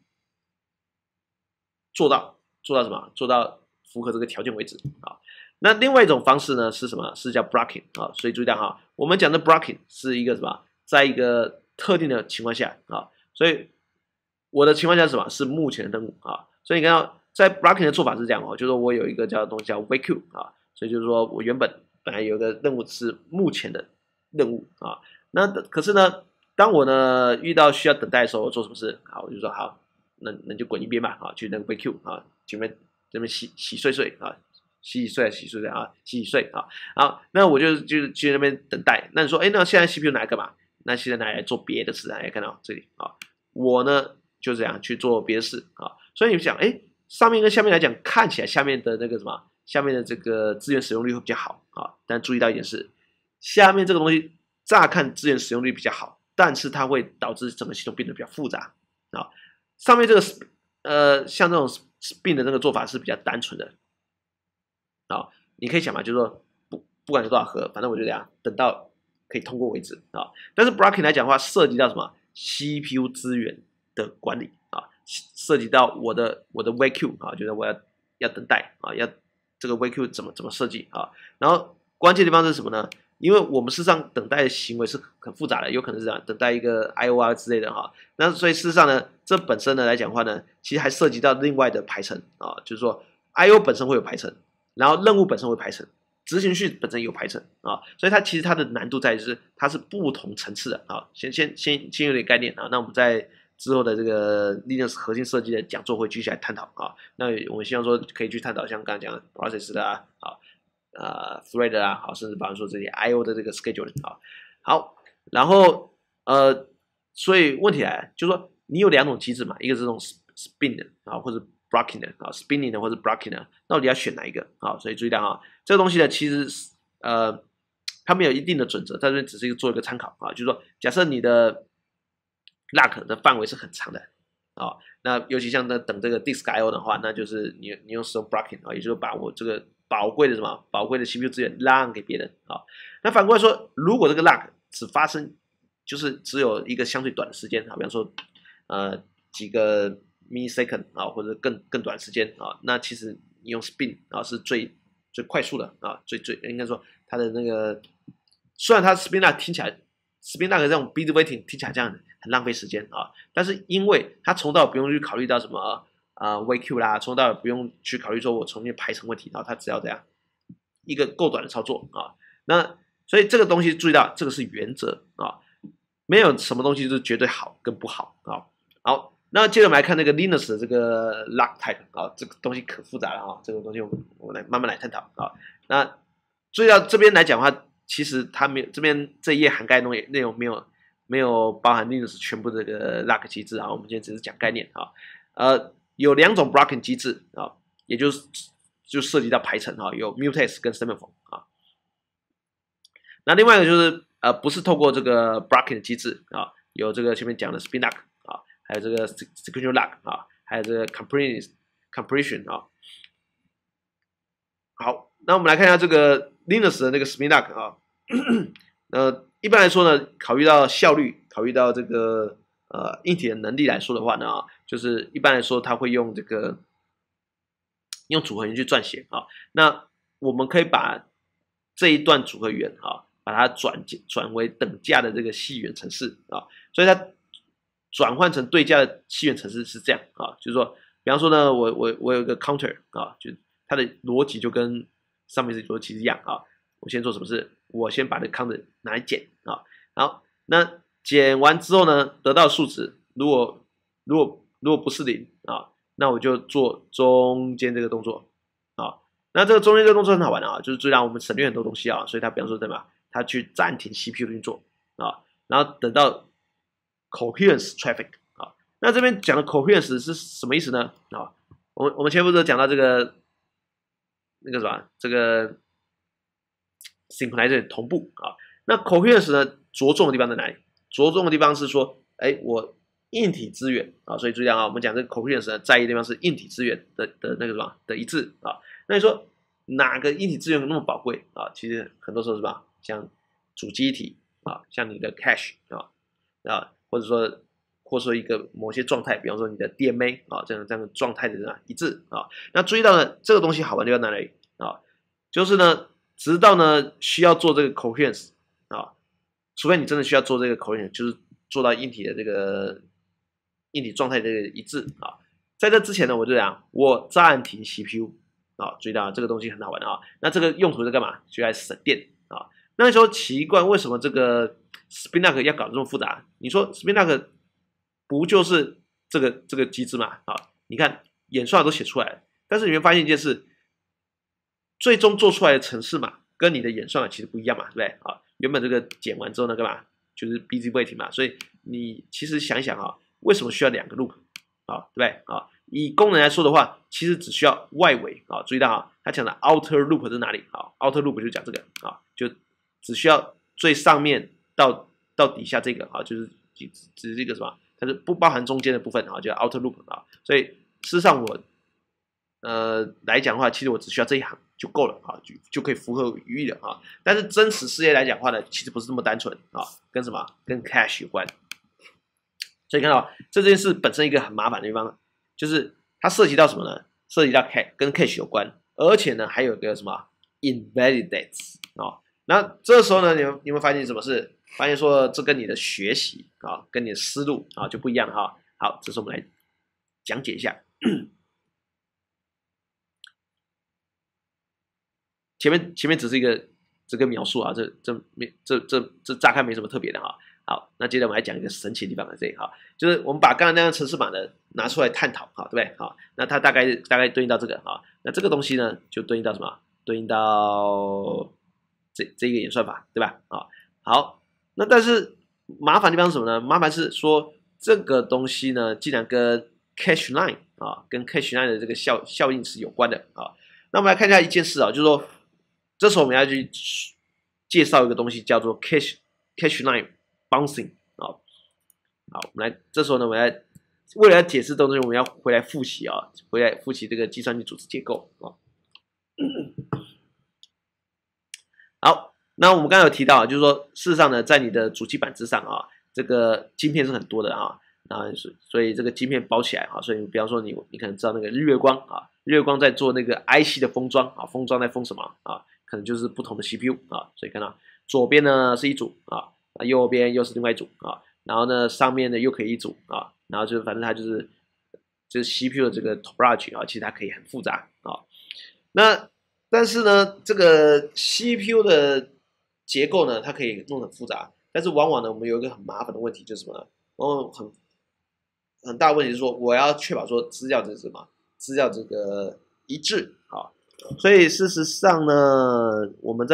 做到什么？做到符合这个条件为止啊。那另外一种方式呢是什么？是叫 blocking 啊。所以注意到哈，我们讲的 blocking 是一个什么？在一个特定的情况下啊。所以我的情况下是什么？是目前的任务啊。所以你看到在 blocking 的做法是这样哦，就是说我有一个东西叫 wait啊。所以就是说我本来有个任务是目前的任务啊。那可是呢，当我呢遇到需要等待的时候，我做什么事？好，我就说好。那就滚一边吧啊，去那个 VQ 啊，这边洗碎啊，洗碎啊，洗碎啊，好，那我就去那边等待。那你说，那现在 CPU 拿来干嘛？那现在拿来做别的事，大家看到这里啊，我呢就这样去做别的事啊。所以你想，上面跟下面来讲，看起来下面的那个什么，下面的这个资源使用率会比较好啊。但注意到一点是，下面这个东西乍看资源使用率比较好，但是它会导致整个系统变得比较复杂啊。上面这个像这种 spin 的这个做法是比较单纯的，好，你可以想嘛，就是说不管有多少核，反正我就这样等到可以通过为止啊。但是 blocking 来讲的话，涉及到什么 CPU 资源的管理啊，涉及到我的 wait queue 啊，就是我要等待啊，要这个 wait queue 怎么设计啊。然后关键地方是什么呢？因为我们事实上等待的行为是很复杂的，有可能是这样等待一个 IOR 之类的哈。那所以事实上呢，这本身呢来讲的话呢，其实还涉及到另外的排程啊，就是说 IO 本身会有排程，然后任务本身会排程，执行序本身有排程啊，所以它其实它的难度在于是它是不同层次的啊。先有点概念啊，那我们在之后的这个 Linux 核心设计的讲座会继续来探讨啊。那我们希望说可以去探讨像刚才讲的 process 的啊。thread 啊，好，甚至比方说这些 I/O 的这个 scheduling 啊，好，然后所以问题来了，就是说你有2种机制嘛，一个是这种 spin 的啊，或者 blocking 的啊 ，spinning 的或者 blocking 的，到底要选哪一个啊？所以注意到啊，这个东西呢，其实它没有一定的准则，但是只是做一个参考啊，就是说，假设你的 lock 的范围是很长的啊，那尤其像等这个 disk I/O 的话，那就是你用使用 blocking 啊，也就是把我这个宝贵的 CPU 资源让给别人啊。那反过来说，如果这个 lock 只发生就是只有一个相对短的时间啊，比方说几个 millisecond 啊，或者更短时间啊，那其实你用 spin 啊是最快速的啊，最应该说它的那个虽然它 spin lock 听起来 spin lock 这种 busy waiting 听起来这样很浪费时间啊，但是因为它从到不用去考虑到什么wait queue 啦，从到不用去考虑说我重新排程问题，然后它只要这样一个够短的操作啊，那所以这个东西注意到这个是原则啊，没有什么东西是绝对好跟不好啊。好，那接着我们来看那个 Linux 的这个 lock type 啊，这个东西可复杂了啊，这个东西我们来慢慢来探讨啊。那注意到这边来讲的话， 其实它没有这边这一页涵盖内容没有包含 Linux 全部这个 lock 机制啊，我们今天只是讲概念啊。有2种 blocking 机制啊，也就涉及到排程啊，有 mutex 跟 semaphore 啊。那另外一个就是不是透过这个 blocking 的机制啊，有这个前面讲的 spin lock 啊，还有这个 sequential lock 啊，还有这个 compression 啊。好，那我们来看一下这个 Linux 的那个 spin lock 啊。一般来说呢，考虑到效率，考虑到这个硬体的能力来说的话呢，就是一般来说它会用这个用组合语言去撰写啊。那我们可以把这一段组合语言啊，把它转为等价的这个细语言程式啊，所以它转换成对价的细语言程式是这样啊，就是说，比方说呢，我有一个 counter 啊，就它的逻辑就跟上面这逻辑一样啊。我先做什么事？我先把这个 counter 拿来减啊，好，那减完之后呢，得到数值如果不是0啊，那我就做中间这个动作啊。那这个中间这个动作很好玩啊，就是让我们省略很多东西啊。所以它比方说对吧？它去暂停 CPU 的运作啊，然后等到 coherence traffic 啊。那这边讲的 coherence 是什么意思呢？啊，我们前不是讲到这个那个什么这个 synchronization 同步啊。那 coherence 呢，着重的地方在哪里？着重的地方是说，我硬体资源啊，所以注意啊，我们讲这个 coherence 呢，在意的地方是硬体资源的那个什么的一致啊。那你说哪个硬体资源那么宝贵啊？其实很多时候是吧，像主机体啊，像你的 cache 或者说一个某些状态，比方说你的 DMA 啊，这样的状态的一致啊。那注意到呢，这个东西好玩就在哪里啊？就是呢，直到呢需要做这个 coherence 啊，除非你真的需要做这个 coherence，就是做到硬体的这个硬体状态的一致啊。在这之前呢，我就讲我暂停 CPU 啊，注意到这个东西很好玩啊。那这个用途是干嘛？就来省电啊。那时候奇怪，为什么这个 spin lock 要搞得这么复杂？你说 spin lock 不就是这个机制嘛？啊，你看演算法都写出来了，但是你会发现一件事，最终做出来的程式嘛，跟你的演算法其实不一样嘛，对不对？啊，原本这个剪完之后呢，干嘛？就是 busy waiting 嘛，所以你其实想一想啊，为什么需要2个 loop 啊，对不对？啊，以功能来说的话，其实只需要外围啊，注意到啊，他讲的 outer loop 是哪里？啊 outer loop 就讲这个啊，就只需要最上面到底下这个啊，就是只是这个什么，它是不包含中间的部分啊，叫 outer loop 啊，所以事实上我来讲的话，其实我只需要这一行就够了啊，就可以符合语义了啊。但是真实世界来讲的话呢，其实不是这么单纯啊，跟什么？跟 cache 有关。所以看到这件事本身一个很麻烦的地方，就是它涉及到什么呢？涉及到跟 cache 有关，而且呢还有一个什么 invalidates 啊。那这时候呢，你会发现什么事？发现说这跟你的学习啊，跟你的思路啊就不一样了哈。好，这时候我们来讲解一下。前面只是一个描述啊，这乍看没什么特别的哈。好，那接着我们来讲一个神奇的地方在这里哈，就是我们把刚刚那样的程式码呢拿出来探讨哈，对不对？好，那它大概对应到这个哈，那这个东西呢就对应到什么？对应到这一个演算法，对吧？啊，好，那但是麻烦的地方是什么呢？麻烦是说这个东西呢，既然跟 cache line 啊，跟 cache line 的这个效应是有关的啊。那我们来看一下一件事啊，就是说，这时候我们要去介绍一个东西，叫做 cache line bouncing 啊。好，我们来，这时候呢，为了解释这东西，我们要回来复习啊，回来复习这个计算机组织结构啊。好，那我们刚才有提到，就是说，事实上呢，在你的主机板之上啊，这个晶片是很多的啊，所以这个晶片包起来啊，所以比方说你可能知道那个日月光啊，日月光在做那个 IC 的封装啊，封装在封什么啊？可能就是不同的 CPU 啊，所以看到左边呢是一组啊，右边又是另外一组啊，然后呢上面呢又可以一组啊，然后就反正它就是 CPU 的这个 topology 啊，其实它可以很复杂啊。那但是呢，这个 CPU 的结构呢，它可以弄得很复杂，但是往往呢，我们有一个很麻烦的问题，就是什么呢？往往很大的问题是说，我要确保说资料这是什么？资料这个一致啊。所以事实上呢，我们在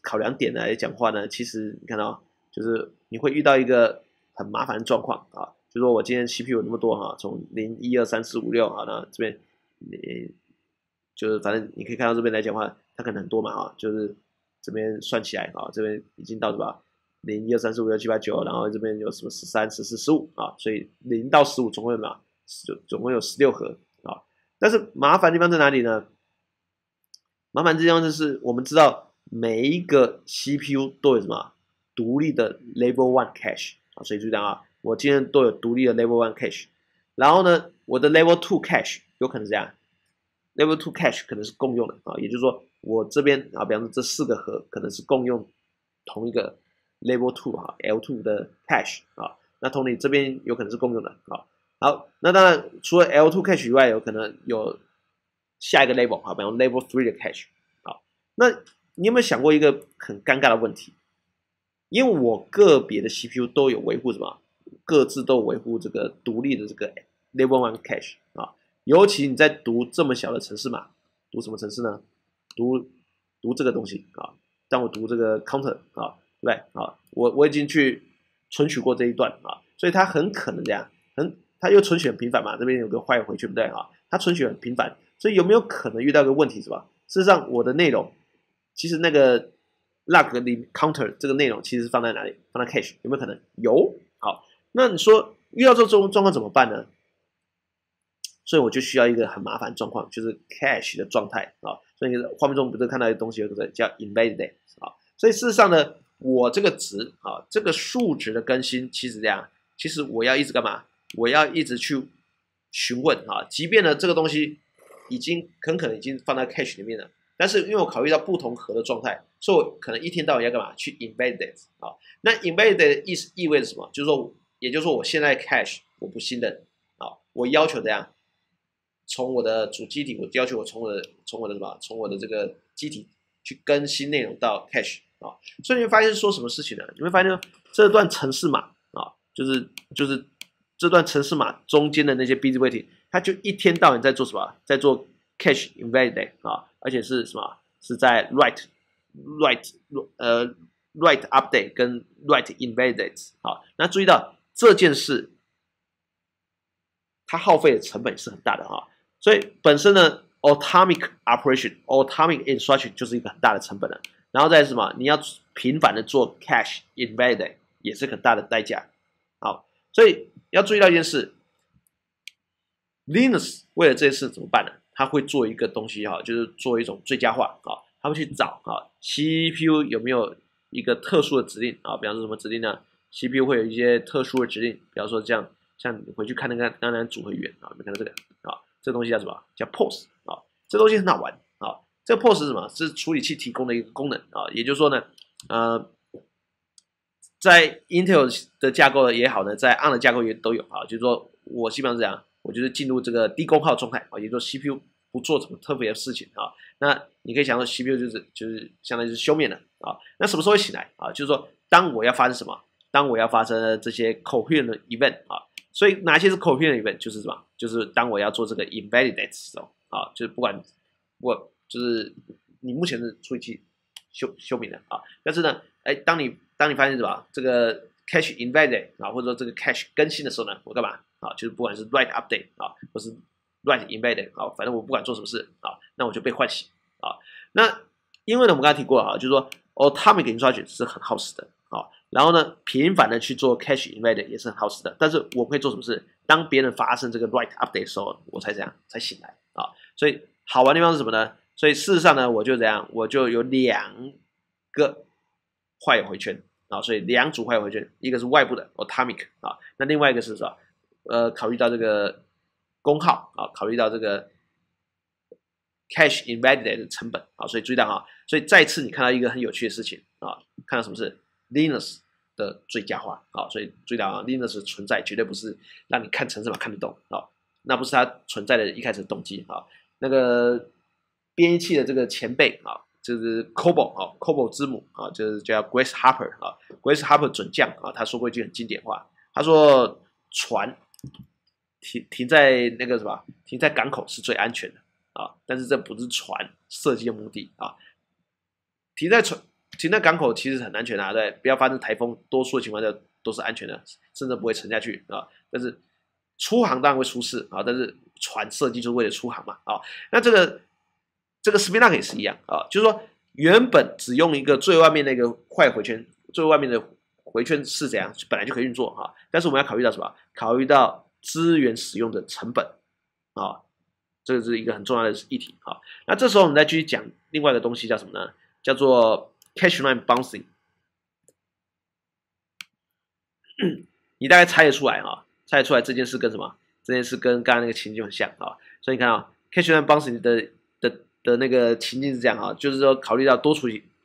考量点来讲话呢，其实你看到就是你会遇到一个很麻烦的状况啊，就说我今天 CPU 有那么多哈，从0、1、2、3、4、5、6啊，那这边就是反正你可以看到这边来讲话，它可能很多嘛啊，就是这边算起来啊，这边已经到什么0、1、2、3、4、5、6、7、8、9，然后这边有什么13、14、15啊，所以0到15总共有嘛，总共有16核啊。但是麻烦的地方在哪里呢？麻烦的地方就是我们知道每一个 CPU 都有什么独立的 Level One Cache 啊，所以就这样啊，我今天都有独立的 Level One Cache， 然后呢，我的 Level Two Cache 有可能这样 ，Level Two Cache 可能是共用的啊，也就是说我这边啊，比方说这4个核可能是共用同一个 Level Two 啊 L2 的 Cache 啊，那同理这边有可能是共用的啊。好，那当然除了 L2 cache 以外，有可能有下一个 level 啊，比方 level 3的 cache 啊。那你有没有想过一个很尴尬的问题？因为我个别的 CPU 都有维护什么，各自都有维护这个独立的这个 level 1 cache 啊。尤其你在读这么小的程式码，读什么程式呢？读这个东西啊。当我读这个 counter 啊，对不对啊？我已经去存取过这一段啊，所以它很可能这样，它又存取很频繁嘛，这边有个坏回去不对啊，它存取很频繁，所以有没有可能遇到一个问题是吧？事实上，我的内容其实那个 log counter 这个内容其实是放在哪里？放在 cache 有没有可能？有。好，那你说遇到这种状况怎么办呢？所以我就需要一个很麻烦的状况，就是 cache 的状态啊。所以画面中不是看到的东西有个叫 embedded 啊。所以事实上呢，我这个值啊，这个数值的更新其实这样，其实我要一直干嘛？我要一直去询问啊，即便呢这个东西已经很可能已经放在 cache 里面了，但是因为我考虑到不同核的状态，所以我可能一天到晚要干嘛？去 embedded 啊。那 embedded 意味着什么？就是说，也就是说我现在 cache 我不信任啊，我要求这样。从我的主机体，我要求我从我的什么，从我的这个机体去更新内容到 cache 啊，所以你会发现说什么事情呢？你会发现这段程式码啊，就是这段程式码中间的那些 busy waiting， 它就一天到晚在做什么？在做 cache invalidate 啊，而且是什么？是在 write update 跟 write invalidate 啊。那注意到这件事，它耗费的成本是很大的啊。所以本身呢 ，atomic operation、atomic instruction 就是一个很大的成本了。然后再是什么？你要频繁的做 cache invalidate 也是很大的代价。好，所以要注意到一件事 ，Linux 为了这件事怎么办呢？他会做一个东西哈，就是做一种最佳化啊，他会去找啊 CPU 有没有一个特殊的指令啊，比方说什么指令呢 ？CPU 会有一些特殊的指令，比方说这样，像你回去看那个刚才组合语言啊，你看到这个啊。这个东西叫什么？叫 POS 啊，这东西很好玩啊。这个 POS 是什么？是处理器提供的一个功能啊。也就是说呢，在 Intel 的架构也好呢，在 ARM 的架构也都有啊。就是说我基本上是这样，我就是进入这个低功耗状态啊，也就是说 CPU 不做什么特别的事情啊。那你可以想到 CPU 就是相当于是休眠了啊。那什么时候会醒来啊？就是说当我要发生什么？当我要发生这些 coherent event 啊。所以哪些是 coherent event？ 就是什么？就是当我要做这个 invalidate 的时候啊，就是不管我就是你目前的处理器休眠了啊，但是呢，哎，当你发现什么这个 cache invalidate 啊，或者说这个 cache 更新的时候呢，我干嘛啊？就是不管是 write update 啊，或是 write invalidate 啊，反正我不管做什么事啊，那我就被唤醒啊。那因为呢，我们刚才提过啊，就是说 atomic instruction 是很耗时的啊。然后呢，频繁的去做 cache invalidate 也是很耗时的。但是我会做什么事？当别人发生这个 write update 的时候，我才这样才醒来啊。所以好玩的地方是什么呢？所以事实上呢，我就这样，我就有2个坏友回圈啊。所以2组坏友回圈，一个是外部的 atomic 啊，那另外一个是什么？考虑到这个功耗啊，考虑到这个 cache invalidate 的成本啊，所以注意到啊。所以再次你看到一个很有趣的事情啊，看到什么事 ？Linux 的最佳化啊，所以注意到啊 ，Linux 存在绝对不是让你看程式码看得懂啊，那不是它存在的一开始的动机啊。那个编译器的这个前辈啊，就是 COBOL 啊，COBOL 之母啊，就是叫 Grace Harper 啊，Grace Harper 准将啊，他说过一句很经典话，他说船停在那个什么，停在港口是最安全的啊，但是这不是船设计的目的啊，停在停在港口其实很安全啊，对，不要发生台风，多数的情况下都是安全的，甚至不会沉下去啊。但是出航当然会出事啊，但是船设计就是为了出航嘛啊。那这个 spin lock 也是一样啊，就是说原本只用一个最外面那个坏回圈，最外面的回圈是怎样，本来就可以运作啊。但是我们要考虑到什么？考虑到资源使用的成本啊，这是一个很重要的议题啊。那这时候我们再继续讲另外一个东西叫什么呢？叫做 cash line bouncing。你大概猜得出来啊，猜得出来这件事跟什么？这件事跟刚刚那个情境很像啊。所以你看啊 ，cash line bouncing 的那个情境是这样啊，就是说考虑到多处理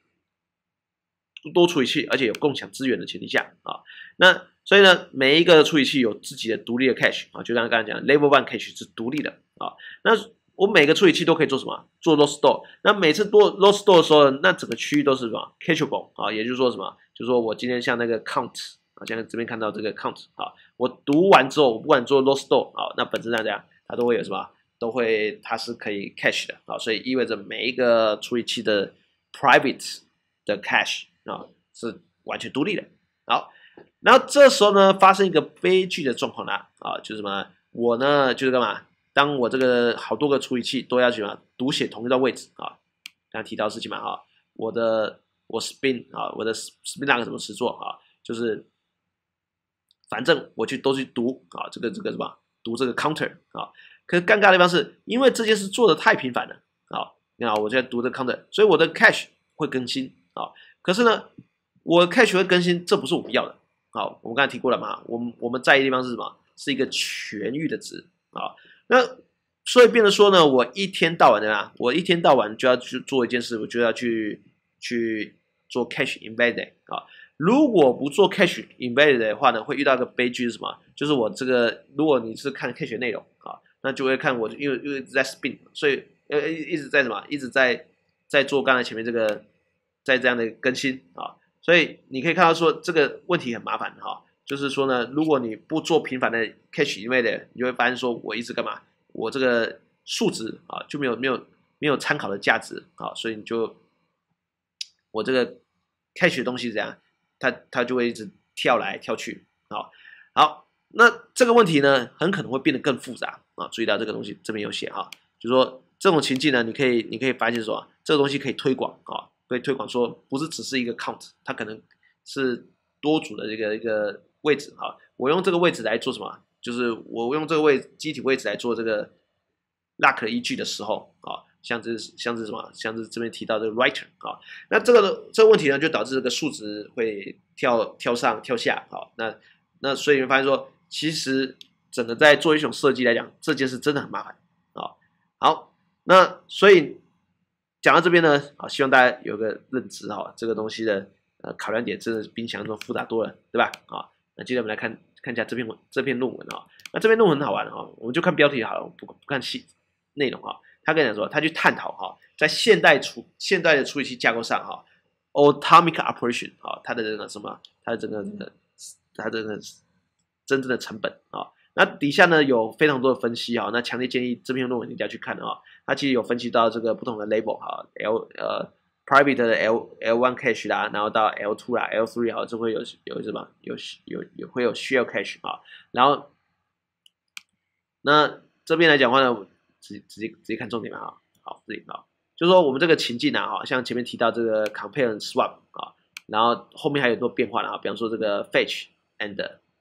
器，而且有共享资源的前提下啊，那所以呢，每一个处理器有自己的独立的 cache 啊，就像刚才讲 ，Level One cache 是独立的啊。那我每个处理器都可以做什么？做 load store。那每次做 load store 的时候，那整个区域都是什么 cacheable 啊？也就是说什么？就是说我今天像那个 count 啊，像这边看到这个 count 啊，我读完之后，我不管做 load store 啊，那本质上这样，它都会有什么？都会它是可以 cache 的啊，所以意味着每一个处理器的 private 的 cache 啊是完全独立的。好，然后这时候呢，发生一个悲剧的状况啦啊，就是什么？我呢就是干嘛？当我这个好多个处理器都要去嘛读写同一段位置啊，刚才提到的事情嘛啊，我 spin 啊，我的 spin lock 怎么实作啊？就是反正我都去读啊，这个什么读这个 counter 啊。可是尴尬的地方是因为这件事做的太频繁了啊，你看我现在读这个 counter，所以我的 cache 会更新啊。可是呢，我 cache 会更新，这不是我们要的。好，我们刚才提过了嘛，我们在意的地方是什么？是一个全域的值啊。那所以变得说呢，我一天到晚的啊，我一天到晚就要去做一件事，我就要去做 cache embedding 啊。如果不做 cache embedded 的话呢，会遇到一个悲剧是什么？就是我这个，如果你是看 cache 内容啊，那就会看我因为一直在 spin， 所以一直在什么？一直在做刚才前面这个在这样的更新啊，所以你可以看到说这个问题很麻烦哈。就是说呢，如果你不做频繁的 cache embedded，你会发现说我一直干嘛？我这个数值啊就没有参考的价值啊，所以你就我这个 cache 的东西怎样？它就会一直跳来跳去啊。好，那这个问题呢，很可能会变得更复杂啊。注意到这个东西这边有写哈，就是说这种情境呢，你可以发现说，这个东西可以推广啊，可以推广说不是只是一个 count， 它可能是多组的一个位置啊。我用这个位置来做什么？就是我用这个机体位置来做这个 lock 的依据的时候啊，像是什么？像是这边提到的 writer 啊，那这个问题呢，就导致这个数值会跳上跳下啊。那所以你会发现说，其实整个在做一种设计来讲，这件事真的很麻烦啊。好，那所以讲到这边呢，啊，希望大家有个认知哈，这个东西的考量点真的比想象中复杂多了，对吧？啊，那接着我们来看一下这篇论文啊。那这篇论文很好玩啊，我们就看标题好了，不看细内容啊。他跟你讲说，他去探讨哈，在现代的处理器架构上哈，atomic operation 啊，它的这个什么，它的这个真正的成本啊。那底下呢有非常多的分析啊，那强烈建议这篇论文你一定要去看啊。它其实有分析到这个不同的 label 哈，private 的 L1 cache 啦，然后到 L2 啦，L3 哈，这会有什么会有 shell cache 啊，然后那这边来讲的话呢，直接看重点嘛哈，好，这里啊，就是说我们这个情境啊，哈，像前面提到这个 compare and swap 啊，然后后面还有很多变化啊，比方说这个 fetch and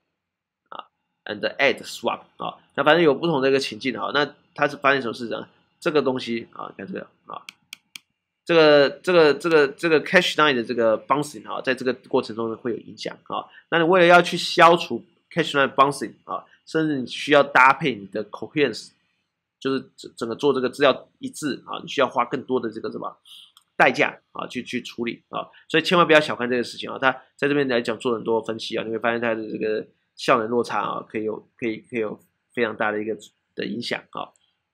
add swap 啊，那反正有不同的一个情境啊，那它是发生什么事情？这个东西啊，看这个啊，这个 cache line 的这个 bouncing 啊，在这个过程中会有影响啊。那你为了要去消除 cache line bouncing 啊，甚至你需要搭配你的 coherence， 就是整个做这个资料一致啊，你需要花更多的这个什么代价啊去处理啊，所以千万不要小看这个事情啊。他在这边来讲做很多分析啊，你会发现它的这个效能落差啊，可以有非常大的一个影响啊。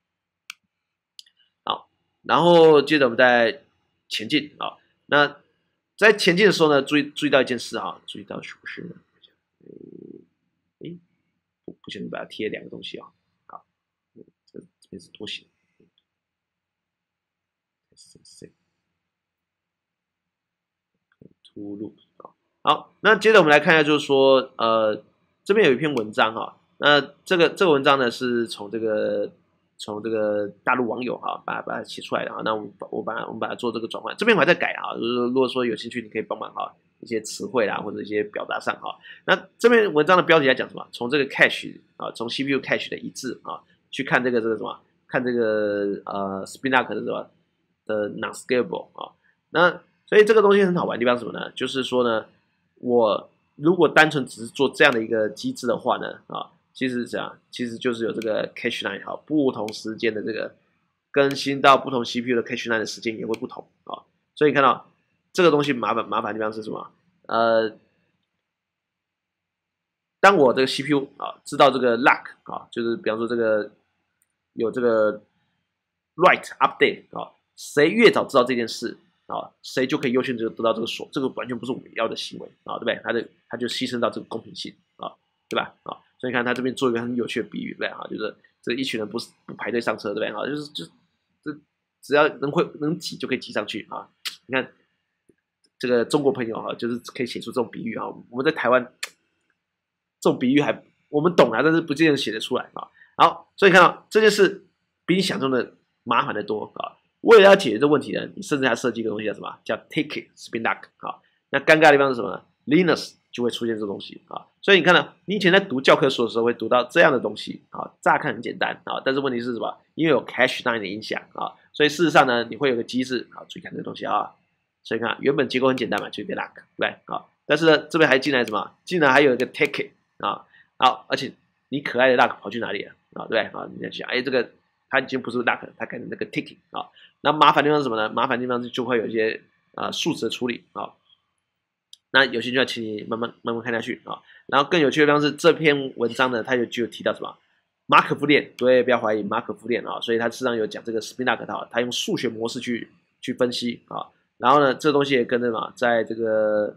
好，然后接着我们再前进啊。那在前进的时候呢，注意到一件事啊，注意到是不是？不行，把它贴两个东西啊。好，这边是多写。 出路啊。好，那接着我们来看一下，就是说这边有一篇文章哈，那这个文章呢是从这个大陆网友哈把它写出来的啊，那我们把它做这个转换，这边我还在改啊，就是如果说有兴趣，你可以帮忙哈一些词汇啦或者一些表达上哈。那这篇文章的标题在讲什么？从这个 cache 啊，从 CPU cache 的一致啊，去看这个什么？看这个Spinac 的什么的 non-scalable 啊，那所以这个东西很好玩的地方是什么呢？就是说呢，我如果单纯只是做这样的一个机制的话呢，啊，其实是这样，其实就是有这个 cache line 哈，不同时间的这个更新到不同 CPU 的 cache line 的时间也会不同啊，所以看到这个东西麻烦的地方是什么？当我这个 CPU 啊知道这个 lock 啊，就是比方说这个有这个 write update 啊，谁越早知道这件事啊，谁就可以优先得到这个锁，这个完全不是我们要的行为啊，对不对？它就牺牲到这个公平性啊，对吧？啊，所以你看他这边做一个很有趣的比喻，对不对？啊，就是这一群人不排队上车，对不对？啊，这只要能挤就可以挤上去啊。你看这个中国朋友哈，就是可以写出这种比喻啊。我们在台湾这种比喻我们懂啊，但是不见得写得出来啊。好，所以看到这件事比你想中的麻烦的多啊。为了要解决这个问题呢，你甚至还设计一个东西叫什么？叫 Ticket Spinac 啊。那尴尬的地方是什么呢 ？Linux 就会出现这个东西啊。所以你看到，你以前在读教科书的时候会读到这样的东西啊，乍看很简单啊，但是问题是什么？因为有 cache line 的影响啊，所以事实上呢，你会有个机制啊，注意看这个东西啊。所以看原本结构很简单嘛，就一个 lock， 对不对啊？但是呢，这边还进来什么？进来还有一个 ticket 啊，好，而且你可爱的 lock 跑去哪里了啊？对不对啊？你在想，哎，这个它已经不是 lock， 它改成那个 ticket 啊。那麻烦地方是什么呢？麻烦地方就会有一些数值的处理啊。那有兴趣要请你慢慢看下去啊。然后更有趣的地方是这篇文章呢，它就有提到什么？马可夫链，对，不要怀疑马可夫链啊。所以它事实上有讲这个 Spinac 套，它用数学模式去分析啊。然后呢，这东西也跟着嘛，在这个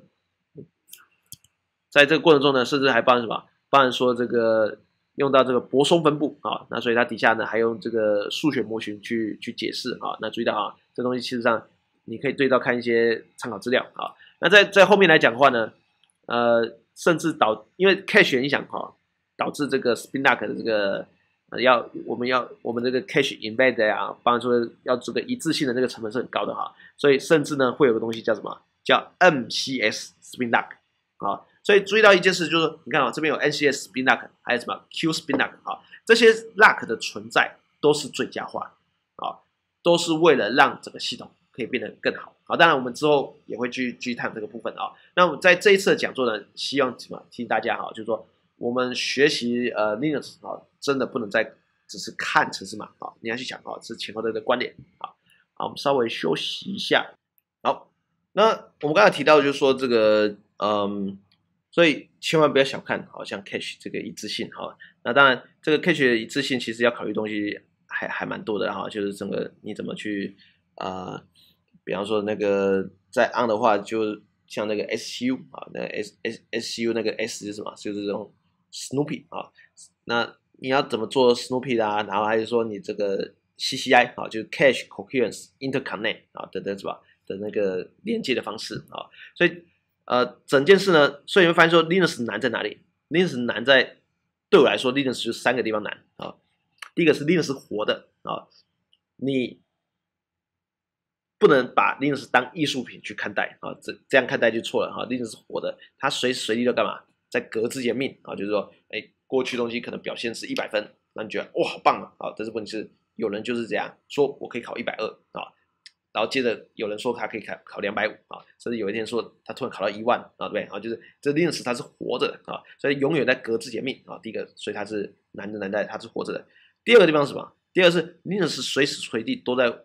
过程中呢，甚至还包含什么？包含说这个用到这个泊松分布啊，那所以它底下呢还用这个数学模型去解释啊。那注意到啊，这东西其实上你可以对照看一些参考资料啊。那在后面来讲的话呢，甚至因为 cache 影响哈，导致这个 Spinac 的这个我们这个 cache embed 啊，包含说要这个一致性的这个成本是很高的哈，所以甚至呢会有个东西叫什么？叫 MCS Spinac 啊。所以注意到一件事，就是你看啊，这边有 NCS Spinac， 还有什么 Q Spinac 啊，这些 lock 的存在都是最佳化啊，都是为了让整个系统可以变得更好。好，当然我们之后也会继续谈这个部分啊。那我在这一次的讲座呢，希望什么提醒大家哈，就是说我们学习Linux 啊，真的不能再只是看程式码啊，你要去想啊，是前后的关联啊。好，我们稍微休息一下。好，那我们刚才提到就是说这个所以千万不要小看好像 cache 这个一致性哈。那当然这个 cache 的一致性其实要考虑东西还蛮多的哈，就是整个你怎么去比方说那个在 on 的话，就像那个 SCU 啊，那 SCU 那个 S 是什么？就是这种 Snoopy 啊。那你要怎么做 Snoopy 啦？然后还是说你这个 CCI 啊，就是 Cache Coherence Interconnect 啊等是吧？的那个连接的方式啊，所以整件事呢，所以你会发现说 Linux 难在哪里 ？Linux 难在对我来说 ，Linux 就3个地方难啊。第一个是 Linux 活的啊，你不能把 Linux 当艺术品去看待啊，这样看待就错了哈。Linux 是活的，它随时随地都干嘛？在革自己的命啊，就是说，哎，过去东西可能表现是100分，那你觉得哇好棒啊，但是问题是有人就是这样说，我可以考120啊，然后接着有人说他可以考250啊，甚至有一天说他突然考到10000啊，对不对啊？就是这 Linux 它是活着的啊，所以永远在革自己的命啊。第一个，所以它是难在它是活着的。第二个地方是什么？第二个是 Linux 随时随地都在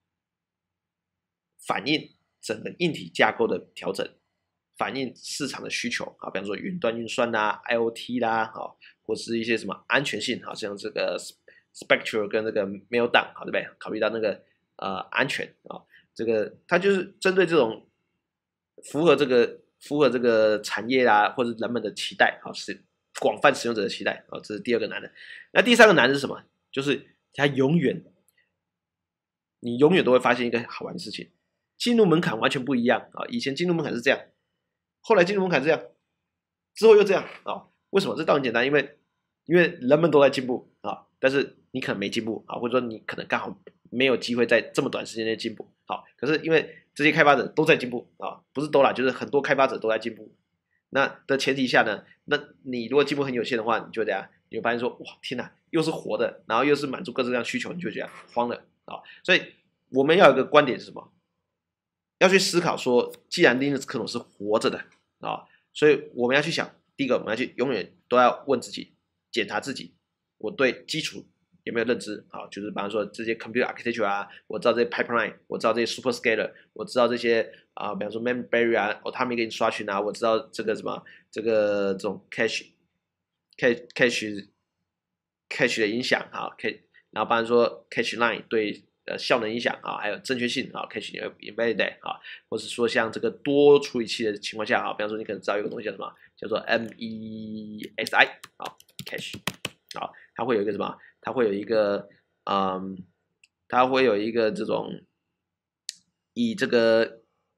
反映整个硬体架构的调整，反映市场的需求啊，比方说云端运算啦、IoT 啦，啊，或是一些什么安全性啊，像这个 Spectre 跟这个 Meltdown 啊，对不对？考虑到那个安全啊，这个它就是针对这种符合这个产业啦，或者人们的期待啊，是广泛使用者的期待啊，这是第二个难的。那第三个难是什么？就是它你永远都会发现一个好玩的事情。进入门槛完全不一样啊！以前进入门槛是这样， 后来进入门槛这样，之后又这样啊？为什么？这道理很简单，因为人们都在进步啊，但是你可能没进步啊，或者说你可能刚好没有机会在这么短时间内进步。好，可是因为这些开发者都在进步啊，不是都啦，就是很多开发者都在进步。那的前提下呢，那你如果进步很有限的话，你就这样，你会发现说，哇，天哪，又是活的，然后又是满足各式各样需求，你就这样慌了啊。所以我们要有一个观点是什么？要去思考说，既然 Linux 可能是活着的啊，所以我们要去想，第一个我们要去永远都要问自己，检查自己，我对基础有没有认知啊？就是比方说这些 computer architecture 啊，我知道这些 pipeline， 我知道这些 superscalar， 我知道这些比方说 memory barrier 啊 atomic instruction 啊，我知道这个什么这种 cache 的影响啊，然后比方说 cache line 对效能影响啊，还有正确性啊 cache invalidate 啊，或是说像这个多处理器的情况下啊，比方说你可能知道有个东西叫什么，叫做 MESI 啊 cache 啊，它会有一个什么？它会有一个它会有一个这种以这个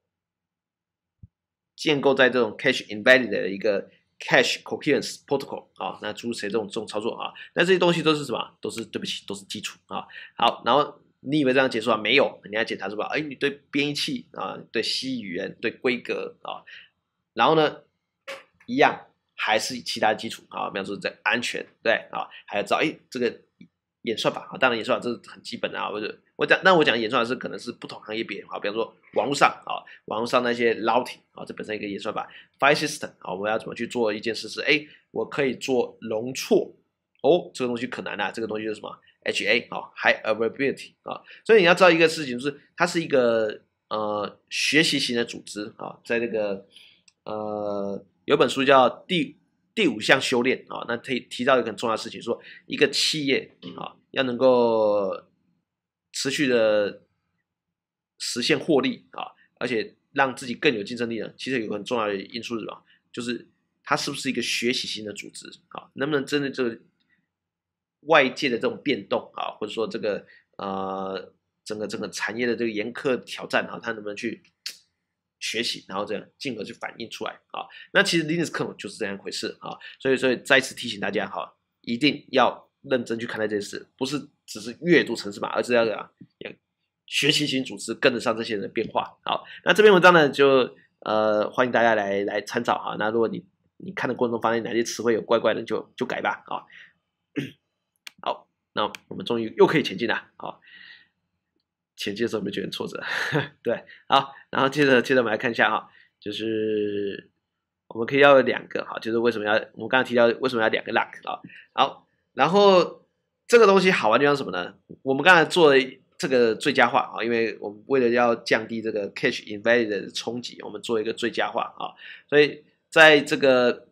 建构在这种 cache invalidate 的一个 cache coherence protocol 啊，那诸如此类这种操作啊，那这些东西都是什么？都是对不起，都是基础啊。好，然后你以为这样结束啊？没有，你要检查是吧？哎，你对编译器啊，对 C 语言，对规格啊，然后呢，一样还是其他基础啊，比方说这安全对啊，还要找这个演算法啊，当然演算法这是很基本的啊，我讲演算法是可能是不同行业别啊，比方说网络上啊，网络上那些 routing 啊，这本身一个演算法 file system 啊，我要怎么去做一件事是，我可以做容错哦，这个东西可难啊，这个东西是什么 HA 啊 high availability 啊，所以你要知道一个事情，就是它是一个学习型的组织啊，在这个有本书叫第五项修炼啊，那提到一个很重要的事情，说一个企业啊要能够持续的实现获利啊，而且让自己更有竞争力呢，其实有个很重要的因素是什么？就是它是不是一个学习型的组织啊？能不能针对这个外界的这种变动啊，或者说这个整个产业的这个严苛挑战啊，它能不能去学习，然后这样进而去反映出来啊？那其实 Linux kernel 就是这样一回事啊，所以再次提醒大家哈，一定要认真去看待这件事，不是只是阅读程式码，而是要学习型组织跟得上这些人的变化。好，那这篇文章呢，就欢迎大家来参照哈。那如果你看的过程中发现哪些词汇有怪怪的，就改吧啊。好，那我们终于又可以前进了啊。前进的时候有没有觉得很挫折？对，好，然后接着我们来看一下哈，就是我们可以要有两个哈，就是我们刚才提到为什么要两个 lock 啊？好，然后这个东西好玩的地方是什么呢？我们刚才做了这个最佳化啊，因为我们为了要降低这个 cache invalid 的冲击，我们做一个最佳化啊，所以在这个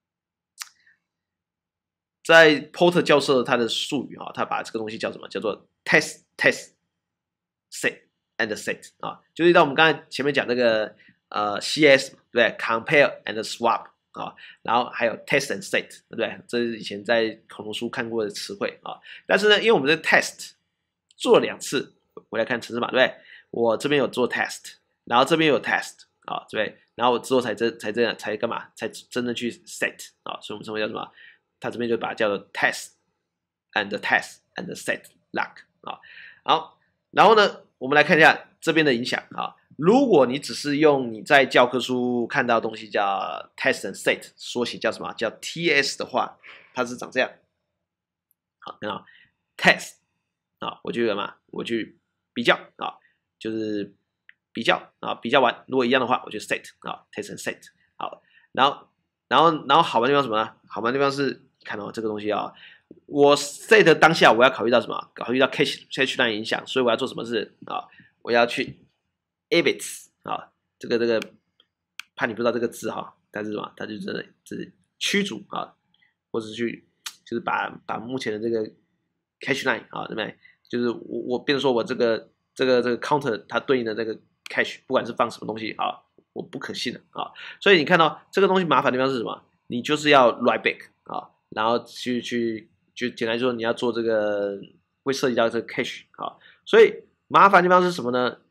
在 Porter 教授他的术语啊，他把这个东西叫什么？叫做 test set and set 啊，就是到我们刚才前面讲那个CS 对不对 ？compare and swap 啊，然后还有 test and set 对不对？这是以前在恐龙书看过的词汇啊。但是呢，因为我们的 test 做了2次，回来看程式码对不对？我这边有做 test， 然后这边有 test 啊，对不对？然后我之后才这样才干嘛？才真的去 set 啊，所以我们称为叫什么？它这边就把它叫做 test and set lock 啊。好，然后呢，我们来看一下这边的影响啊。如果你只是用你在教科书看到的东西叫 test and set， 缩写叫什么？叫 TS 的话，它是长这样。好，看到 test 啊，我去比较啊，就是比较啊，比较完，如果一样的话，我就 set 啊 ，test and set。好，然后好玩的地方是什么呢？好玩的地方是看到这个东西啊。我 set 当下我要考虑到什么？考虑到 cache line 影响，所以我要做什么事啊？我要去 abits 啊，这个怕你不知道这个字哈，但是什么？它就真的是驱逐啊，或者就是把目前的这个 cache line 啊，对不对？就是我变成说我这个 counter 它对应的这个 cache， 不管是放什么东西啊，我不可信的啊，所以你看到这个东西麻烦的地方是什么？你就是要 write back 啊，然后就简单说，你要做这个会涉及到这个 cache 啊，所以麻烦的地方是什么呢？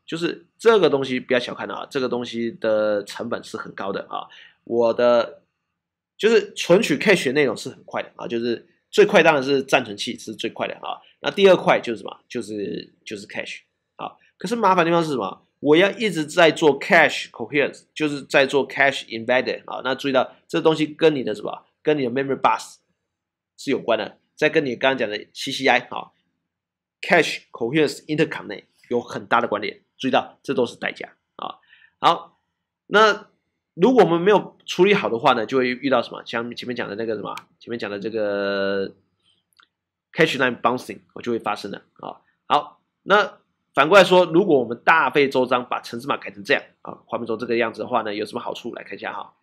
就是这个东西不要小看啊，这个东西的成本是很高的啊。我的就是存取 cache 的内容是很快的啊，就是最快当然是暂存器是最快的啊。那第二快就是什么？就是 cache 啊。可是麻烦的地方是什么？我要一直在做 cache coherence， 就是在做 cache embedded 啊。那注意到这东西跟你的什么？跟你的 memory bus 是有关的，在跟你刚刚讲的 CCI 啊 cache coherence interconnect 有很大的关联。注意到这都是代价啊。好，那如果我们没有处理好的话呢，就会遇到什么？像前面讲的那个什么？前面讲的这个 cache line bouncing 就会发生了啊。好，那反过来说，如果我们大费周章把程式码改成这样啊，画面中这个样子的话呢，有什么好处？来看一下哈。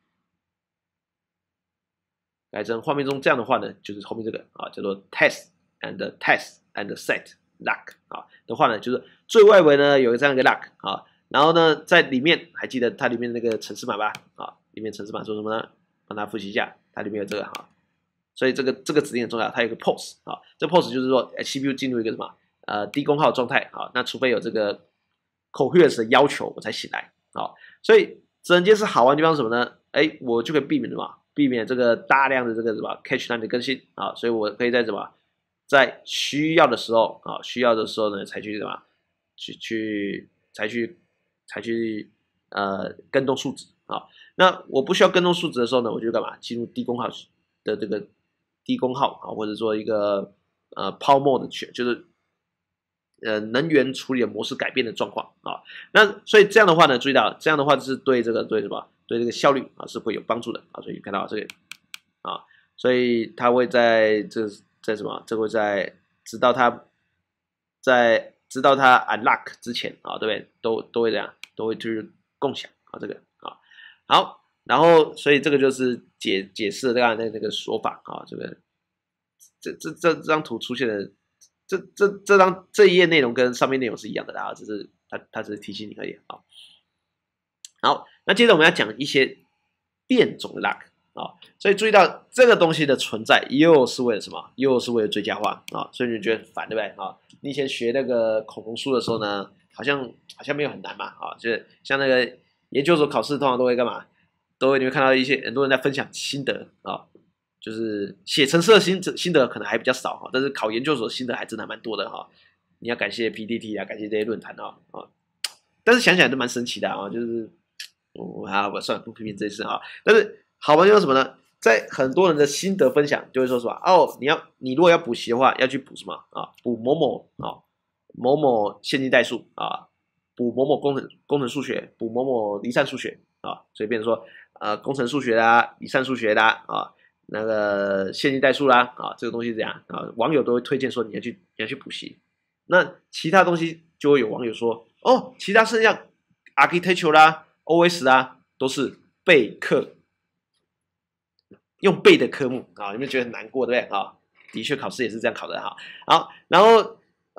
改成画面中这样的话呢，就是后面这个啊，叫做 test and set lock 啊的话呢，就是最外围呢有这样一个 lock 啊，然后呢在里面还记得它里面那个程式码吧？啊，里面程式码说什么呢？帮大家复习一下，它里面有这个哈，所以这个指令很重要，它有一个 pose 啊，这 pose 就是说 CPU 进入一个什么低功耗状态啊，那除非有这个 coherence 的要求我才醒来啊，所以整件事好玩的地方是什么呢？哎，我就可以避免什么？避免这个大量的这个什么 cache line 的更新啊，所以我可以在什么，在需要的时候啊，呢才去什么，才去跟动数值啊。那我不需要跟动数值的时候呢，我就干嘛？进入低功耗的这个低功耗啊，或者说一个power mode 就是能源处理的模式改变的状况啊。那所以这样的话呢，注意到这样的话是对什么？对这个效率啊是会有帮助的啊，所以看到这个啊，所以它会在什么？这会在直到它 unlock 之前啊，对不对？都会这样，都会去共享啊这个啊。好，然后所以这个就是解释了刚才那个说法啊，这张图出现的这一页内容跟上面内容是一样的啦，只是它只是提醒你而已啊。好，那接着我们要讲一些变种的 lock 啊，所以注意到这个东西的存在又是为了什么？又是为了最佳化啊，所以你觉得很烦对不对啊？你以前学那个恐龙书的时候呢，好像没有很难嘛啊，就是像那个研究所考试通常都会干嘛？你会看到很多人在分享心得啊，就是写程式的心得可能还比较少哈，但是考研究所心得还真的蛮多的哈。你要感谢 PTT 啊，感谢这些论坛啊，但是想想都蛮神奇的啊，就是我算了不批评这事啊，但是好玩就是什么呢？在很多人的心得分享就会说什么哦，你如果要补习的话，要去补什么啊？补某某啊，某某线性代数啊，补某某工程数学，补某某离散数学啊，所以变成说工程数学啦，离散数学啦啊，那个线性代数啦啊，这个东西这样啊，网友都会推荐说你要去补习。那其他东西就会有网友说哦，其他是像 architecture 啦、OS 啦，都是备课。用背的科目啊，有没有觉得很难过，对不对啊？的确，考试也是这样考的哈。好，然后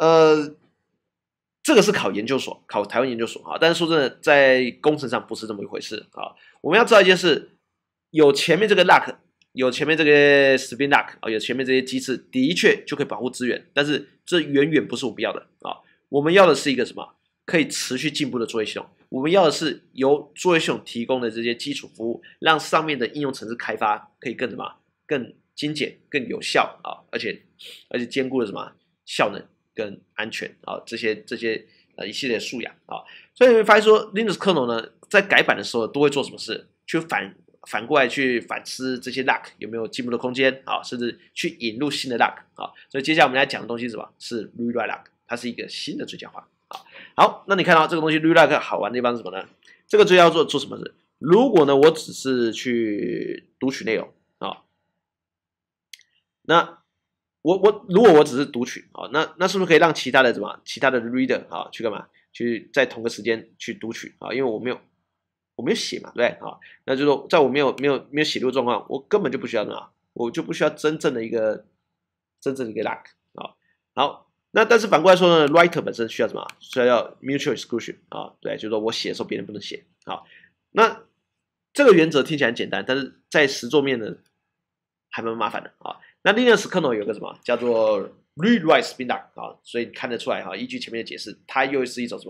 这个是考研究所，考台湾研究所啊。但是说真的，在工程上不是这么一回事啊。我们要知道一件事，有前面这个 lock， 有前面这个 spin lock 啊，有前面这些机制，的确就可以保护资源，但是这远远不是我们要的啊。我们要的是一个什么？可以持续进步的作业系统。我们要的是由作业系统提供的这些基础服务，让上面的应用程式开发可以更什么？更精简、更有效啊！而且兼顾了什么？效能跟安全啊，这些一系列素养啊。所以你会发现说 ，Linux kernel 呢，在改版的时候都会做什么事？去反过来去反思这些 lock 有没有进步的空间啊，甚至去引入新的 lock 啊。所以接下来我们来讲的东西是什么？是 rewrite lock， 它是一个新的最佳化。好，那你看到这个东西 rewrite 好玩的地方是什么呢？这个最要做什么事？如果呢，我只是去读取内容啊，那如果我只是读取啊，那是不是可以让其他的reader 啊去干嘛？去在同个时间去读取啊？因为我没有写嘛，对不对啊？那就是说，在我没有写入状况，我根本就不需要什么，我就不需要真正的一个 lock 啊。好。那但是反过来说呢 ，writer 本身需要什么？需要 mutual exclusion 啊，对，就是说我写的时候别人不能写。好，那这个原则听起来很简单，但是在实作面呢还蛮麻烦的啊。那 Linux kernel 有个什么叫做 read write spin lock 啊，所以看得出来哈，依据前面的解释，它又是一种什么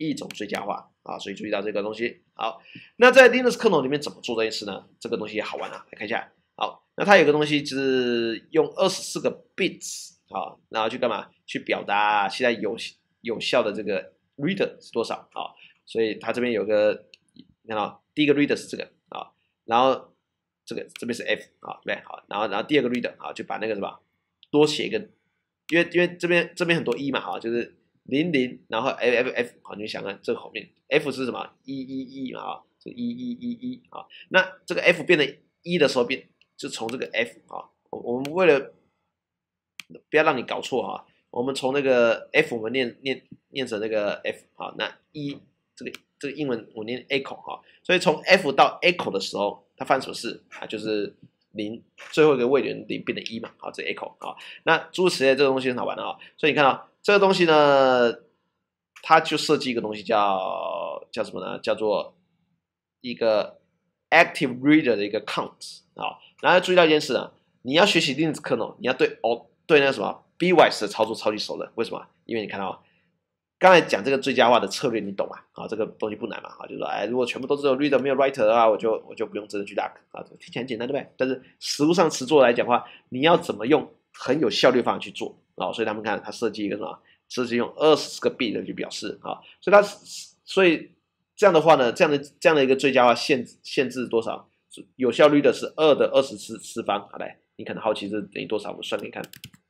一种最佳化啊，所以注意到这个东西。好，那在 Linux 可能里面怎么做这件事呢？这个东西也好玩啊，来看一下。好，那它有个东西就是用24个 bits 啊，然后去干嘛？去表达现在有效的这个 reader 是多少啊？所以它这边有个，你看到第一个 reader 是这个啊，然后这边是 f 啊，对，好，然后第二个 reader 啊，就把那个什么多写一个，因为这边很多一嘛啊，就是00，然后 f 好，你就想看这个后面 f 是什么111嘛啊，是1111啊，那这个 f 变成1的时候就从这个 f 啊，我们为了不要让你搞错啊，我们从那个 f 我们念成那个 f 啊，那这个英文我念 echo 哈，所以从 f 到 echo 的时候，它发生什么事啊？就是0最后一个位元0变成1嘛，好，这 echo 啊。那诸如此类这个东西很好玩的啊，所以你看到这个东西呢，它就设计一个东西叫什么呢？叫做一个 active reader 的一个 count 啊。然后要注意到一件事啊，你要学习 Linux kernel， 你要对那个什么 BWise 的操作超级熟的，为什么？因为你看到刚才讲这个最佳化的策略，你懂吗？啊，这个东西不难嘛，啊，就是说，哎，如果全部都只有 reader 没有 writer 的话，我就不用真的去 lock 啊，听起来很简单，对不对？但是实物上实做来讲的话，你要怎么用很有效率方法去做啊？所以他们看他设计一个什么？设计用24个 bit 去表示啊，所以这样的话呢，这样的一个最佳化限制多少？有效率的是2的24次方，好来，你可能好奇这等于多少？我算给你看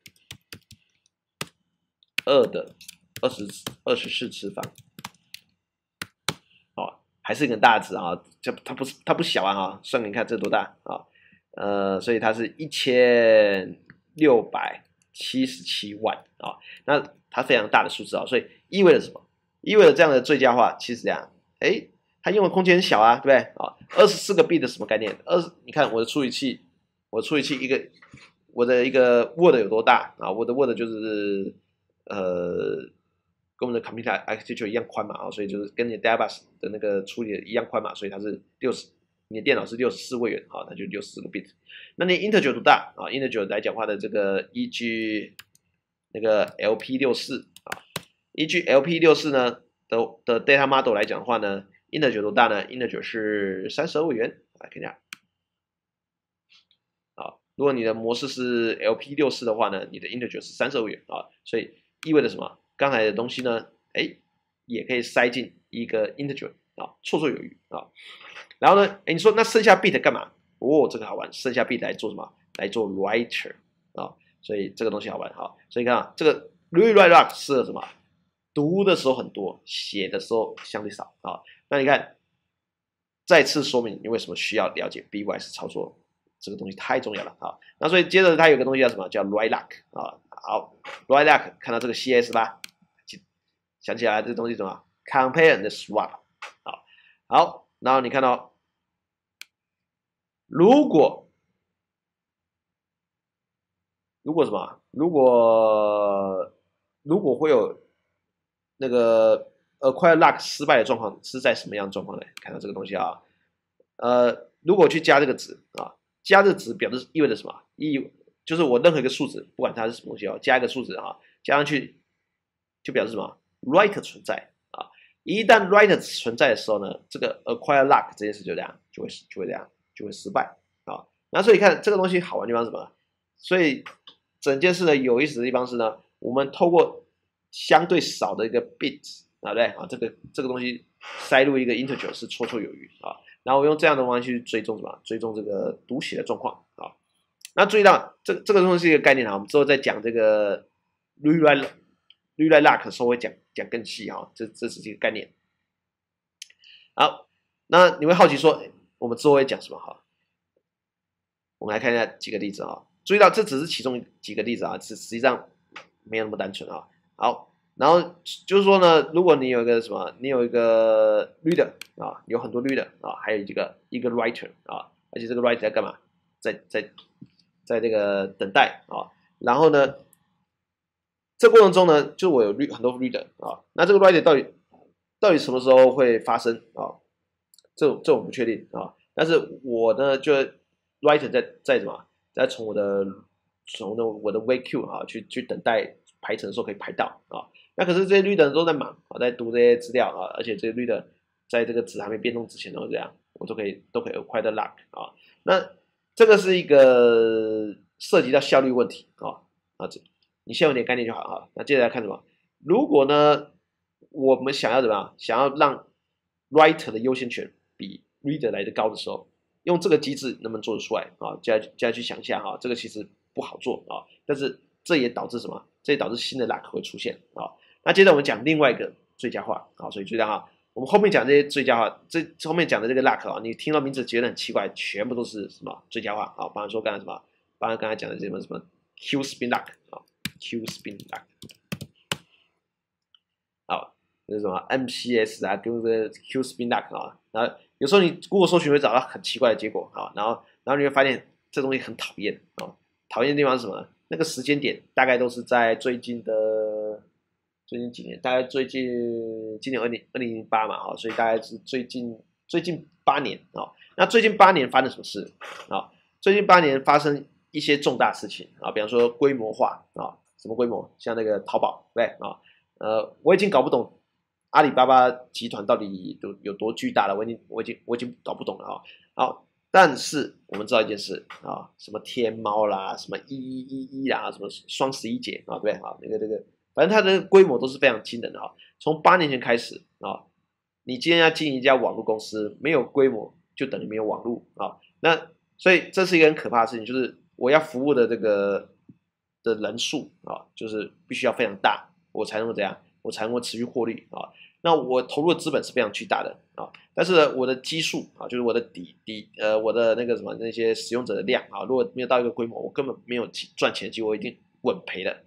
，2的24次方，哦，还是一个大值啊，它不小啊，算给你看这多大啊？所以它是1677万啊，那它非常大的数字啊，所以意味着什么？意味着这样的最佳化其实这样，哎，它用的空间很小啊，对不对啊？24个 bit 的什么概念？你看我的处理器我的一个 Word 有多大啊？我的 Word 就是跟我们的 Computer Architecture 一样宽嘛啊，所以就是跟你的 Database 的那个处理一样宽嘛，所以它是你的电脑是64位元啊，那就64个 bit。那你 Integer 多大啊？Integer 来讲话的这个依据那个 LP64啊，依据 LP64呢的 data model 来讲的话呢 ，Integer 多大呢 ？Integer 是32位元，来看一下。如果你的模式是 LP64的话呢，你的 integer 是32位元啊，所以意味着什么？刚才的东西呢，哎，也可以塞进一个 integer 啊，绰绰有余啊。然后呢，哎，你说那剩下 bit 干嘛？哦，这个好玩，剩下 bit 来做什么？来做 writer 啊，所以这个东西好玩哈。所以你看啊，这个 read write lock 适合什么？读的时候很多，写的时候相对少啊。那你看，再次说明你为什么需要了解 BWise 操作。这个东西太重要了啊！那所以接着它有个东西叫什么？叫 write lock 啊。好 ，write lock 看到这个 CS 吧？想起来这个东西什么 ？compare and swap 好，然后你看到，如果什么？如果会有那个acquire lock 失败的状况是在什么样的状况呢？看到这个东西啊，如果去加这个值啊。加这个值表示意味着什么？就是我任何一个数值，不管它是什么东西哦，加一个数值啊，加上去就表示什么 write 存在啊。一旦 write 存在的时候呢，这个 acquire lock 这件事就这样，就会这样，就会失败啊。那所以看这个东西好玩的地方是什么？所以整件事呢有意思的地方是呢，我们透过相对少的一个 bit 啊，对啊，这个东西塞入一个 integer 是绰绰有余啊。然后我用这样的方式去追踪什么？追踪这个读写的状况啊。那注意到这个东西是一个概念啊，我们之后再讲这个 read write lock 的时候会讲更细啊。这只是一个概念。好，那你会好奇说，我们之后会讲什么？哈，我们来看一下几个例子啊。注意到这只是其中几个例子啊，实际上没有那么单纯啊。好。然后就是说呢，如果你有一个什么，你有一个 reader 啊，有很多 reader 啊，还有一个 writer 啊，而且这个 writer 在干嘛？在这个等待啊。然后呢，这过程中呢，就我有很多 reader 啊，那这个 writer 到底什么时候会发生啊？这我不确定啊。但是我呢，就 writer 在什么？在从我的 wait queue 啊去等待。 排程的时候可以排到啊。那可是这些 reader 都在忙啊，在读这些资料啊，而且这些 reader 在这个纸还没变动之前都这样，我都可以很快的 lock 啊。那这个是一个涉及到效率问题你先有点概念就好啊。那接着来看什么？如果呢，我们想要怎么样？想要让 writer 的优先权比 reader 来的高的时候，用这个机制能不能做得出来啊？接下来去想一下这个其实不好做啊，但是这也导致什么？这也导致新的 lock 会出现啊。那接着我们讲另外一个最佳化啊，所以最佳化，我们后面讲这些最佳化，这后面讲的这个 lock 你听到名字觉得很奇怪，全部都是什么最佳化啊？比方说刚才什么，刚才讲的什么 Q spin lock 啊 ，Q spin lock。就是什么 MCS 啊，跟这个 Q spin lock 然后有时候你 Google 搜寻会找到很奇怪的结果然后你会发现这东西很讨厌讨厌的地方是什么？那个时间点大概都是在最近几年，大概今年2008嘛所以大概是最近8年那最近8年发生什么事最近8年发生一些重大事情比方说规模化什么规模？像那个淘宝对我已经搞不懂阿里巴巴集团到底有多巨大了，我已经搞不懂了好，但是我们知道一件事什么天猫啦，什么1111啦，什么双11节对不对那个，反正它的规模都是非常惊人的从8年前开始你今天要经营一家网络公司，没有规模就等于没有网络那所以这是一个很可怕的事情，就是我要服务的这个的人数就是必须要非常大，我才能够这样。我才能够持续获利那我投入的资本是非常巨大的但是呢我的基数就是我的我的那个什么那些使用者的量如果没有到一个规模，我根本没有赚钱的机会，我一定稳赔的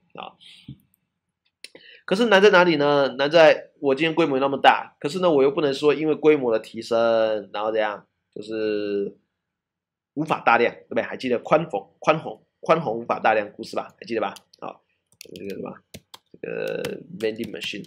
可是难在哪里呢？难在我今天规模那么大，可是呢我又不能说因为规模的提升，然后这样就是无法大量，对不对？还记得宽宏无法大量故事吧？还记得吧？这个什么？vending machine，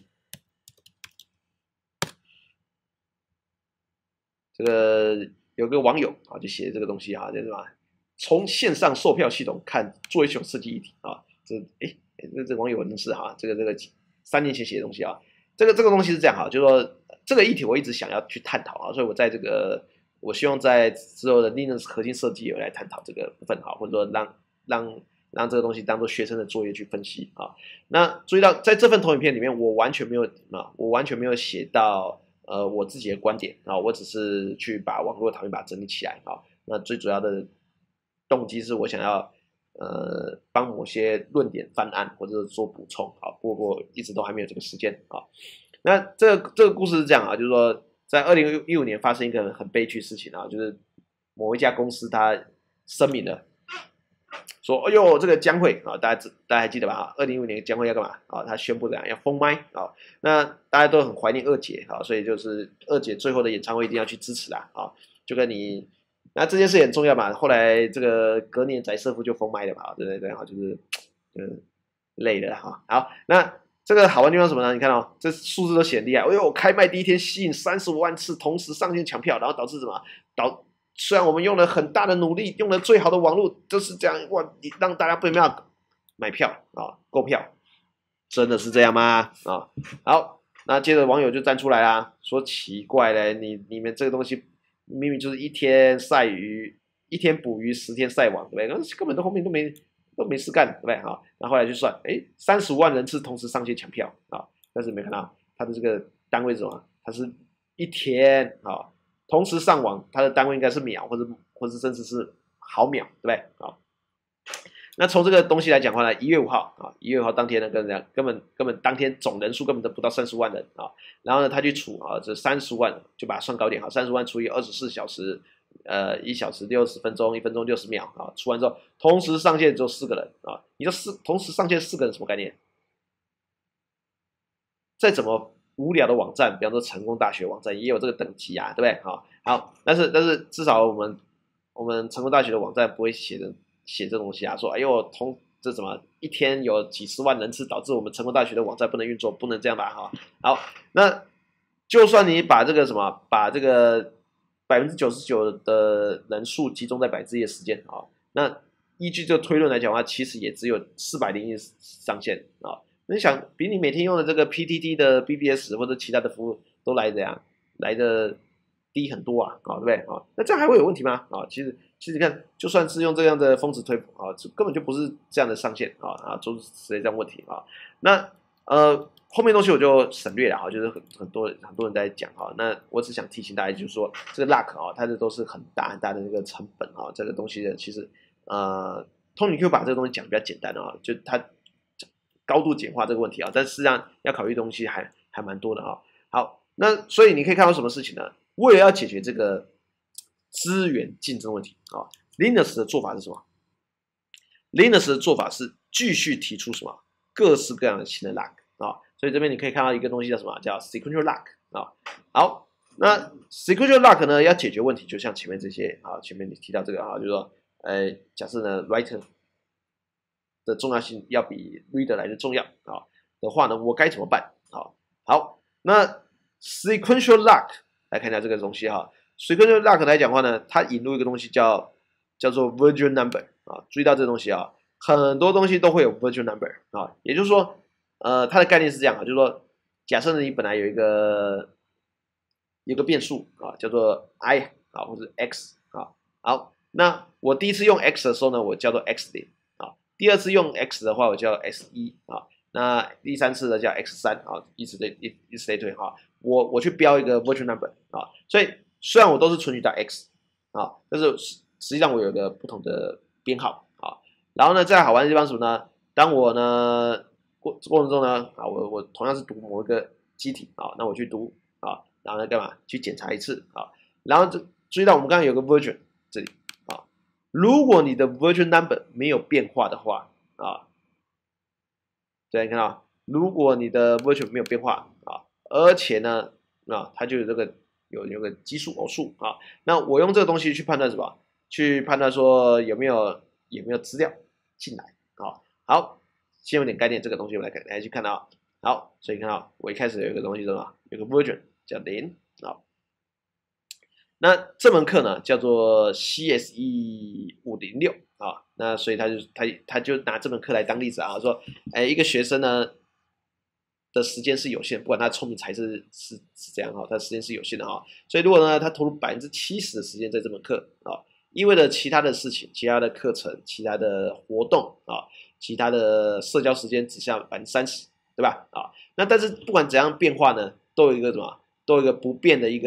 这个有个网友就写这个东西就是什么？从线上售票系统看作业系统设计议题这网友认识这个3年前写的东西这个东西是这样就是说这个议题我一直想要去探讨所以我希望在之后的 Linux 核心设计有来探讨这个部分或者说让这个东西当做学生的作业去分析那注意到在这份投影片里面，我完全没有写到我自己的观点我只是去把网络的讨论把它整理起来那最主要的动机是我想要帮某些论点翻案或者是做补充不过一直都还没有这个时间那这个故事是这样就是说在2015年发生一个很悲剧的事情就是某一家公司它声明了。说，哎呦，这个江蕙大家还记得吧？2015年江蕙要干嘛他宣布要封麦那大家都很怀念二姐所以就是二姐最后的演唱会一定要去支持啦就跟你那这件事也很重要嘛。后来这个隔年翟瑟夫就封麦了嘛，对就是累了好，那这个好玩地方是什么呢？你看这数字都显厉害。哎呦，开卖第一天吸引35万次同时上线抢票，然后导致什么？虽然我们用了很大的努力，用了最好的网络，就是这样让大家不要买票购票，真的是这样吗？好，那接着网友就站出来啦，说奇怪嘞，你们这个东西明明就是1天晒鱼，1天捕鱼，10天晒网，对不对？根本后面都没事干，对不对那后来就算，35万人次同时上线抢票但是没看到它的这个单位是什么？它是1天同时上网，它的单位应该是秒，或者甚至是毫秒，对不对那从这个东西来讲的话呢，1月5号1月5号当天呢，根本当天总人数根本都不到30万人然后呢，他去除这30万，就把它算高点30万除以24小时，1小时60分钟，1分钟60秒除完之后，同时上线只有4个人你说同时上线4个人什么概念？再怎么无聊的网站，比方说成功大学网站也有这个等级对不对好，但是至少我们成功大学的网站不会写这东西说哎呦这什么1天有几十万人次，导致我们成功大学的网站不能运作，不能这样吧好，那就算你把这个把这个99%的人数集中在1%的时间那依据这个推论来讲的话，其实也只有401上线你想比你每天用的这个 PTT 的 BBS 或者其他的服务都来怎样来的低很多啊，对不对啊？那这样还会有问题吗？其实你看，就算是用这样的峰值推普这根本就不是这样的上限就是之类这样问题那后面东西我就省略了就是很多人在讲那我只想提醒大家，就是说这个 luck 它这都是很大的那个成本这个东西的其实Tony Q 把这个东西讲得比较简单就它高度简化这个问题但事实上要考虑的东西还蛮多的好，那所以你可以看到什么事情呢？为了要解决这个资源竞争问题Linux 的做法是什么？Linux 的做法是继续提出什么各式各样的新的 luck所以这边你可以看到一个东西叫什么？叫 sequential luck 好，那 sequential luck 呢要解决问题，就像前面这些前面你提到这个就是说，假设呢 writer 的重要性要比 reader 来的重要的话呢，我该怎么办？好，那 sequential luck 来看一下这个东西sequential luck 来讲的话呢，它引入一个东西叫做 virtual number 注意到这个东西很多东西都会有 virtual number 也就是说，它的概念是这样就是说，假设你本来有一个变数叫做 i 或者 x 好，那我第一次用 x 的时候呢，我叫做 x 0第二次用 x 的话，我叫 x1那第三次的叫 x3以此类推我去标一个 virtual number 所以虽然我都是存取到 x 但是实际上我有一个不同的编号然后呢，再好玩的地方是什么呢？当我呢过程中呢我同样是读某一个机体那我去读然后呢干嘛去检查一次然后注意到我们刚刚有个 virtual 这里如果你的 virtual number 没有变化的话对，你看到，如果你的 virtual 没有变化而且呢它就有这个有个奇数偶数那我用这个东西去判断什么？去判断说有没有资料进来好，先有点概念，这个东西我们来去看好，所以看到我一开始有一个东西什么？有个 virtual 叫0那这门课呢叫做 CSE 506那所以他就拿这门课来当例子说，一个学生呢的时间是有限，不管他聪明才是这样他的时间是有限的所以如果呢他投入70%的时间在这门课意味着其他的事情、其他的课程、其他的活动其他的社交时间只剩下30%，对吧那但是不管怎样变化呢，都有一个什么？都有一个不变的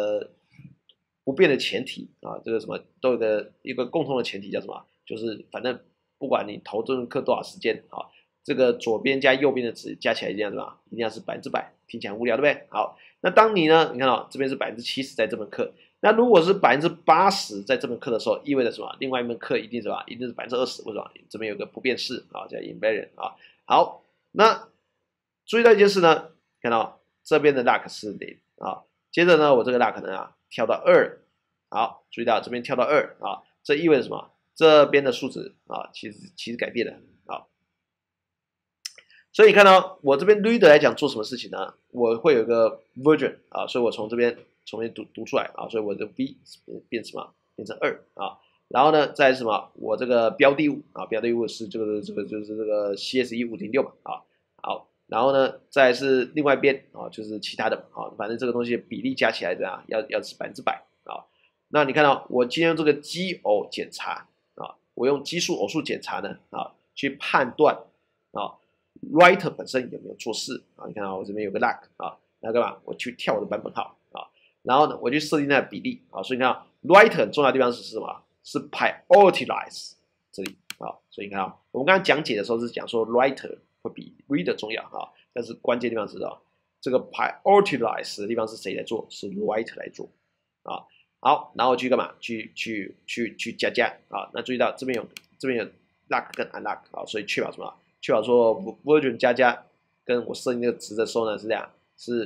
前提这个什么都有一个共同的前提叫什么？就是反正不管你投这门课多少时间这个左边加右边的值加起来一定要什么？一定要是100%，听起来很无聊，对不对？好，那当你呢，你看这边是70%在这门课，那如果是80%在这门课的时候，意味着什么？另外一门课一定什么？一定是20%，为什么？这边有个不变式叫 invariant 好，那注意到一件事呢，看到这边的 luck 是0接着呢，我这个 luck 呢跳到2，好，注意到这边跳到2这意味着什么？这边的数值其实改变了所以你看到我这边 reader 来讲做什么事情呢？我会有一个 version所以我从这边读出来所以我的 v 变什么？变成2然后呢，再是什么？我这个标的物标的物是就是这个 CSE 506嘛好，然后呢，再是另外一边就是其他的反正这个东西比例加起来怎样？要是100%那你看到我今天用这个奇偶检查我用奇数偶数检查呢去判断writer 本身有没有做事你看我这边有个 luck那干嘛？我去跳我的版本号然后呢，我去设定那个比例所以你看writer 很重要的地方是什么？是 prioritize 这里所以你看我们刚刚讲解的时候是讲说 writer 会比 reader 重要但是关键地方是这个 prioritize 的地方是谁来做？是 writer 来做好，然后去干嘛？去加那注意到这边有 luck 跟 unlock 所以确保什么？确保说 version 加跟我设定那个值的时候呢是这样，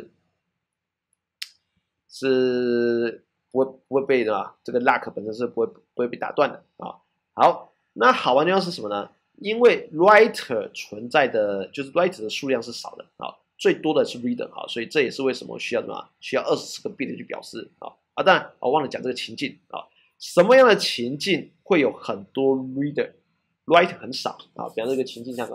是不会被这个 luck 本身是不会被打断的好，那好玩的地方是什么呢？因为 writer 存在的就是 writer 的数量是少的最多的是 reader 所以这也是为什么需要什么？需要24个 bit 去表示当然我忘了讲这个情境什么样的情境会有很多 reader，writer 很少比方这个情境像什么？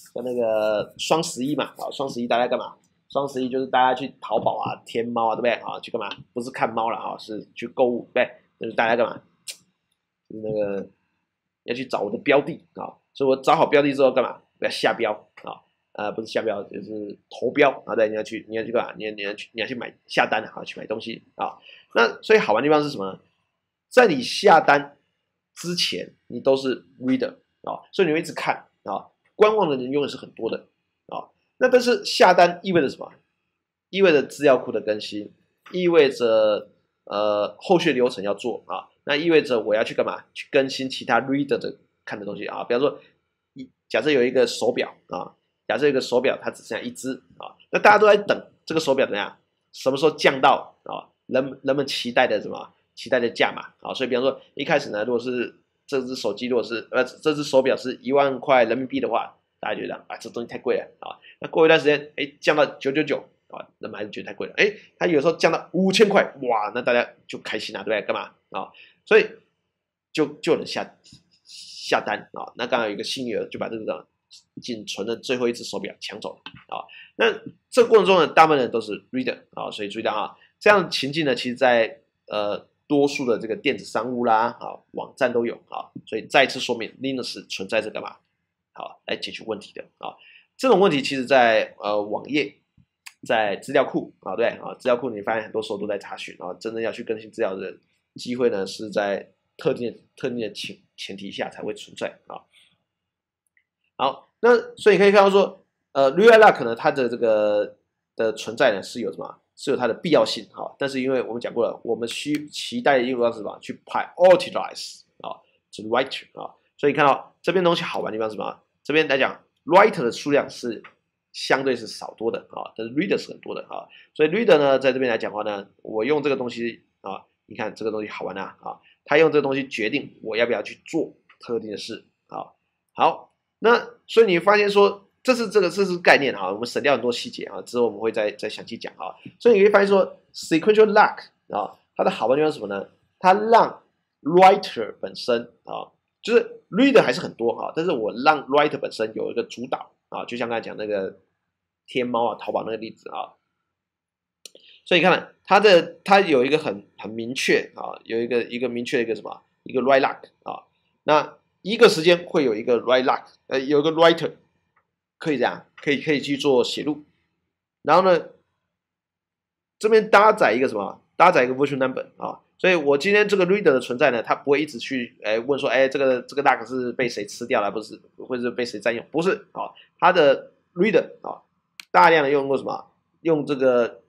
跟那个双11嘛，啊，双11大家干嘛？双11就是大家去淘宝啊、天猫啊，对不对？啊，去干嘛？不是看猫了哈，是去购物，对不对？就是大家干嘛？就是那个要去找我的标的啊，所以我找好标的之后干嘛？要下标啊。不是下标，就是投标啊。对，你要去干嘛？你要去买下单啊，去买东西啊。那所以好玩的地方是什么呢？在你下单之前，你都是 reader 啊，所以你会一直看啊。观望的人永远是很多的啊。那但是下单意味着什么？意味着资料库的更新，意味着后续流程要做啊。那意味着我要去干嘛？去更新其他 reader 的看的东西啊。比方说，假设有一个手表啊。假设一个手表它只剩下一只啊，那大家都在等这个手表怎么样？什么时候降到啊？人们期待的什么？期待的价码啊。所以比方说一开始呢，如果是这只手机，如果是这只手表是1万块人民币的话，大家觉得啊这东西太贵了啊。那过一段时间，降到999啊，人们还是觉得太贵了。它有时候降到5000块，哇，那大家就开心了，对不对？干嘛啊？所以就有人下单啊。那刚刚有一个幸运儿就把这个仅存的最后一只手表抢走了啊。那这个过程中呢，大部分人都是 reader 啊，所以注意到啊，这样的情境呢，其实在多数的这个电子商务啦啊网站都有啊，所以再次说明 Linux 存在着干嘛？好，来解决问题的啊。这种问题其实在网页、在资料库啊，对啊，资料库你发现很多时候都在查询啊，真正要去更新资料的机会呢，是在特定的前提下才会存在啊。好，那所以可以看到说，Real-Lock 呢，它的这个的存在呢是有什么？是有它的必要性哈。但是因为我们讲过了，我们期待的应用是什么？去 prioritize 啊，是 writer 啊。所以看到这边东西好玩的地方是什么？这边来讲 writer 的数量是相对是少多的啊，但是 reader 是很多的啊。所以 reader 呢，在这边来讲的话呢，我用这个东西啊，你看这个东西好玩啊，他用这个东西决定我要不要去做特定的事啊。好。那所以你发现说，这是概念哈，我们省掉很多细节啊，之后我们会再详细讲啊。所以你会发现说，sequential lock 啊，它的好玩地方是什么呢？它让 writer 本身啊，就是 reader 还是很多哈，但是我让 writer 本身有一个主导啊，就像刚才讲那个天猫啊、淘宝那个例子啊。所以你看它有一个很明确啊，有一个明确的一个什么？一个 write lock 啊，那。一个时间会有一个 write lock，有一个 writer 可以这样，可以去做写入，然后呢，这边搭载一个什么？搭载一个 virtual number 啊，所以我今天这个 reader 的存在呢，它不会一直去问说，这个 lock 是被谁吃掉了，不是，或者是被谁占用，不是啊，它的 reader 啊，大量的用过什么？用这个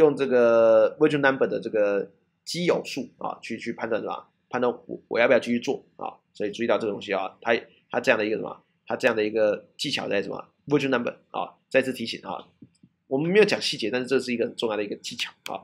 virtual number 的这个奇偶数啊，去判断什么？判断我要不要继续做啊？所以注意到这个东西啊，它这样的一个什么？它这样的一个技巧在什么 ？virtual number 啊，再次提醒啊，我们没有讲细节，但是这是一个很重要的一个技巧啊。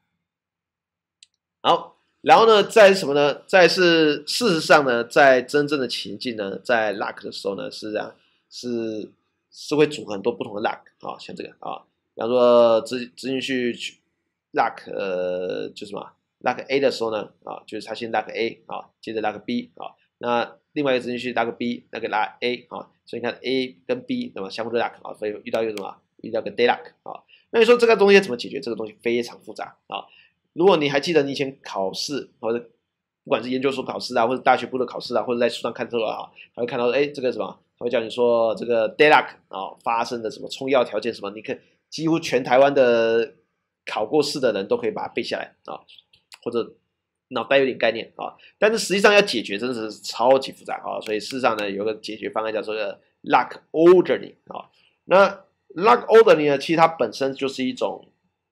好，然后呢，再是什么呢？再是事实上呢，在真正的情境呢，在 lock 的时候呢，是这样，是会组合很多不同的 lock 啊，像这个啊，比方说执行去 lock 就什么？lock A 的时候呢，就是它先 lock A 啊，接着 lock B 啊，那另外一个执行去 lock B， 那个 lock A 啊，所以你看 A 跟 B 那么相互的 lock 啊，所以遇到一个什么？遇到个 dead lock 啊，那你说这个东西怎么解决？这个东西非常复杂啊。如果你还记得你以前考试或者不管是研究所考试啊，或者大学部的考试啊，或者在书上看这个啊，他会看到这个什么？他会叫你说这个 dead lock 啊发生的什么充要条件什么？你看几乎全台湾的考过试的人都可以把它背下来啊。或者脑袋有点概念啊，但是实际上要解决真的是超级复杂啊，所以事实上呢，有个解决方案叫做 lock ordering 啊。那 lock ordering 呢，其实它本身就是一种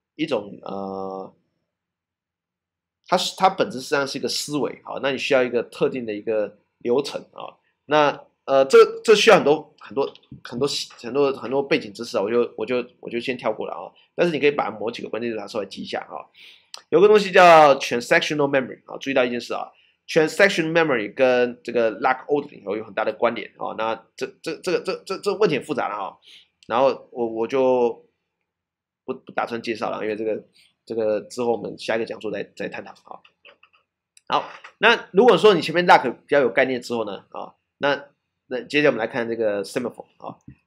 它本质实际上是一个思维啊，那你需要一个特定的一个流程啊。那这需要很多背景知识啊，我就先跳过了啊。但是你可以把某几个关键字它稍微记一下啊。有个东西叫 transactional memory 啊，注意到一件事啊 ，transactional memory 跟这个 lock ordering 有很大的关联啊。那这问题很复杂了啊。然后我就不打算介绍了，因为这个之后我们下一个讲座再探讨啊。好，那如果说你前面 lock 比较有概念之后呢啊，那接着我们来看这个 semaphore 啊。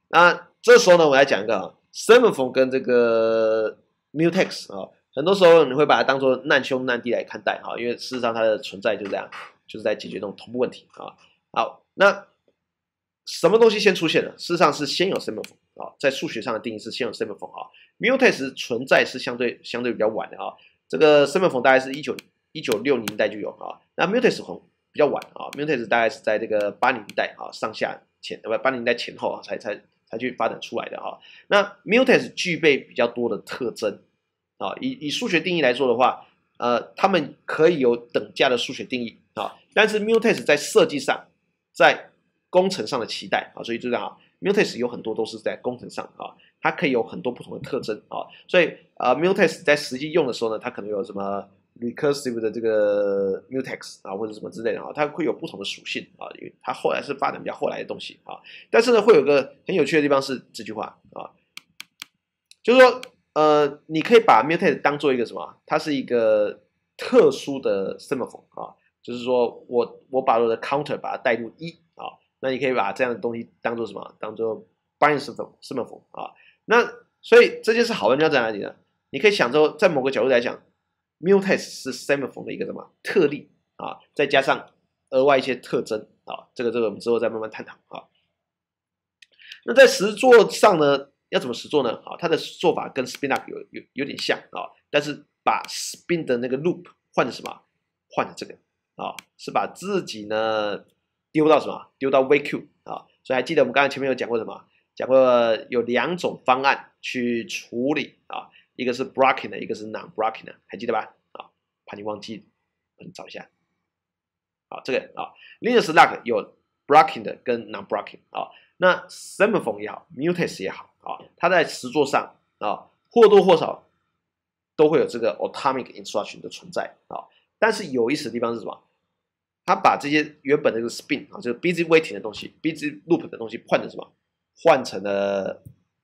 那这时候呢，我来讲一个semaphore 跟这个 mutex 很多时候你会把它当做难兄难弟来看待因为事实上它的存在就这样，就是在解决这种同步问题好，那什么东西先出现了？事实上是先有 semaphore 在数学上的定义是先有 semaphore mutex 存在是相对比较晚的这个 semaphore 大概是1960年代就有那 mutex 比较晚mutex 大概是在这个80年代上下前80年代前后才去发展出来的那 mutex 具备比较多的特征以数学定义来说的话，他们可以有等价的数学定义但是 mutex 在设计上，在工程上的期待所以就这样mutex 有很多都是在工程上它可以有很多不同的特征所以mutex 在实际用的时候呢，它可能有什么 recursive 的这个 mutex或者什么之类的它会有不同的属性因为它后来是发展比较后来的东西但是呢，会有个很有趣的地方是这句话就是说你可以把 mutex 当做一个什么？它是一个特殊的 semaphore就是说我把我的 counter 把它带入1那你可以把这样的东西当做什么？当做 binary semaphore那所以这件事好玩就在哪里呢？你可以想说，在某个角度来讲 mutex 是 semaphore 的一个什么特例再加上额外一些特征这个我们之后再慢慢探讨那在实作上呢，要怎么实作呢？它的做法跟 spinlock 有点像但是把 spin 的那个 loop 换成什么？换成这个是把自己呢丢到什么？丢到 VQ 所以还记得我们刚才前面有讲过什么？讲过有2种方案去处理一个是 blocking 的，一个是 non-blocking 的，还记得吧？怕你忘记，我们找一下。这个Linus lock 有 blocking 的跟 non-blocking 那 semaphore 也好 mutex 也好它在实作上或多或少都会有这个 atomic instruction 的存在但是有意思的地方是什么？它把这些原本的这个 spin 就是 busy waiting 的东西 busy loop 的东西换成什么？换成了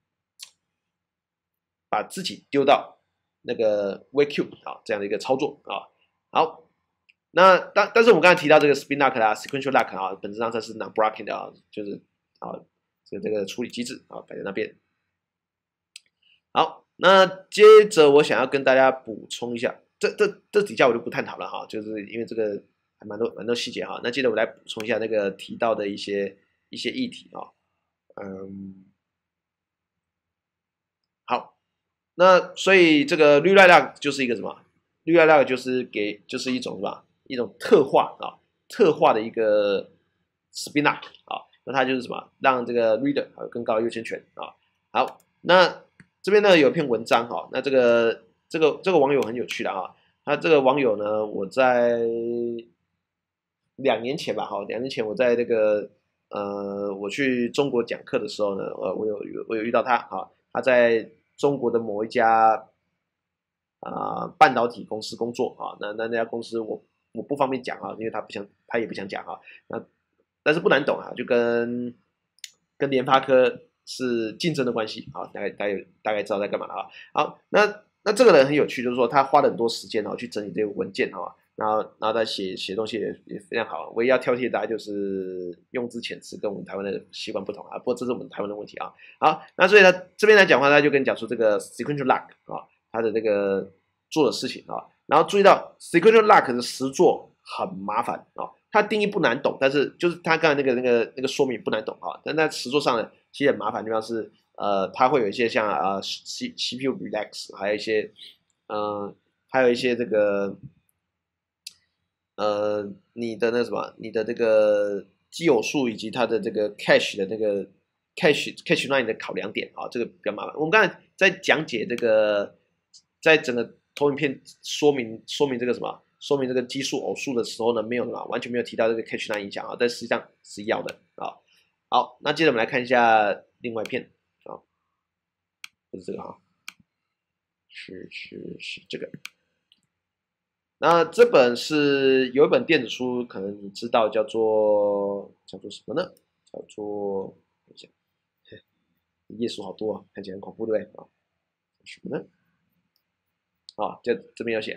把自己丢到那个 VQ 这样的一个操作好，那但是我们刚才提到这个 spin lock sequential lock 本质上它是 non-blocking 的就是这个处理机制摆在那边。好，那接着我想要跟大家补充一下，这底下我就不探讨了就是因为这个还蛮多细节那接着我来补充一下那个提到的一些议题好，那所以这个绿赖 lock 就是一个什么？绿赖 lock 就是一种什么？一种特化的一个 spin lock 那它就是什么？让这个 reader 有更高的优先权好，那这边呢有一篇文章那这个网友很有趣的他这个网友呢，我在2年前吧2年前我在这个我去中国讲课的时候呢，我有遇到他他在中国的某一家半导体公司工作那家公司我不方便讲因为他也不想讲那但是不难懂就跟联发科是竞争的关系大概知道在干嘛了好，那这个人很有趣，就是说他花了很多时间去整理这个文件然后他写东西也非常好，唯一要挑剔的大家就是用字遣词跟我们台湾的习惯不同不过这是我们台湾的问题好，那所以他这边来讲话，他就跟你讲说这个 sequential lock 他的这个做的事情然后注意到 sequential lock 的实作很麻烦它定义不难懂，但是就是他刚才那个说明不难懂但在实作上呢，其实很麻烦的地方是它会有一些像CPU relax， 还有一些这个你的那什么，你的这个奇偶数以及它的这个 cache 的那个 cache line 的考量点这个比较麻烦。我们刚才在讲解这个，在整个投影片说明这个什么，说明这个奇数偶数的时候呢，没有完全没有提到这个 cache line 影响但实际上是要的好，那接着我们来看一下另外一片不是这个是这个。那这本是有一本电子书，可能你知道叫做什么呢？叫做等一下，页数好多看起来很恐怖，对不对什么呢？这边有写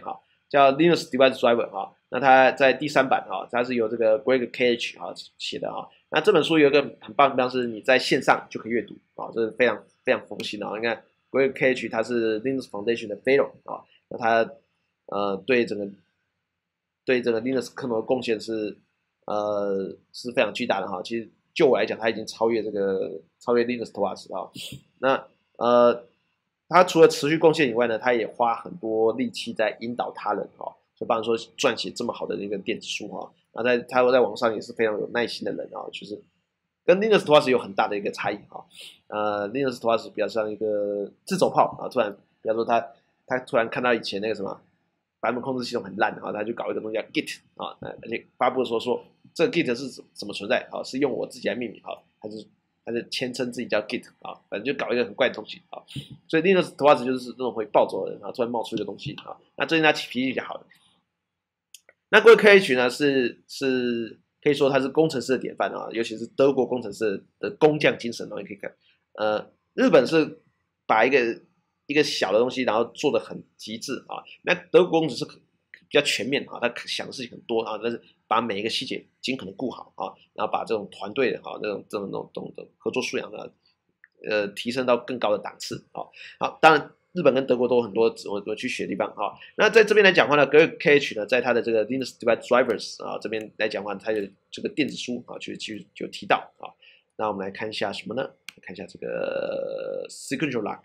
叫 Linux Device Driver 啊。那它在第3版啊，它是由这个 Greg KH 啊写的啊。那这本书有一个很棒的地方是，你在线上就可以阅读啊，这是非常非常佛心的啊。你看 Greg KH 他是 Linux Foundation 的 Fellow 啊，那他对整个 Linux kernel 的贡献是非常巨大的哈。其实就我来讲，他已经超越 Linus Torvalds 啊。那他除了持续贡献以外呢，他也花很多力气在引导他人哈。就比方说撰写这么好的一个电子书哈，那他在网上也是非常有耐心的人啊，就是跟 Linus Torvalds 有很大的一个差异哈。Linus Torvalds 比较像一个自走炮啊，突然比方说他突然看到以前那个什么版本控制系统很烂啊，他就搞一个东西叫 Git 啊，而且发布的时候说这个 Git 是怎么存在啊，是用我自己来命名啊，还是谦称自己叫 Git 啊，反正就搞一个很怪的东西啊。所以 Linus Torvalds 就是那种会暴走的人啊，突然冒出一个东西啊，那最近他脾气比较好的。那Greg KH 呢是可以说他是工程师的典范啊，尤其是德国工程师的工匠精神哦，你可以看，日本是把一个小的东西，然后做的很极致啊，那德国工程师比较全面啊，他想的事情很多啊，但是把每一个细节尽可能顾好啊，然后把这种团队的啊这种合作素养呢，提升到更高的档次啊。好，当然。日本跟德国都有很多我去学的地方哈。那在这边来讲话呢 ，Greg KH 呢，在他的这个 Linux Device Drivers 啊这边来讲话，他有这个电子书啊，就提到啊。那我们来看一下什么呢？看一下这个 Sequential Lock。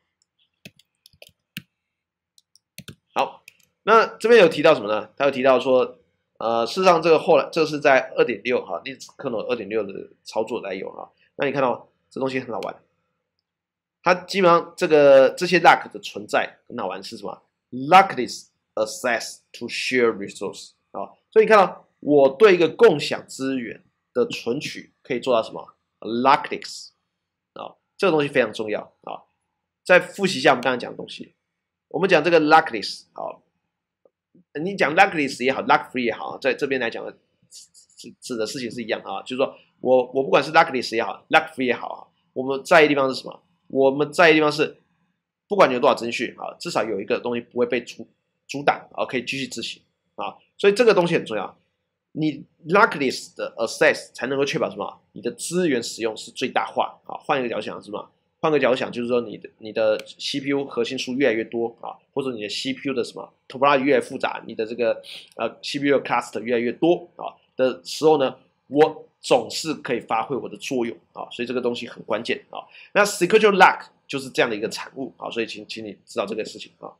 好，那这边有提到什么呢？他有提到说，事实上这个后来这是在 2.6 哈 ，Linux kernel 2.6的操作来有哈。那你看到这东西很好玩。它基本上这些 lock 的存在很好玩是什么 ？Lockless access to share resource 啊，所以你看到我对一个共享资源的存取可以做到什么 ？Lockless 啊，这个东西非常重要啊。再复习一下我们刚才讲的东西，我们讲这个 lockless 啊，你讲 lockless 也好 ，lock free 也好，在这边来讲的指的事情是一样啊，就是说我不管是 lockless 也好 ，lock free 也好啊，我们在意的地方是什么？我们在意的地方是，不管你有多少资讯啊，至少有一个东西不会被阻挡啊，可以继续执行啊，所以这个东西很重要。你 lockless 的 access 才能够确保什么？你的资源使用是最大化啊。换一个角度想是什么？换个角度想就是说你的 CPU 核心数越来越多啊，或者你的 CPU 的什么 topology 越来越复杂，你的这个CPU 的 cluster 越来越多啊的时候呢，我总是可以发挥我的作用啊，所以这个东西很关键啊。那 Sequential Lock 就是这样的一个产物啊，所以请你知道这个事情啊。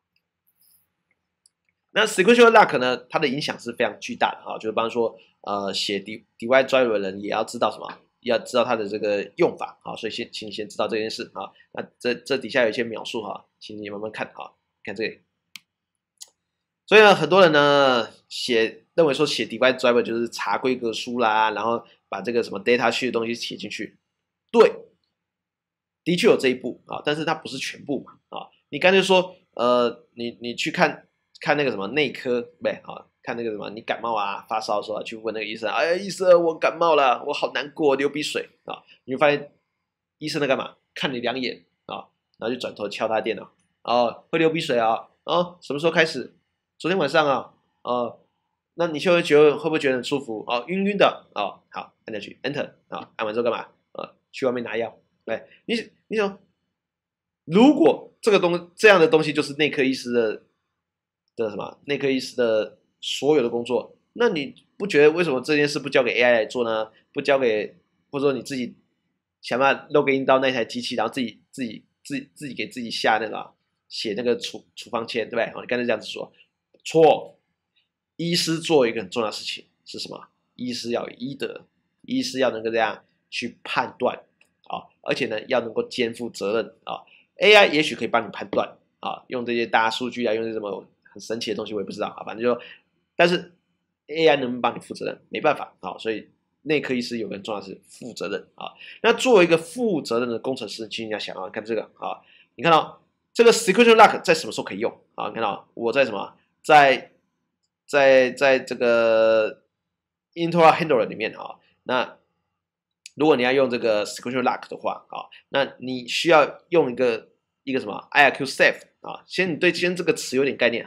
那 Sequential Lock 呢，它的影响是非常巨大的啊，就是比方说写 Device Driver 的人也要知道什么，要知道它的这个用法啊，所以请你先知道这件事啊。那这底下有一些描述哈，请你慢慢看啊，看这里。所以呢，很多人呢认为说写 device driver 就是查规格书啦，然后把这个什么 data sheet 的东西写进去。对，的确有这一步啊，但是它不是全部嘛啊。你干脆说你去看那个什么内科对啊，看那个什么你感冒啊发烧的时候去问那个医生，哎医生我感冒了，我好难过，流鼻水啊，你会发现医生在干嘛？看你2眼啊，然后就转头敲他电脑会流鼻水啊什么时候开始？昨天晚上啊，那你会不会觉得很舒服？晕晕的好，按下去 Enter 按完之后干嘛？去外面拿药。对，你想，如果这样的东西就是内科医师的什么？内科医师的所有的工作，那你不觉得为什么这件事不交给 AI 来做呢？不交给或者说你自己想办法 log in 到那台机器，然后自己给自己下那个写那个处方签，对不对？你刚才这样子说。错，医师做一个很重要的事情是什么？医师要有医德，医师要能够这样去判断而且呢要能够肩负责任AI 也许可以帮你判断用这些大数据用这些什么很神奇的东西我也不知道反正但是 AI 能不能帮你负责任？没办法所以内科医师有个很重要的是负责任那作为一个负责任的工程师，请你要想看这个你看到这个 Sequential Lock 在什么时候可以用你看到我在什么？在这个 Intel Handler 里面那如果你要用这个 Sequential Lock 的话那你需要用一个什么 IRQ Safe先你对这个词有点概念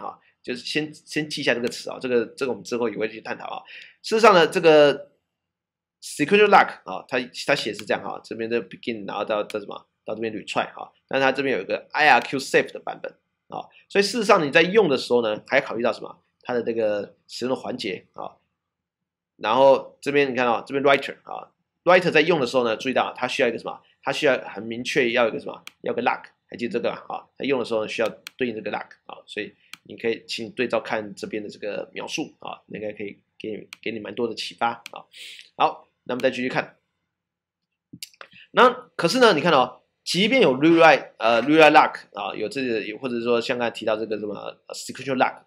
就是先记一下这个词啊，这个我们之后也会去探讨啊。事实上呢，这个 sequential lock 啊，它写是这样哈，这边的 begin， 然后到什么到这边 retry 哈，但是它这边有一个 IRQ safe 的版本啊，所以事实上你在用的时候呢，还要考虑到什么？它的这个使用的环节啊。然后这边你看到这边 writer 啊 ，writer 在用的时候呢，注意到它需要一个什么？它需要很明确要一个什么？要个 lock， 还记得这个啊？它用的时候呢需要对应这个 lock 啊，所以你可以请对照看这边的这个描述啊，应该可以给你蛮多的启发啊。好，那么再继续看。那可是呢，你看哦，即便有 rewrite lock 啊，有这个或者说像刚才提到这个什么 sequential lock。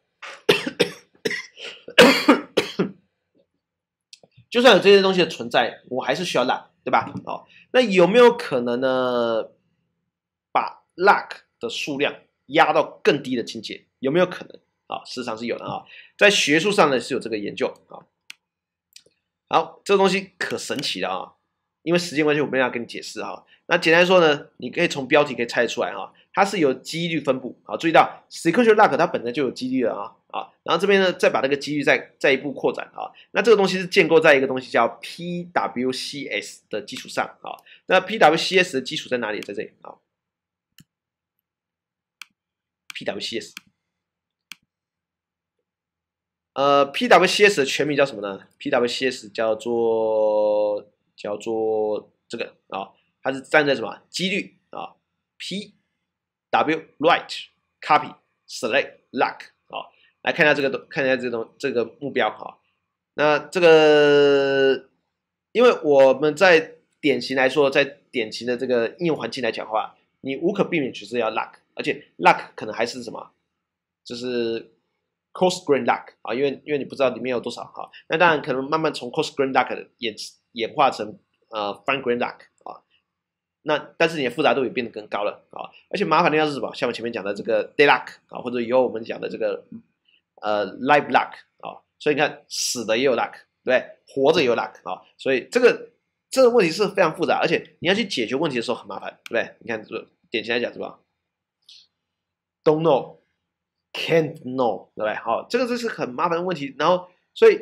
就算有这些东西的存在，我还是需要 lock， 对吧？哦，那有没有可能呢？把 lock 的数量压到更低的境界，有没有可能？啊，事实上是有的啊，在学术上呢是有这个研究啊。好，这个东西可神奇了啊！因为时间关系，我没办法跟你解释哈。那简单说呢，你可以从标题可以猜得出来哈，它是有几率分布。好，注意到 sequential lock 它本身就有几率了啊。然后这边呢，再把这个几率再一步扩展啊。那这个东西是建构在一个东西叫 PWCS 的基础上啊。那 PWCS 的基础在哪里？在这里啊。PWCS。PWCS 的全名叫什么呢 ？PWCS 叫做这个啊，它是站在什么几率啊 ？P W write copy select lock 啊，来看一下这个目标啊。那这个，因为我们在典型来说，在典型的这个应用环境来讲的话，你无可避免就是要 lock， 而且 lock 可能还是什么，就是 coarse grain lock 啊，因为你不知道里面有多少哈，那当然可能慢慢从 coarse grain lock 演化成fine grain lock 啊，那但是你的复杂度也变得更高了啊，而且麻烦的要是什么？像我前面讲的这个 dead lock 啊，或者以后我们讲的这个live lock 啊，所以你看死的也有 lock， 对不对？活着也有 lock 啊，所以这个问题是非常复杂，而且你要去解决问题的时候很麻烦，对不对？你看这典型来讲是吧 ？Don't know。Can't know， 对不对？好，这是很麻烦的问题。然后，所以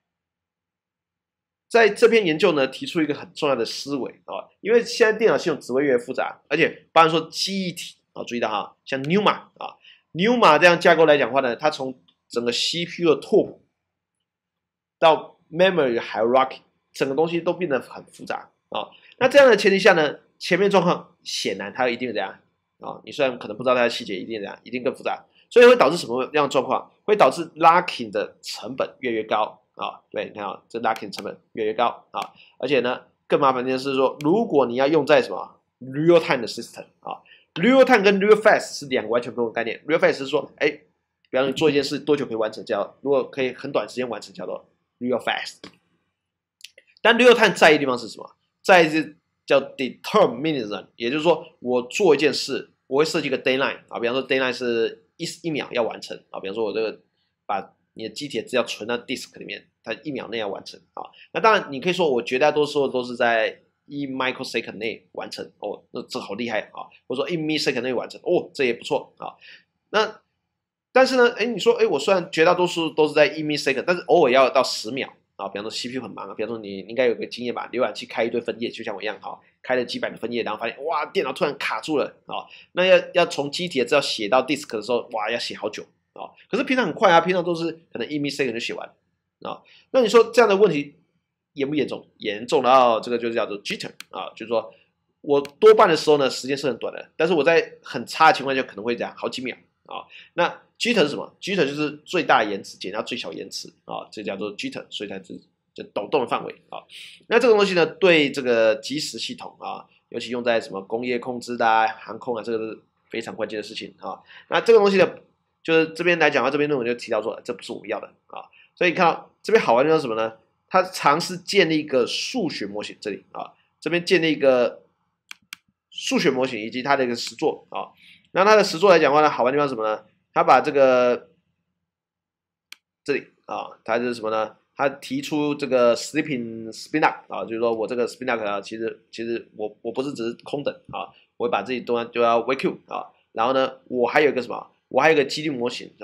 在这篇研究呢，提出一个很重要的思维啊，因为现在电脑系统只会越来越复杂，而且包含说记忆体啊，注意到哈，像 NUMA 这样架构来讲的话呢，它从整个 CPU 的拓扑到 memory hierarchy， 整个东西都变得很复杂啊。那这样的前提下呢，前面状况显然它一定这样啊，你虽然可能不知道它的细节，一定这样，一定更复杂。所以会导致什么样的状况？会导致 locking 的成本越来越高啊！对，你看啊，这 locking 成本越来越高啊！而且呢，更麻烦的是说，如果你要用在什么 real time 的 system 啊 ，real time 跟 real fast 是两个完全不同的概念。real fast 是说，哎，比方说你做一件事多久可以完成，如果可以很短时间完成，叫做 real fast。但 real time 在意的地方是什么？在意是叫 determinism， 也就是说，我做一件事，我会设计一个 deadline 啊，比方说 deadline 是一秒要完成啊，比方说我这个把你的机体的资料存到 disk 里面，它1秒内要完成啊。那当然你可以说我绝大多数都是在1 microsecond 内完成哦，那这好厉害啊！或者说1 millisecond 内完成哦，这也不错啊。那但是呢，你说我虽然绝大多数都是在1 millisecond，但是偶尔要到10秒啊。比方说 CPU 很忙啊，比方说你应该有个经验吧，浏览器开一堆分页，就像我一样哈。开了几百个分页，然后发现哇，电脑突然卡住了啊！那要从机体的资料写到 disk 的时候，哇，要写好久啊！可是平常很快啊，平常都是可能1 millisecond 就写完啊。那你说这样的问题严不严重？严重到这个就是叫做 jitter 啊，就是说我多半的时候呢，时间是很短的，但是我在很差的情况下可能会这样好几秒啊。那 jitter 是什么 ？jitter 就是最大延迟减到最小延迟啊，这叫做 jitter， 所以它是抖动的范围啊，那这个东西呢，对这个即时系统啊，尤其用在什么工业控制的航空啊，这个是非常关键的事情啊。那这个东西呢，就是这边来讲的话，这边论文就提到说，这不是我们要的啊。所以你看到这边好玩的是什么呢？它尝试建立一个数学模型，这里啊，这边建立一个数学模型以及它的一个实作啊。那它的实作来讲的话呢，好玩的地方是什么呢？它把这个这里啊，它是什么呢？他提出这个 sleeping spin up 啊，就是说我这个 spin up 啊，其实我不是只是空等啊，我会把自己都要 wake you 啊，然后呢，我还有一个什么？我还有一个几率模型，然后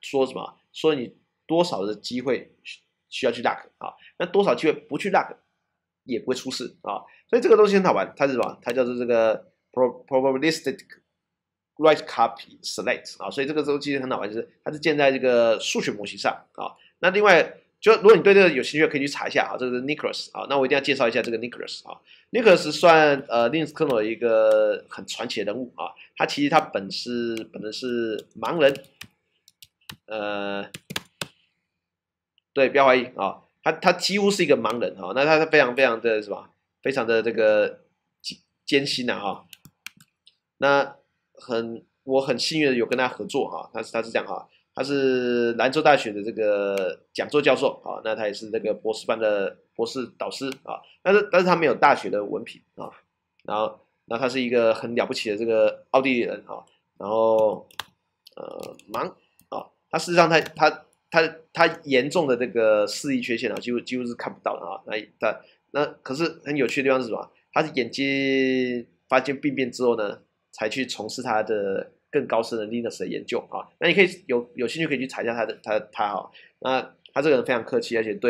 说什么？说你多少的机会需要去 luck 啊？那多少机会不去 luck 也不会出事啊？所以这个东西很好玩，它是什么？它叫做这个 probabilistic right copy select 啊，所以这个东西很好玩，就是它是建在这个数学模型上啊。那另外，就如果你对这个有兴趣，可以去查一下啊，这个是 Nicholas 啊。那我一定要介绍一下这个 Nicholas 啊。Nicholas 算Linux kernel 的一个很传奇的人物啊。他其实他本人是盲人，对，不要怀疑啊，他几乎是一个盲人啊。那他非常非常的什么，非常的这个艰辛啊哈。那我很幸运的有跟他合作哈，他是这样哈，他是兰州大学的这个讲座教授啊，那他也是这个博士班的博士导师啊，但是他没有大学的文凭啊，然后他是一个很了不起的这个奥地利人啊，然后盲啊，他事实上他严重的这个视力缺陷啊，几乎是看不到的啊，那可是很有趣的地方是什么？他是眼睛发现病变之后呢，才去从事他的更高深的 Linux 的研究啊。那你可以有兴趣可以去查一下他哈。那他这个人非常客气，而且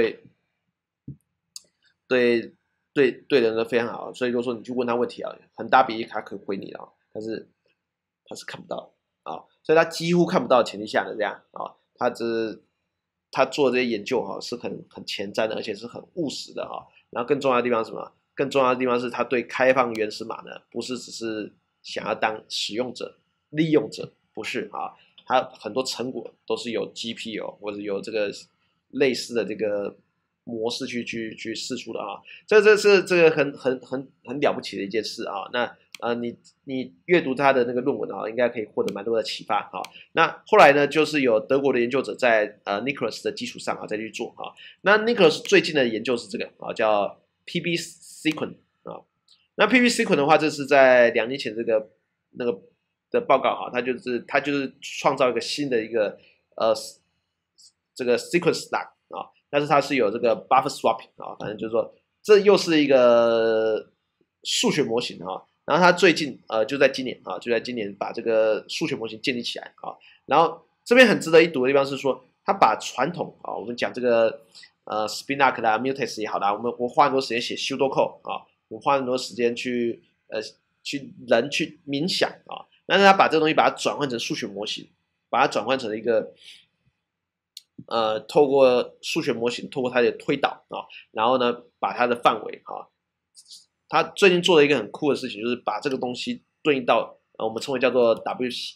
对人都非常好，所以如果说你去问他问题啊，很大比例他可以回你的啊，但是他是看不到啊，所以他几乎看不到的前提下呢，这样啊，他做这些研究哈是很前瞻的，而且是很务实的哈。然后更重要的地方是什么？更重要的地方是他对开放原始码呢，不是只是想要当使用者、利用者，不是啊，他很多成果都是有 GPU 或者有这个类似的这个模式去试出的啊，这是这个很了不起的一件事啊。那你阅读他的那个论文啊，应该可以获得蛮多的启发啊。那后来呢，就是有德国的研究者在Nicholas 的基础上啊再去做啊。那 Nicholas 最近的研究是这个啊，叫 PB sequence 啊。那 PB sequence 的话，这是在2年前那个的报告啊，他就是创造一个新的一个这个 sequence lock 啊，但是它是有这个 buffer swapping 啊，反正就是说这又是一个数学模型啊。然后他最近就在今年把这个数学模型建立起来啊。然后这边很值得一读的地方是说，他把传统啊，我们讲这个Spinac 啦、Mutex 也好啦，我花很多时间写 pseudocode 啊，我花很多时间去冥想啊。但是他把这个东西把它转换成数学模型，把它转换成一个透过数学模型，透过它的推导啊，然后呢把它的范围啊。他最近做了一个很酷的事情，就是把这个东西对应到我们称为叫做 WCET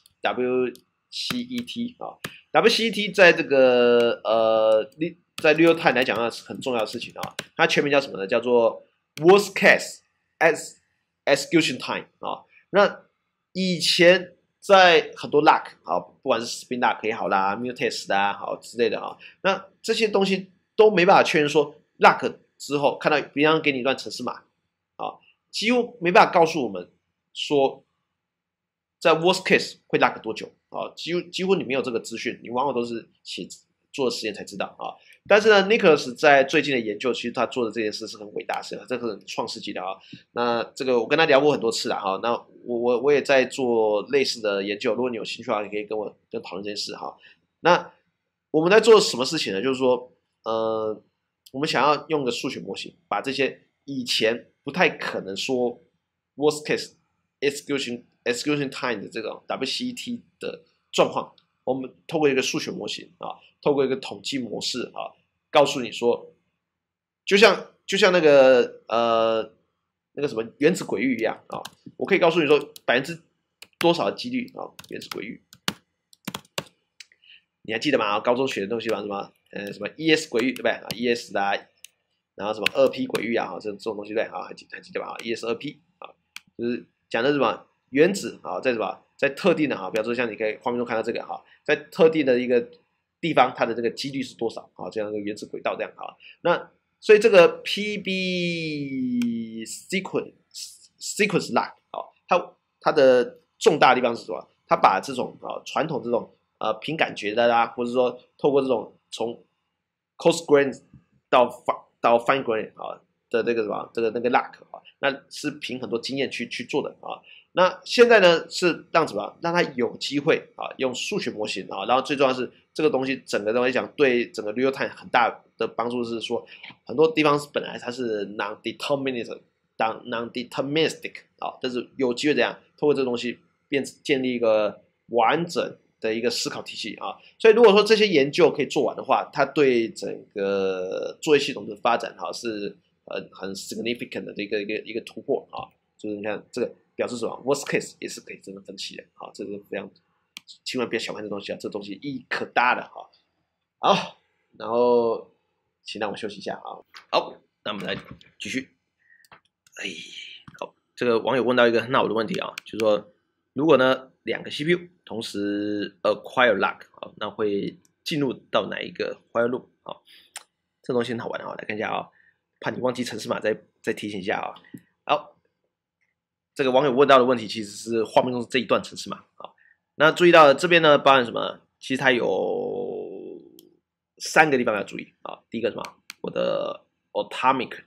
啊。WCET 在这个在 real time 来讲呢是很重要的事情啊。它全名叫什么呢？叫做 Worst Case Execution Time 啊。那以前在很多 luck 啊，不管是 spin luck 也好啦 mutex 啦好之类的啊，那这些东西都没办法确认说 luck 之后看到别人给你一段程式码。几乎没办法告诉我们说，在 worst case 会 luck 多久啊？几乎你没有这个资讯，你往往都是做实验才知道啊。但是呢 ，Nicholas 在最近的研究，其实他做的这件事是很伟大的事，这个很创世纪的啊。那这个我跟他聊过很多次了哈。那我也在做类似的研究，如果你有兴趣的话，你可以跟我讨论这件事哈。那我们在做什么事情呢？就是说，我们想要用个数学模型，把这些以前不太可能说 worst case execution time 的这种 WCET 的状况，我们透过一个数学模型啊，透过一个统计模式啊，告诉你说，就像那个那个什么原子轨域一样啊，我可以告诉你说多少的几率啊，原子轨域，你还记得吗？高中学的东西吧，什么什么 ES 轨域对不对啊 ？ES 啦。然后什么2P 轨域啊，这种东西对啊，还记得吧？ES2P 啊，就是讲的什么原子啊，在什么在特定的啊，比方说像你可以画面中看到这个哈，在特定的一个地方，它的这个几率是多少啊？这样一个原子轨道这样啊。那所以这个 PB sequence lock 啊，它的重大地方是什么？它把这种传统这种凭感觉的啦，或者说透过这种从 coarse grain 到 fine grain 啊的这个什么那个 luck 啊，那是凭很多经验去做的啊。 那现在呢是让什么？让它有机会啊，用数学模型啊，然后最重要的是这个东西整个来讲对整个 real time 很大的帮助是说，很多地方本来它是 non-deterministic 啊，但是有机会这样透过这个东西建立一个完整的一个思考体系啊。所以如果说这些研究可以做完的话，它对整个作业系统的发展哈是很 significant 的一个突破啊。就是你看这个表示什么 ，worst case 也是可以真的分析的，好，这是非常千万别小看这东西啊，这东西意义可大的哈。好，然后请让我休息一下啊。好，那我们来继续。哎，好，这个网友问到一个很好的问题啊，就是说如果呢2个 CPU 同时 acquire lock 啊，那会进入到哪一个 while loop 啊？这东西很好玩啊，来看一下啊，怕你忘记程式码再提醒一下啊。好。这个网友问到的问题其实是画面中这一段程式码啊。那注意到这边呢，包含什么？其实它有3个地方要注意啊。第一个什么？我的 atomic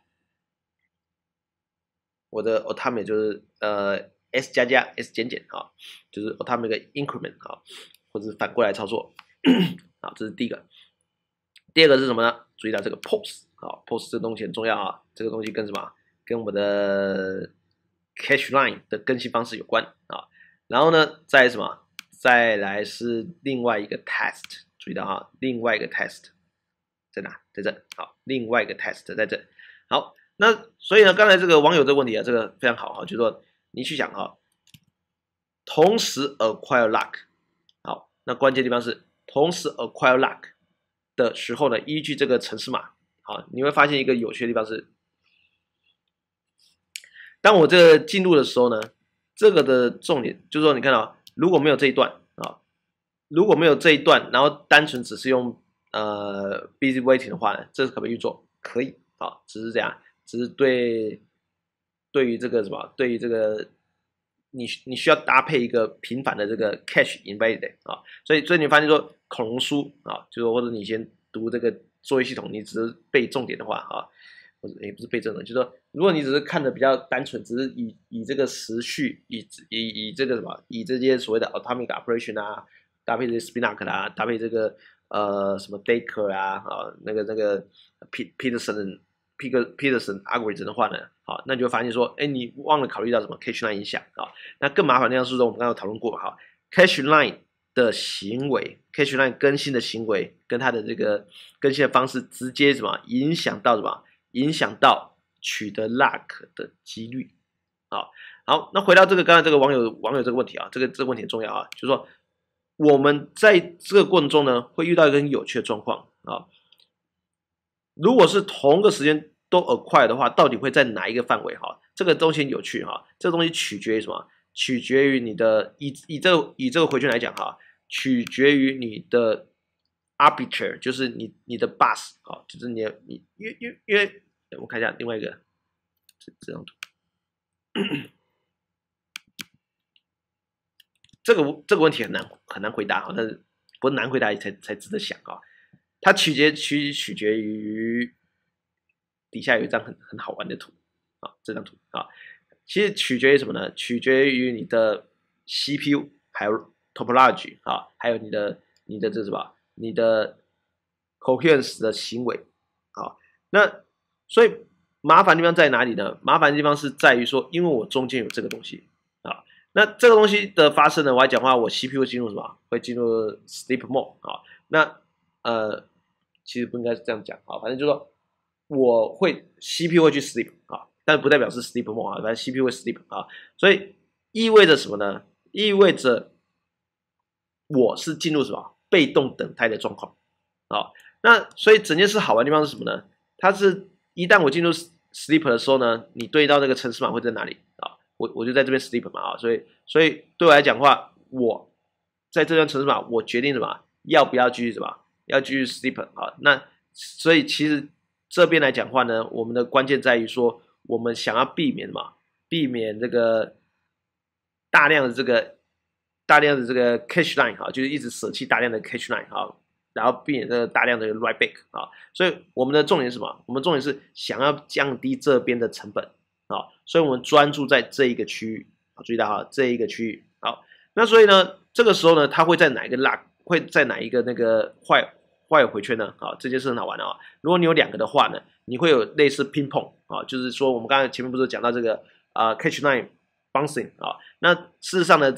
就是s 加加 s 减减啊，就是 atomic increment 啊，或者是反过来操作啊，这是第一个。第二个是什么呢？注意到这个 post 啊 ，post 这个东西很重要啊，这个东西跟什么？跟我们的cache line 的更新方式有关啊，然后呢，再来什么？再来是另外一个 test， 注意到啊，另外一个 test 在哪？在这。好，另外一个 test 在这。好，那所以呢，刚才这个网友这个问题啊，这个非常好哈，就是说你去想哈，同时 acquire lock， 好，那关键地方是同时 acquire lock 的时候呢，依据这个程式码，好，你会发现一个有趣的地方是。当我这个进入的时候呢，这个的重点就是说，你看到如果没有这一段啊，如果没有这一段，然后单纯只是用busy waiting 的话呢，这是可不可以运作？可以啊，只是这样，只是对于这个什么，对于这个你需要搭配一个频繁的这个 cache invalidate 啊，所以你发现说恐龙书啊，就是或者你先读这个作业系统，你只是背重点的话啊。或者也不是背正的，就是说，如果你只是看的比较单纯，只是以这个时序，以这个什么，以这些所谓的 atomic operation 啊，搭配这些 spinac 啊，搭配这个什么 Baker 啊，那个 Peterson algorithm 的话呢，好，那你就发现说，哎，你忘了考虑到什么 cache line 影响啊？那更麻烦的是说，我们刚刚有讨论过哈 ，cache line 的行为 ，cache line 更新的行为跟它的这个更新的方式，直接什么影响到什么？影响到取得 lock 的几率，好，那回到这个刚才这个网友这个问题啊，这个问题很重要啊，就是说我们在这个过程中呢，会遇到一个很有趣的状况啊，如果是同个时间都 acquire 的话，到底会在哪一个范围哈？这个东西很有趣哈，这个东西取决于什么？取决于你的以这个回圈来讲哈，取决于你的。arbiter 就是你的 bus 好，就是你因为我看一下另外一个这张图，这个问题很难回答哈，但是不难回答才值得想啊。它取决于底下有一张很好玩的图啊，这张图啊，其实取决于什么呢？取决于你的 CPU 还有 topology 啊，还有你的这什么？你的 coherence 的行为，好，那所以麻烦地方在哪里呢？麻烦的地方是在于说，因为我中间有这个东西啊，那这个东西的发生呢，我来讲的话，我 CPU 会进入什么？会进入 sleep mode 啊。那其实不应该是这样讲啊，反正就是说我会 CPU 会去 sleep 啊，但不代表是 sleep mode 啊，反正 CPU 会 sleep 啊，所以意味着什么呢？意味着我是进入什么？被动等待的状况，好，那所以整件事好玩的地方是什么呢？它是一旦我进入 sleep 的时候呢，你对到那个程式码会在哪里啊？我就在这边 sleep 嘛啊，所以对我来讲的话，我在这段程式码我决定什么？要不要继续什么？要继续 sleep 啊？那所以其实这边来讲的话呢，我们的关键在于说，我们想要避免什么？避免这个大量的这个 cache line 哈，就是一直舍弃大量的 cache line 哈，然后避免这个大量的 write back 啊，所以我们的重点是什么？我们重点是想要降低这边的成本啊，所以我们专注在这一个区域好，注意到哈，这一个区域。好，那所以呢，这个时候呢，它会在哪一个 lock， 会在哪一个那个坏回圈呢？好，这件事很好玩啊。如果你有2个的话呢，你会有类似 ping pong 啊，就是说我们刚才前面不是讲到这个catch line bouncing 啊，那事实上呢，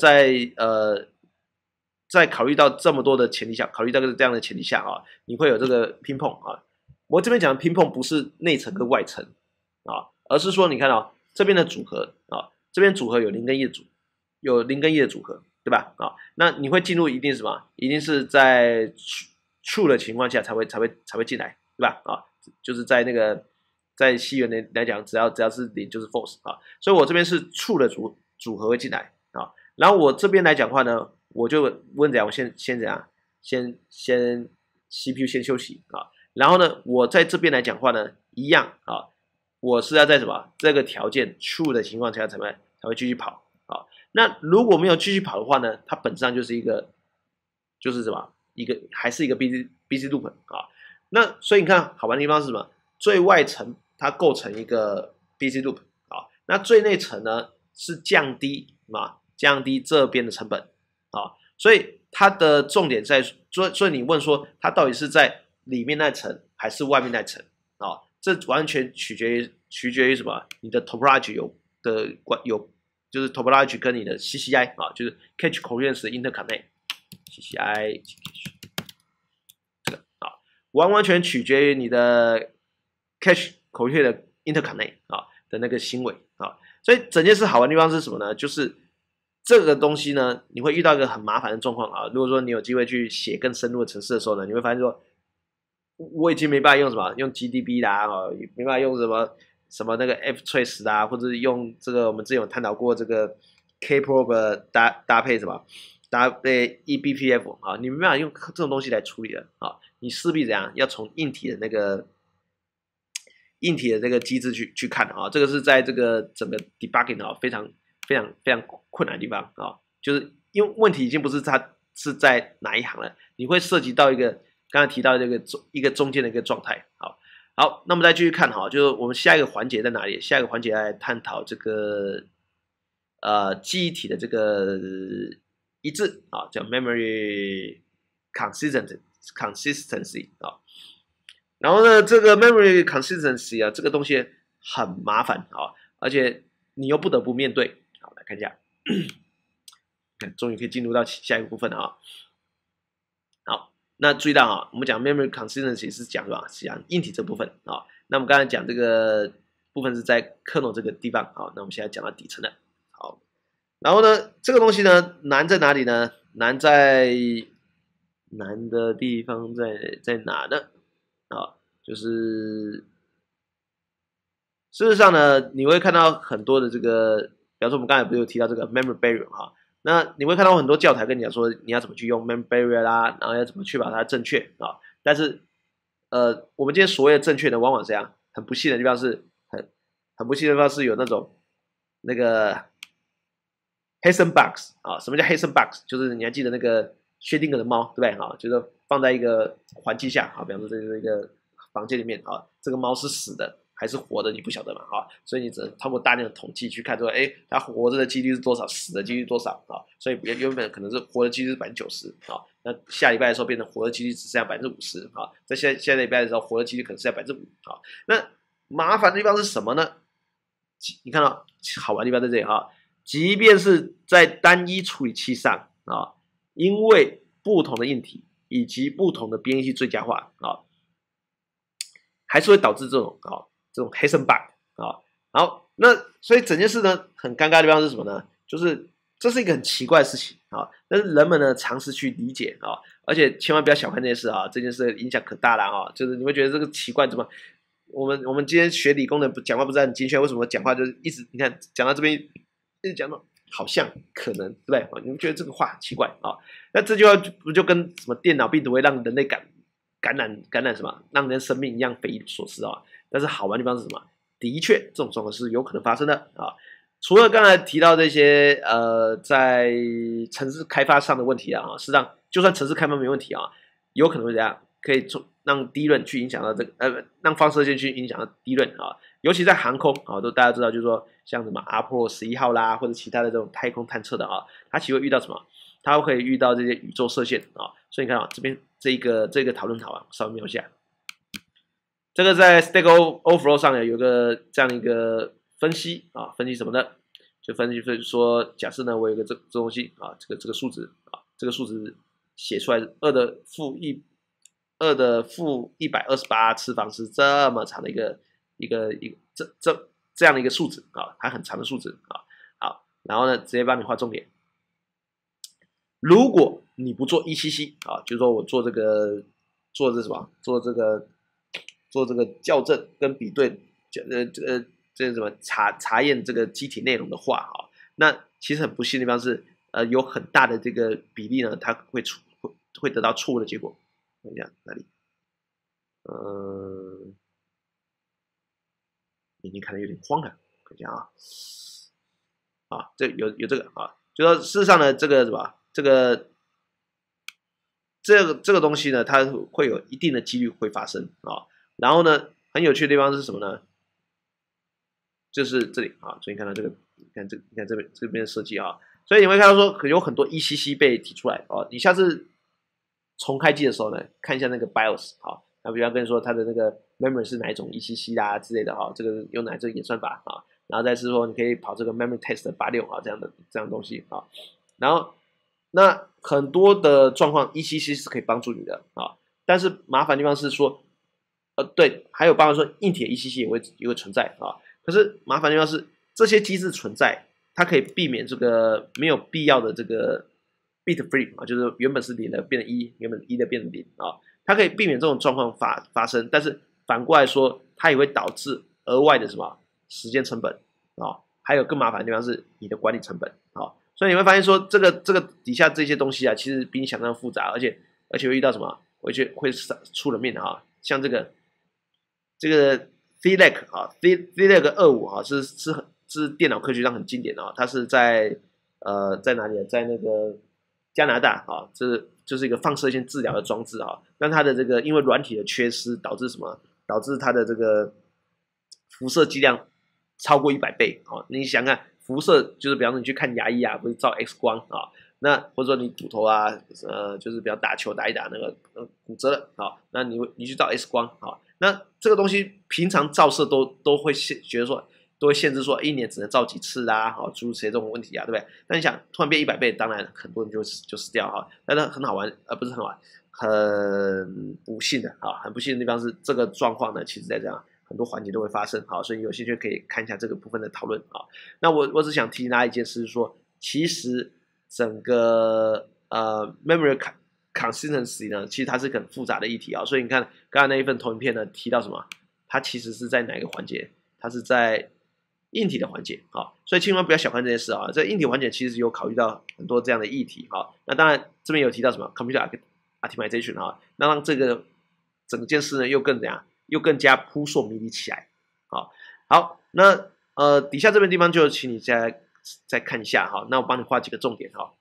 在考虑到这么多的前提下，考虑到这样的前提下啊，你会有这个 ping pong 啊。我这边讲的 ping pong 不是内层跟外层啊，而是说你看啊，这边的组合啊，这边组合有0跟1的组合，对吧？啊，那你会进入一定什么？一定是在 true 的情况下才会进来，对吧？啊，就是在那个在西元来讲，只要是0就是 false 啊，所以我这边是 true 的组合会进来啊，然后我这边来讲的话呢，我就问怎样，我先怎样，先 CPU 先休息啊，然后呢，我在这边来讲话呢，一样啊，我是要在什么这个条件 true 的情况下才会继续跑啊。那如果没有继续跑的话呢，它本质上就是就是什么还是一个 busy loop 啊。那所以你看好玩的地方是什么？最外层它构成一个 busy loop 啊，那最内层呢是降低这边的成本啊，所以它的重点在，所以你问说它到底是在里面那层还是外面那层啊？这完全取决于什么？你的 topology 就是 topology 跟你的 CCI 啊，就是 cache coherence interconnect CCI 这个啊，完全取决于你的 cache coherence interconnect 啊的那个行为啊。所以整件事好玩的地方是什么呢？就是这个东西呢，你会遇到一个很麻烦的状况啊。如果说你有机会去写更深入的程式的时候呢，你会发现说，我已经没办法用什么用 GDB 啦，没办法用什么那个 ftrace 啦，或者是用这个我们之前有探讨过这个 kprobe 搭配什么搭配 eBPF 啊，你没办法用这种东西来处理的啊，你势必怎样要从硬体的这个机制去看啊，这个是在这个整个 debugging 啊非常困难的地方啊，就是因为问题已经不是它是在哪一行了，你会涉及到一个刚才提到这个一个中间的一个状态。好，那么再继续看哈，就是我们下一个环节在哪里？下一个环节来探讨这个记忆体的这个一致啊，叫 memory consistency 啊。然后呢，这个 memory consistency 啊，这个东西很麻烦啊，而且你又不得不面对。好，来看一下，终于可以进入到下一个部分了啊。好，那注意到啊，我们讲 memory consistency 是讲什么？是讲硬体这部分啊。那我们刚才讲这个部分是在 kernel 这个地方啊。那我们现在讲到底层的。好，然后呢，这个东西呢，难在哪里呢？难的地方在哪呢？啊，就是事实上呢，你会看到很多的这个，比方说我们刚才不是有提到这个 memory barrier 哈，那你会看到很多教材跟你讲说你要怎么去用 memory barrier 啦，然后要怎么确保它正确啊。但是我们今天所谓的正确呢，往往这样很不幸的地方是很不幸的地方是有那种那个 Hazen box 啊，什么叫 Hazen box？ 就是你还记得那个薛定谔的猫，对不对？啊，就是放在一个环境下啊，比方说这是一个房间里面啊，这个猫是死的还是活的，你不晓得嘛啊，所以你只能通过大量的统计去看说，哎，它活着的几率是多少，死的几率多少啊？所以原本可能是活的几率是90%啊，那下礼拜的时候变成活的几率只剩下50%啊，在下礼拜的时候活的几率可能剩下5%啊。那麻烦的地方是什么呢？你看到好玩的地方在这里啊。即便是在单一处理器上啊，因为不同的硬体以及不同的编译器最佳化啊，还是会导致这种黑森 bug 啊。好，那所以整件事呢，很尴尬的地方是什么呢？就是这是一个很奇怪的事情啊，但是人们呢尝试去理解啊，而且千万不要小看这件事啊，这件事影响可大了啊，就是你会觉得这个奇怪，怎么我们今天学理工的讲话不是很精确，为什么讲话就是一直你看讲到这边。一直讲到好像可能对不对？你们觉得这个话很奇怪啊？那这句话不就跟什么电脑病毒会让人类感染什么，让人生命一样匪夷所思啊？但是好玩的地方是什么？的确，这种状况是有可能发生的啊。除了刚才提到这些在城市开发上的问题啊，事实上就算城市开发没问题啊，有可能会怎样？可以让低润去影响到这个让放射线去影响到低润啊。 尤其在航空啊，都大家知道，就是说像什么阿波罗11号啦，或者其他的这种太空探测的啊，它其实会遇到什么？它会遇到这些宇宙射线啊。所以你看啊，这边这个讨论条啊，稍微描一下。这个在 Stack Overflow 上有个这样的一个分析啊，分析什么呢？就分析说，假设呢，我有个这东西啊，这个数值啊，这个数值写出来2的负128次方是这么长的一个这样的一个数值啊，还很长的数值啊。好，然后呢，直接帮你画重点。如果你不做 ECC 啊，就是说我做这什么，做这个校正跟比对，这什么查验这个机体内容的话啊，那其实很不幸的地方是，有很大的这个比例呢，它会得到错误的结果。看一下哪里？眼睛看得有点慌了，看一下啊，这有这个啊，就说事实上呢，这个什么，这个东西呢，它会有一定的几率会发生啊。然后呢，很有趣的地方是什么呢？就是这里啊，所以你看到这个，你看这边的设计啊，所以你会看到说有很多 ECC 被提出来啊。你下次重开机的时候呢，看一下那个 BIOS 啊，那比方跟你说它的那个 memory 是哪一种 ECC 啦之类的哈，这个用哪这个演算法啊，然后再是说你可以跑这个 memory test 86啊这样的东西啊，然后那很多的状况 ECC 是可以帮助你的啊，但是麻烦的地方是说，对，还有包括说硬体 ECC 也会存在啊。可是麻烦的地方是，这些机制存在，它可以避免这个没有必要的这个 bit free 啊，就是原本是0的变成1，原本1的变成0啊，它可以避免这种状况发生。但是反过来说，它也会导致额外的什么时间成本啊，还有更麻烦的地方是你的管理成本啊。所以你会发现说，这个底下这些东西啊，其实比你想象复杂，而且会遇到什么？会出人命的啊，像这个。THELAC 啊 ，THELAC 25啊，是电脑科学上很经典的啊，它是在哪里？在那个加拿大啊，这就是一个放射线治疗的装置啊。但它的这个因为软体的缺失，导致什么？导致它的这个辐射剂量超过100倍啊！你想看辐射，就是比方说你去看牙医啊，不是照 X 光啊，那或者说你骨头啊，就是比方打球打一打那个骨折了啊，那你去照 X 光啊。那这个东西平常照射都会觉得说都会限制说1年只能照几次啦，好诸如此类这种问题啊，对不对？但你想突然变100倍，当然很多人就死掉哈。但是很好玩，不是很好玩，很不幸的啊，很不幸的地方是这个状况呢，其实在这样很多环节都会发生，好，所以有兴趣可以看一下这个部分的讨论啊。那我只想提醒大家一件事，是说其实整个memory consistency 呢，其实它是很复杂的议题啊，所以你看刚才那一份投影片呢，提到什么？它其实是在哪一个环节？它是在硬体的环节啊，所以千万不要小看这件事啊。在硬体环节其实有考虑到很多这样的议题啊。那当然这边有提到什么 computer optimization 啊，那让这个整件事呢又更怎样？又更加扑朔迷离起来。好，那底下这边地方就请你再看一下哈。那我帮你画几个重点哈。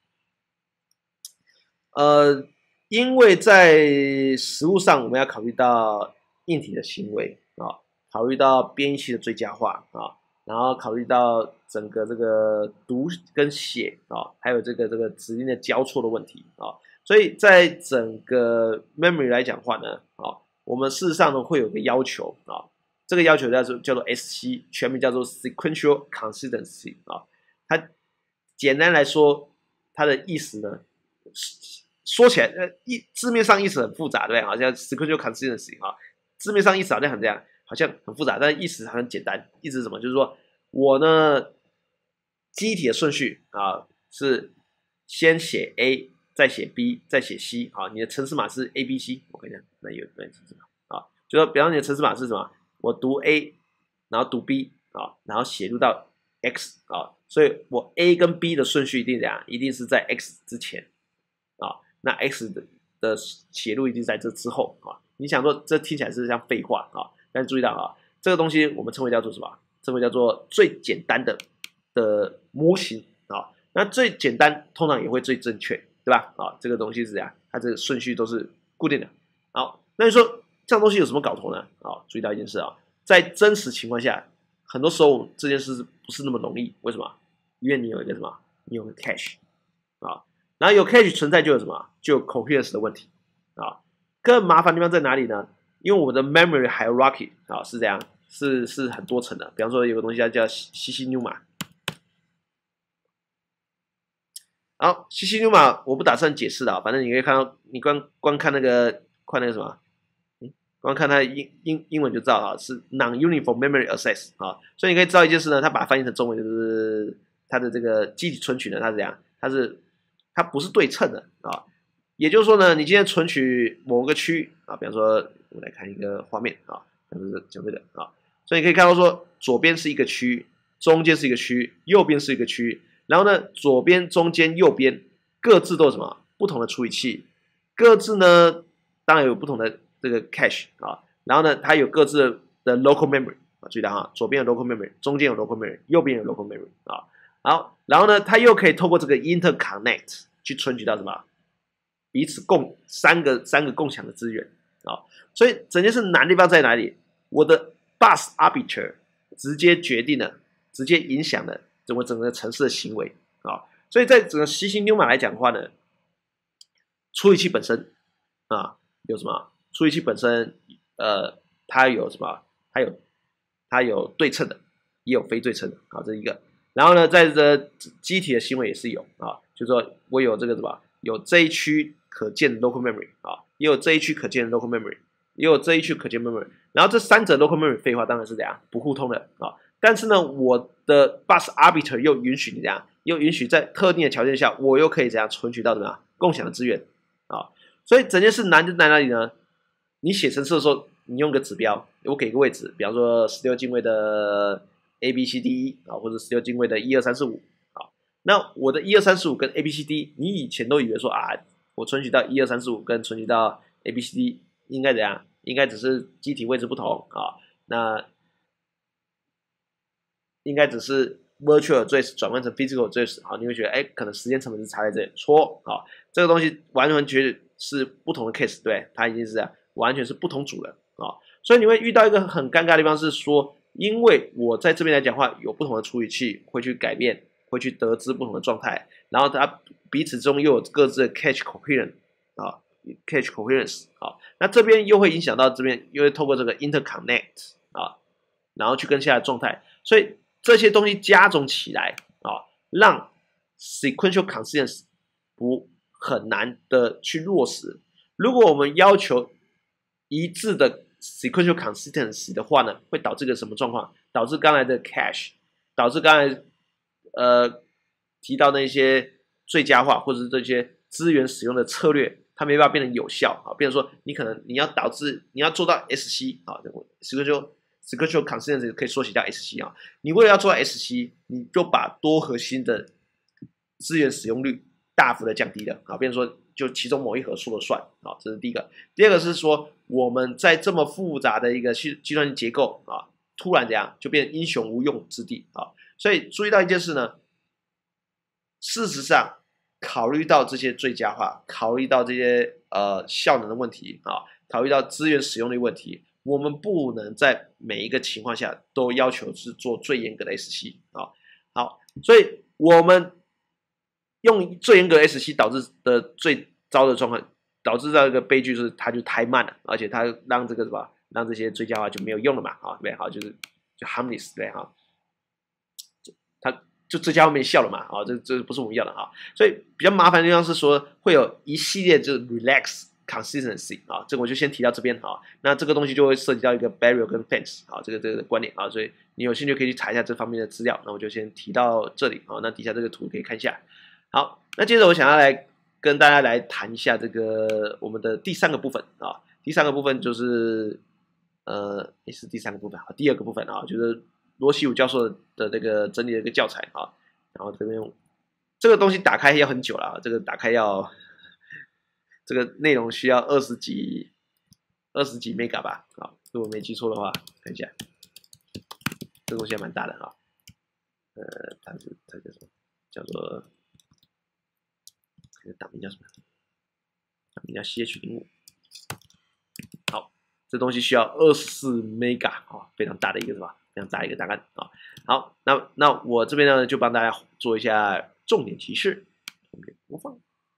因为在实务上，我们要考虑到硬体的行为啊，考虑到编译器的最佳化啊，然后考虑到整个这个读跟写啊，还有这个指令的交错的问题啊，所以在整个 memory 来讲的话呢，我们事实上呢会有个要求啊，这个要求叫做 SC， 全名叫做 sequential consistency 啊，它简单来说，它的意思呢。说起来，字面上意思很复杂，对不对？好像 sequential consistency 啊，字面上意思好像很这样，好像很复杂，但是意思很简单。意思是什么？就是说我呢，记忆体的顺序啊是先写 A， 再写 B， 再写 C 啊。你的程式码是 ABC， 我跟你讲，那有程式码啊，就说比方你的程式码是什么？我读 A， 然后读 B 啊，然后写入到 X 啊，所以我 A 跟 B 的顺序一定怎样？一定是在 X 之前啊。那 X 的写入一定在这之后啊，你想说这听起来是像废话啊，但是注意到啊，这个东西我们称为叫做什么？称为叫做最简单的模型啊。那最简单通常也会最正确，对吧？啊，这个东西是这样，它这个顺序都是固定的。好，那你说这样东西有什么搞头呢？啊，注意到一件事啊， 在真实情况下，很多时候这件事不是那么容易。为什么？因为你有一个什么？你有个 cache 啊，然后有 cache 存在就有什么？就有 coherence 的问题啊。更麻烦的地方在哪里呢？因为我们的 memory hierarchy 啊是这样，是很多层的。比方说有个东西叫 CC Numa。好，CC Numa 我不打算解释了，反正你可以看到，你光看那个什么，光看它英文就知道啊，是 non-uniform memory access 啊，所以你可以知道一件事呢，它把它翻译成中文就是它的这个记忆体存取呢，它是这样，它不是对称的啊，也就是说呢，你今天存取某个区域啊，比方说我们来看一个画面啊，就是讲这个啊，所以你可以看到说，左边是一个区域，中间是一个区域，右边是一个区域。然后呢，左边、中间、右边各自都有什么不同的处理器，各自呢当然有不同的这个 cache 啊，然后呢它有各自的 local memory 啊，注意到哈，左边有 local memory， 中间有 local memory， 右边有 local memory 啊，好，然后呢它又可以透过这个 interconnect 去存取到什么彼此三个共享的资源啊，所以整件事难的地方在哪里？我的 bus arbiter 直接决定了，直接影响了整个城市的行为啊，所以在整个CC Numa来讲的话呢，处理器本身啊有什么？处理器本身它有什么？它有对称的，也有非对称的啊，这是一个。然后呢，在这机体的行为也是有啊，就是说我有这个什么？有这一区可见的 local memory 啊，也有这一区可见的 local memory， 也有这一区可见 memory。然后这三者 local memory 废话当然是怎样不互通的啊。但是呢，我的 bus arbiter 又允许你这样，又允许在特定的条件下，我又可以怎样存取到怎么样共享的资源啊？所以整件事难就在哪里呢？你写程式的时候，你用个指标，我给个位置，比方说16进位的 A B C D E 啊，或者16进位的1 2 3 4 5啊。那我的1 2 3 4 5跟 A B C D， 你以前都以为说啊，我存取到1 2 3 4 5跟存取到 A B C D 应该怎样？应该只是机体位置不同啊，那应该只是 virtual address 转换成 physical address 啊，你会觉得可能时间成本是差在这里，错啊，这个东西完全是不同的 case， 对，它已经是这样，完全是不同组人啊，所以你会遇到一个很尴尬的地方是说，因为我在这边来讲话有不同的处理器会去改变，会去得知不同的状态，然后它彼此中又有各自的 cache coherence 啊 ，cache coherence 啊，那这边又会影响到这边，又会透过这个 interconnect 啊，然后去跟下来的状态，所以这些东西加总起来啊，让 sequential consistency 很难的去落实。如果我们要求一致的 sequential consistency 的话呢，会导致个什么状况？导致刚才的 cache， 导致刚才提到那些最佳化或者是这些资源使用的策略，它没办法变得有效啊。变成说你可能你要做到 SC 啊 ，sequential consistency 可以缩写叫 SC 啊。你为了要做到 SC， 你就把多核心的资源使用率大幅的降低了啊，变成说就其中某一核说了算啊，这是第一个。第二个是说我们在这么复杂的一个计算结构啊，突然这样就变英雄无用之地啊。所以注意到一件事呢，事实上考虑到这些最佳化，考虑到这些效能的问题啊，考虑到资源使用的问题，我们不能在每一个情况下都要求是做最严格的 SC 啊。好，所以我们用最严格的 SC 导致的最糟的状况，导致到一个悲剧是它就太慢了，而且它让这个什么，让这些最佳化就没有用了嘛，啊，对，好，就 harmless 对哈，它就最佳化没效了嘛，啊，这不是我们要的哈，所以比较麻烦的地方是说会有一系列就是 relax consistency 啊，这个我就先提到这边啊，那这个东西就会涉及到一个 barrier 跟 fence 啊，这个观点啊，所以你有兴趣可以去查一下这方面的资料，那我就先提到这里啊，那底下这个图可以看一下。好，那接着我想要来跟大家来谈一下这个我们的第三个部分啊，第三个部分就是也是第三个部分啊，第二个部分啊，就是罗西武教授的这个整理的一个教材啊，然后这边这个东西打开要很久了啊，这个打开要这个内容需要20几 mega 吧，啊，如果没记错的话，看一下，这个东西还蛮大的啊，它叫什么？叫做这个档名叫什么？档名叫 CH05。好， 这东西需要24 mega 啊，非常大的一个什么？非常大的一个档案啊。好，那我这边呢就帮大家做一下重点提示，播放。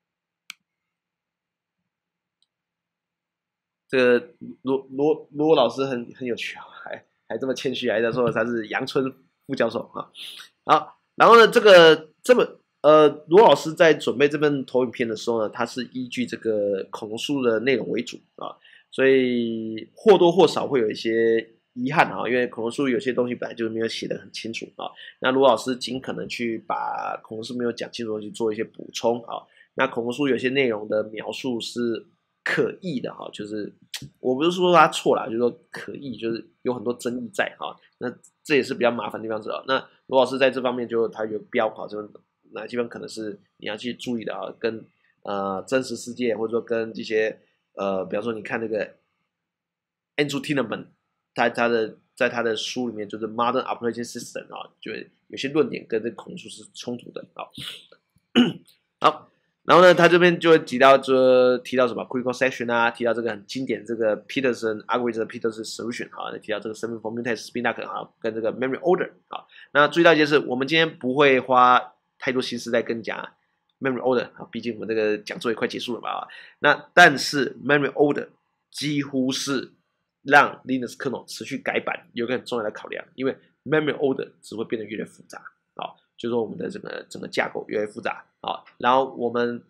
这个罗老师很有趣啊，还这么谦虚，还在说他是阳春副教授啊。好，然后呢，罗老师在准备这份投影片的时候呢，他是依据这个恐龙书的内容为主啊，所以或多或少会有一些遗憾啊，因为恐龙书有些东西本来就是没有写得很清楚啊。那罗老师尽可能去把恐龙书没有讲清楚的东西做一些补充啊。那恐龙书有些内容的描述是可疑的哈，就是我不是说他错啦，就是说可疑，就是有很多争议在哈。那这也是比较麻烦的地方是啊。那罗老师在这方面就他有标哈，就哪地方可能是你要去注意的啊，跟真实世界或者说跟这些比方说你看那个 Andrew Tinnerman， 在他的书里面就是 Modern Operating System 啊，就有些论点跟这个恐龙书是冲突的啊。好。然后呢，他这边就会提到什么 critical section 啊，提到这个很经典这个 Peterson algorithm Peterson solution 啊，提到这个 semi formulas spinac 啊，跟这个 memory order 啊。那注意到一件事，我们今天不会花太多心思在跟你讲 memory order 啊，毕竟我们这个讲座也快结束了嘛啊。那但是 memory order 几乎是让 Linux 可能持续改版有个很重要的考量，因为 memory order 只会变得越来越复杂啊。就是说我们的整个架构越来越复杂啊，然后我们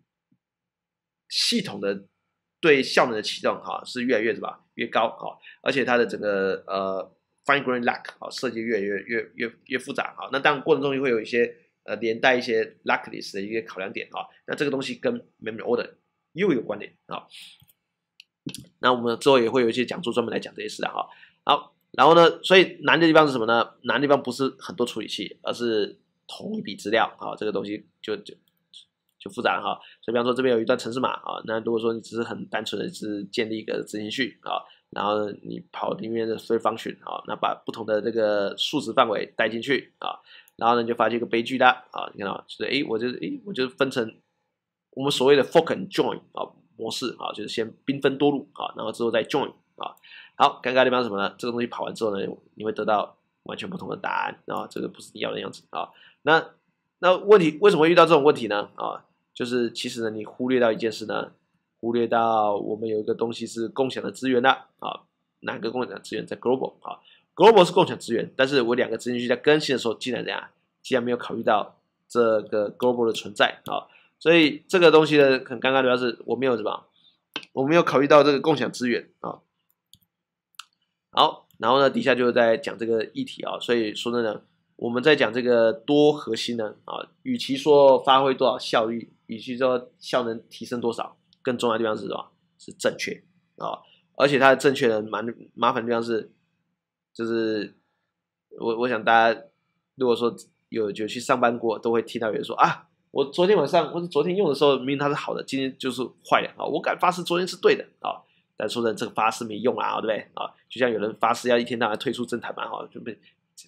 系统的对效能的启动哈是越来越越高啊，而且它的整个fine grain lock 啊设计越复杂啊，那当然过程中会有一些连带一些 luckless 的一个考量点啊，那这个东西跟 memory order 又有关联啊，那我们之后也会有一些讲座专门来讲这些事的哈，好。然后呢，所以难的地方是什么呢？难的地方不是很多处理器，而是同一笔资料啊，这个东西就复杂了哈。所以比方说这边有一段程式码啊，那如果说你只是很单纯的是建立一个执行序啊，然后你跑里面的 thread function 啊，那把不同的这个数值范围带进去啊，然后呢就发现一个悲剧的啊，你看到就是我就分成我们所谓的 fork and join 啊模式啊，就是先兵分多路啊，然后之后再 join 啊。好，尴尬的地方是什么呢？这个东西跑完之后呢，你会得到完全不同的答案啊，这个不是你要的样子啊。那问题为什么会遇到这种问题呢？啊，就是其实呢，你忽略到一件事呢，忽略到我们有一个东西是共享的资源的啊，哪个共享的资源在 global 啊 ，global 是共享资源，但是我两个执行序在更新的时候，竟然没有考虑到这个 global 的存在啊，所以这个东西呢，很尴尬的地方是我没有考虑到这个共享资源啊。好，然后呢，底下就在讲这个议题啊，所以说呢，我们在讲这个多核心呢啊，与其说发挥多少效率，与其说效能提升多少，更重要的地方是什么？是正确啊，而且它的正确呢，蛮麻烦的地方是，就是我想大家如果说有去上班过，都会听到有人说啊，我昨天晚上或者昨天用的时候，明明它是好的，今天就是坏的啊，我敢发誓昨天是对的啊。但说的这个发誓没用啊，对不对啊？就像有人发誓要一天到晚退出政坛嘛，哈，就被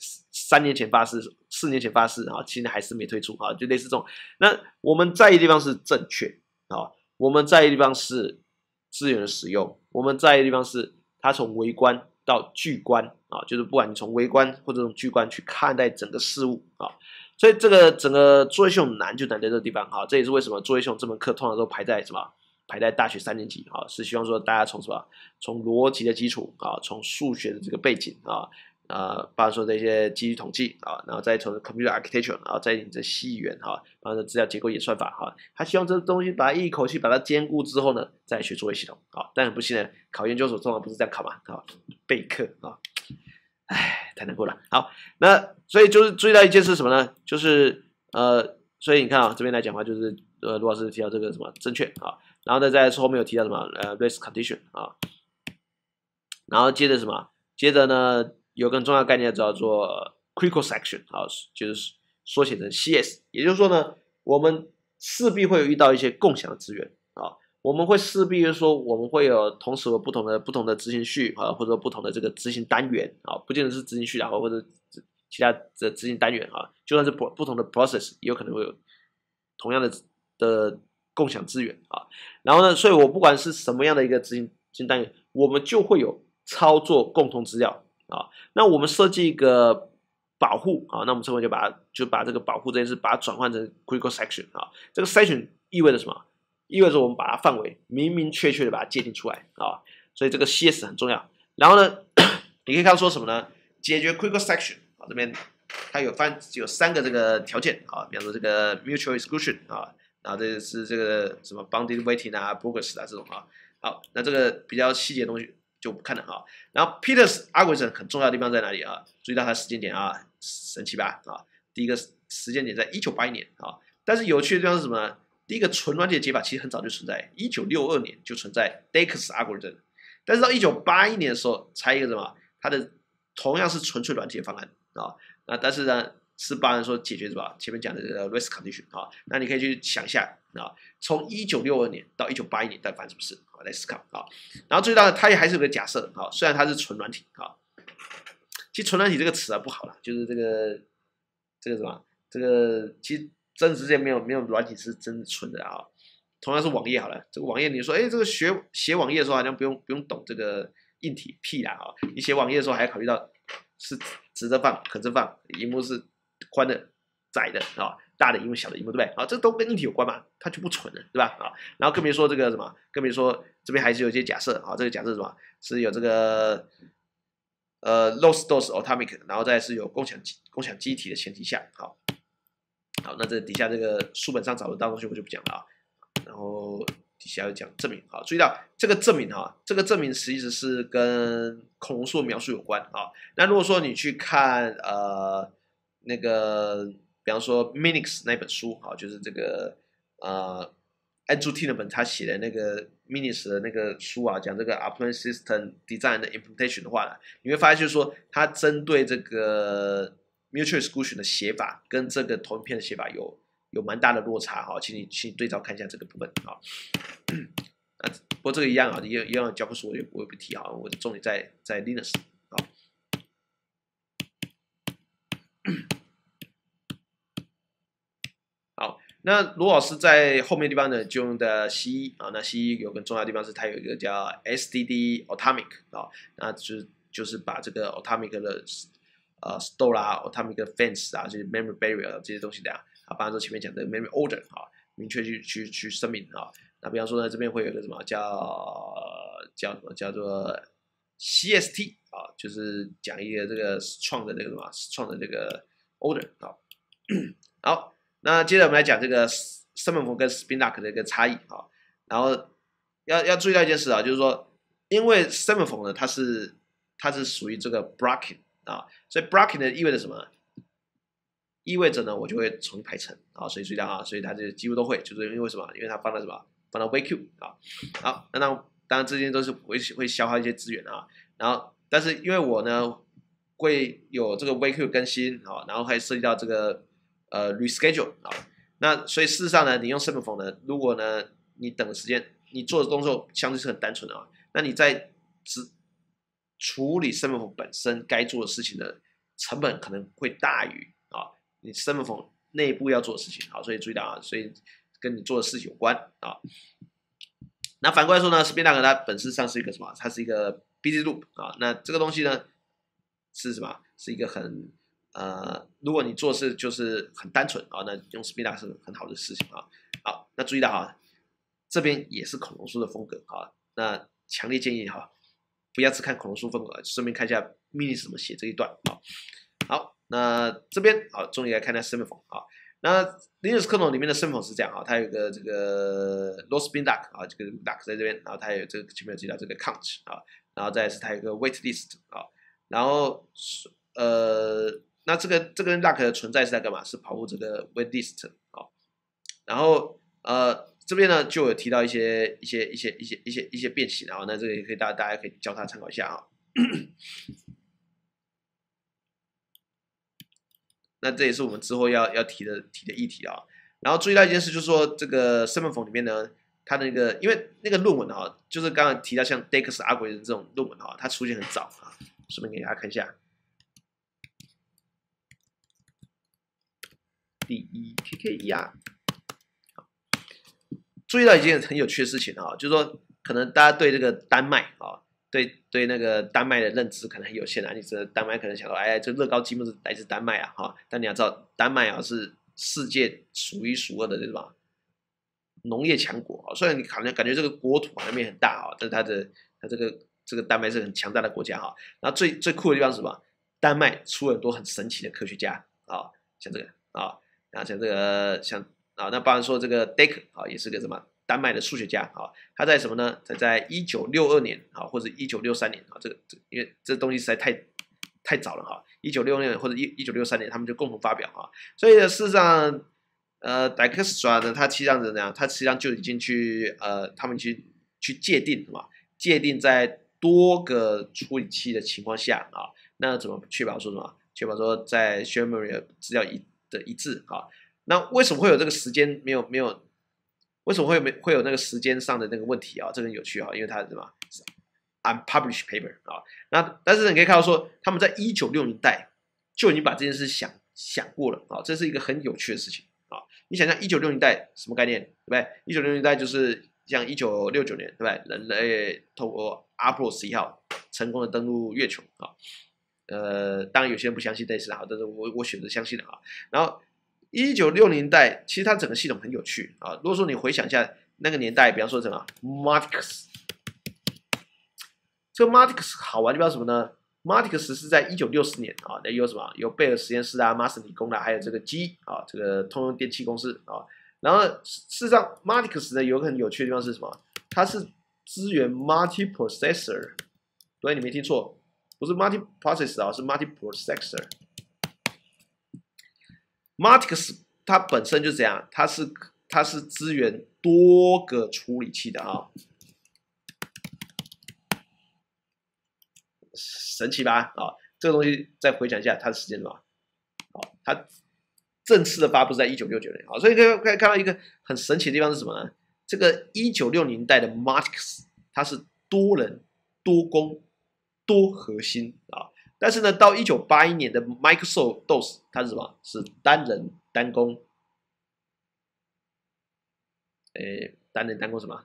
3年前发誓，4年前发誓，哈，现在还是没退出，哈，就类似这种。那我们在意的地方是正确啊，我们在意的地方是资源的使用，我们在意的地方是它从微观到巨观啊，就是不管你从微观或者从巨观去看待整个事物啊，所以这个整个作业系统难就难在这个地方，哈，这也是为什么作业系统这门课通常都排在什么？排在大学3年级啊，是希望说大家从什么？从逻辑的基础啊，从数学的这个背景啊，包括说这些基于统计啊，然后再从 computer architecture， 然后再你这细语言哈，然后资料结构演算法哈，他希望这东西把它一口气把它兼顾之后呢，再学作业系统啊。但很不幸呢，考研究所通常不是这样考嘛，啊，备课啊，唉，太难过了。好，那所以就是注意到一件事什么呢？就是所以你看啊，这边来讲的话就是罗老师提到这个什么正确啊。然后呢，在后面有提到什么race condition 啊，然后接着什么？接着呢，有个很重要的概念叫做 critical section 啊，就是缩写成 CS， 也就是说呢，我们势必会有遇到一些共享的资源啊，我们会势必说我们会有同时有不同的执行序啊，或者说不同的这个执行单元啊，不见得是执行序啊，或者其他的执行单元啊，就算是不同的 process， 也有可能会有同样的共享资源啊，然后呢，所以我不管是什么样的一个执行执行单元，我们就会有操作共同资料啊。那我们设计一个保护啊，那我们称为就把这个保护这件事把它转换成 critical section 啊。这个 section 意味着什么？意味着我们把它范围明明确确的把它界定出来啊。所以这个 CS 很重要。然后呢，你可以看到说什么呢？解决 critical section 啊，这边它有3个这个条件啊，比方说这个 mutual exclusion 啊，然后这是这个什么 bounded waiting 啊 progress 啊这种啊。好，那这个比较细节的东西就不看了啊。然后 Peters algorithm 很重要的地方在哪里啊？注意到它时间点啊，神奇吧啊？第一个时间点在1981年啊，但是有趣的地方是什么呢？第一个纯软体的解法其实很早就存在，1962年就存在 Dakes algorithm， 但是到1981年的时候才一个什么？它的同样是纯粹软体的方案啊，那但是呢，48年说解决什么？前面讲的这个 risk condition 啊，那你可以去想一下啊，从1962年到1981年到底发生什么事啊？来思考啊。然后注意到它也还是有个假设啊，虽然它是纯软体啊，其实纯软体这个词啊不好啦，就是这个什么，这个其实真实世界没有软体是真纯的啊。同样是网页好了，这个网页你说，哎，这个写网页的时候好像不用懂这个硬体屁啦啊！你写网页的时候还要考虑到是直着放、横着放，荧幕是宽的、窄的啊，大的荧幕、小的荧幕，对不对？啊，这都跟硬体有关嘛，它就不纯了，对吧？啊，然后更别说这个什么，更别说这边还是有一些假设啊，这个假设是什么？是有这个low dose atomic， 然后再是有共享机体的前提下，好，那这底下这个书本上找得到东西我就不讲了啊。然后底下有讲证明啊，注意到这个证明哈，这个证明其实是跟恐龙树的描述有关啊。那如果说你去看那个，比方说 Minix 那本书啊，就是这个Andrew Tinnerman 他写的那个 Minix 的那个书啊，讲这个 Operating System Design 的 Implementation 的话呢，你会发现就是说，它针对这个 Mutual Exclusion 的写法跟这个投影片的写法有蛮大的落差哈，请你对照看一下这个部分啊。不过这个一样啊，一样的教科书我也不提啊，我的重点在 Linux 啊。好，那罗老师在后面的地方呢，就用的 C 啊，那 C 有个重要的地方是它有一个叫 SDD Atomic 啊，那就是把这个 Atomic 的store 啦、Atomic fence 啊，就是 memory barrier 这些东西的啊，比方说前面讲的 memory order 啊，明确去声明啊。那比方说呢，这边会有一个什么叫做 CST 啊，就是讲一个这个创的这个什么创的这个 order 啊。好，那接着我们来讲这个声门缝跟 spin lock 的一个差异啊。然后要注意到一件事啊，就是说，因为声门缝呢，它是属于这个 blocking 啊，所以 blocking 呢意味着什么？意味着呢，我就会重新排程啊，所以注意到啊，所以它就几乎都会，就是因为什么？因为它放到什么？放到 WQ 啊。好，那当然这些都是会消耗一些资源啊。然后，但是因为我呢会有这个 WQ 更新啊，然后还涉及到这个reschedule 啊。那所以事实上呢，你用声门缝呢，如果呢你等的时间，你做的动作相对是很单纯的啊，那你在处理声门缝本身该做的事情的成本可能会大于你声门缝内部要做的事情，好，所以注意到啊，所以跟你做的事情有关啊。那反过来说呢 ，spin lock 它本质上是一个什么？它是一个 busy loop 啊。那这个东西呢是什么？是一个很如果你做事就是很单纯啊，那用 spin lock 是很好的事情啊。好，那注意到啊，这边也是恐龙书的风格啊。那强烈建议哈，不要只看恐龙书风格，顺便看一下 Minix 怎么写这一段啊。好。那这边好，终于来看一下声门缝啊。那 Linux 可能里面的声门缝是这样啊，它有个这个 low spin lock 啊，这个 lock 在这边，然后它有这个前面有提到这个 count 啊，然后再是它有一个 wait list 啊，然后那这个 lock 的存在是在干嘛？是保护这个 wait list 啊。然后这边呢就有提到一些变形啊，那这个也可以大家可以交叉参考一下啊。那这也是我们之后要提的议题啊。然后注意到一件事，就是说这个声门缝里面呢，它的那个因为那个论文啊，就是刚刚提到像 Dakes algorithm 这种论文啊，它出现很早啊，顺便给大家看一下。DEKKER，注意到一件很有趣的事情啊，就是说可能大家对这个丹麦啊，对那个丹麦的认知可能很有限啊。你这丹麦可能想说，哎，这乐高积木是来自丹麦啊，哈。但你要知道，丹麦啊是世界数一数二的这什么农业强国啊。虽然你可能感觉这个国土那边很大啊，但是它这个丹麦是很强大的国家哈。然后最酷的地方是什么？丹麦出了很多很神奇的科学家啊，像这个啊，然后像这个像啊，那包含说这个 Deck 啊，也是个什么丹麦的数学家啊，他在什么呢？他在1962年啊，或者1963年啊，因为这东西实在太早了哈，1966年或者1963年，他们就共同发表啊，所以呢，事实上，Dijkstra 呢，他实际上怎样？他实际上就已经他们去界定什么？界定在多个处理器的情况下啊，那怎么确保说什么？确保说在 shared memory 资料一致啊？那为什么会有这个时间没有？为什么会有那个时间上的那个问题啊？这个很有趣啊，因为它是什么 unpublished paper 啊。那但是你可以看到说，他们在1960年代就已经把这件事想过了啊，这是一个很有趣的事情啊。你想想1960年代什么概念，对不对？1960年代就是像1969年，对不对？人类透过阿波罗11号成功的登陆月球啊。当然有些人不相信这事啊，但是我选择相信了啊。然后1960年代，其实它整个系统很有趣啊。如果说你回想一下那个年代，比方说什么 Martix， 这个 Martix 好玩就不知道什么呢？Martix 是在1960年啊，那有什么？有贝尔实验室啊、麻省理工的，还有这个 G 啊，这个通用电气公司啊。然后事实上 Martix 呢有个很有趣的地方是什么？它是支援 multiprocessor， 对，你没听错，不是 multiprocessor 啊，是 multiprocessor。Martix 它本身就这样，它是支援多个处理器的啊，神奇吧？啊，这个东西再回想一下，它的时间是什么？好，它正式的发布在1969年啊，所以可以看到一个很神奇的地方是什么呢？这个1960年代的 Martix 它是多人、多工、多核心啊，但是呢，到1981年的 Microsoft DOS 它是什么？是单人单工，单人单工什么？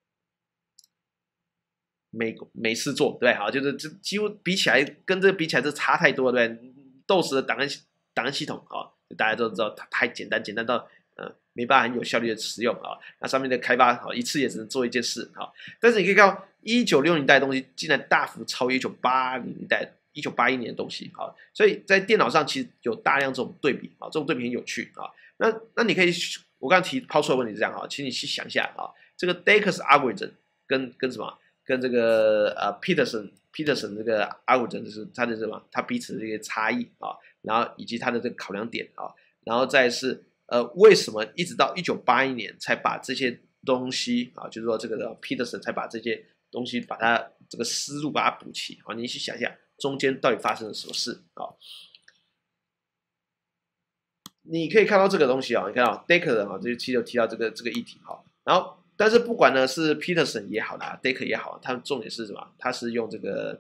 没事做，对不对？好，就是这几乎比起来，跟这个比起来，这差太多了，对不对？DOS 的档案系统啊，大家都知道它太简单到没办法很有效率的使用啊。那上面的开发啊，一次也只能做一件事啊。但是你可以看到1960年代的东西，竟然大幅超越1980年代、1981年的东西啊。所以在电脑上其实有大量这种对比啊，这种对比很有趣啊。那你可以，我刚刚抛出的问题是这样啊，请你去想一下啊，这个 Dex algorithm 跟什么？跟这个Peterson 这个 algorithm 就是它的什么？它彼此的这些差异啊，然后以及它的这个考量点啊，然后再是为什么一直到1981年才把这些东西啊，就是说这个 Peterson 才把这些东西把它这个思路把它补齐啊？你去想一下，中间到底发生了什么事啊？你可以看到这个东西啊，你看到 Decker 啊，这期有提到这个议题哈，然后但是不管呢是 Peterson 也好啦 Decker 也好，他们重点是什么？他是用这个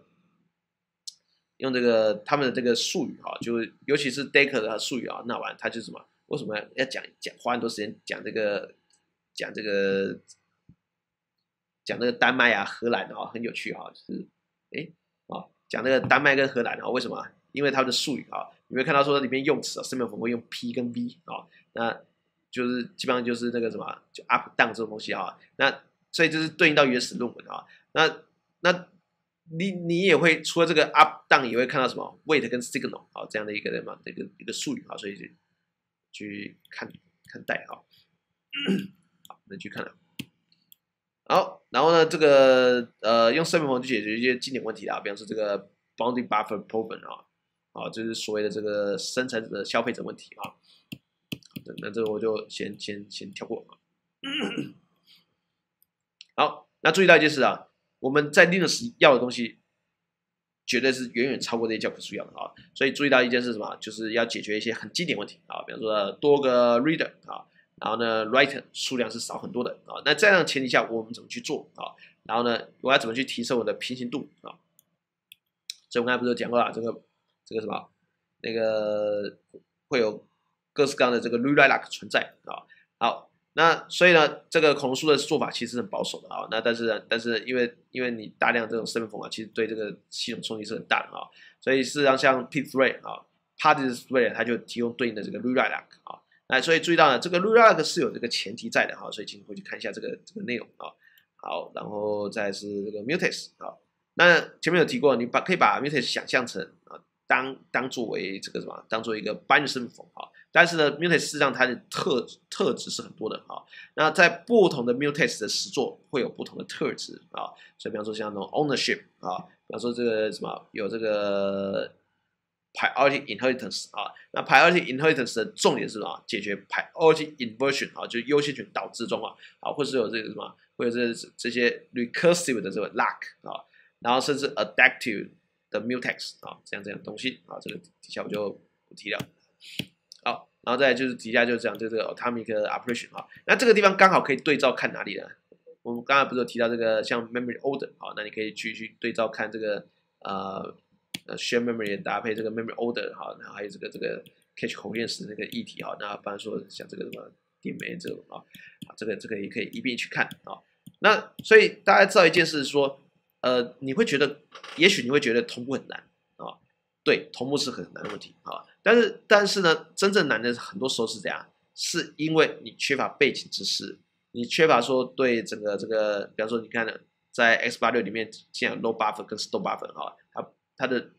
他们的这个术语哈，就尤其是 Decker 的术语啊，那玩他就是什么？为什么要花很多时间讲这个讲这个丹麦啊、荷兰啊，很有趣哈，就是讲这个丹麦跟荷兰啊，为什么？因为他们的术语啊，你会看到说里面用词啊，上面我们会用 P 跟 V 啊，那就是基本上就是那个什么，就 up down 这种东西啊，那所以就是对应到原始论文啊，那你也会除了这个 up down，也会看到什么 wait 跟 signal 啊这样的一个嘛一个术语啊，所以去看待啊，好，那去看了。好，然后呢，这个用生命模去解决一些经典问题啊，比方说这个 bounding buffer problem 啊，就是所谓的这个生产者的消费者问题啊。那这个我就先跳过啊。好，那注意到一件事啊，我们在 Linux 要的东西，绝对是远远超过这些教科书要的啊。所以注意到一件事什么，就是要解决一些很经典问题啊，比方说多个 reader 啊。然后呢 ，writer 数量是少很多的啊。那这样的前提下，我们怎么去做啊？然后呢，我要怎么去提升我的平行度啊？所以我刚才不是有讲过了，这个什么，那个会有各式各样的这个 rewrite lock 存在啊。好， 那所以呢，这个孔树的做法其实很保守的啊。那但是因为你大量这种身份封啊，其实对这个系统冲击是很大的啊。所以事实上像 P3 啊 ，Party Thread 它就提供对应的这个 Rulilog 啊。那所以注意到呢，这个 Rulilog 是有这个前提在的哈，所以请回去看一下这个内容啊。好，然后再是这个 Mutex 啊。那前面有提过，你可以把 Mutex 想象成啊，当作为这个什么，当做一个 binary 身份封啊。但是呢 ，mutex 事实上它的特质是很多的啊。那在不同的 mutex 的实作会有不同的特质啊。所以，比方说像那种 ownership 啊，比方说这个什么有这个 priority inheritance 啊。那 priority inheritance 的重点是什么？解决 priority inversion 啊，就是优先权导致状况啊，或是有这个什么，或者是这些 recursive 的这个 lock 啊，然后甚至 adaptive 的 mutex 啊，这样东西啊，这个底下我就不提了。好，然后再来就是底下就讲这个 atomic operation 啊，那这个地方刚好可以对照看哪里呢？我们刚才不是有提到这个像 memory order 啊，那你可以去对照看这个share memory 搭配这个 memory order 哈，然后还有这个 cache coherence 那个议题哈，那不然说像这个什么电媒这种啊，这个也可以一并去看啊。那所以大家知道一件事是说，你会觉得，也许你会觉得同步很难啊，对，同步是很难的问题啊。但是呢，真正难的很多时候是怎样？是因为你缺乏背景知识，你缺乏说对整个这个，比方说你看在 x86 里面，既然 load buffer 跟 store buffer 哈，它的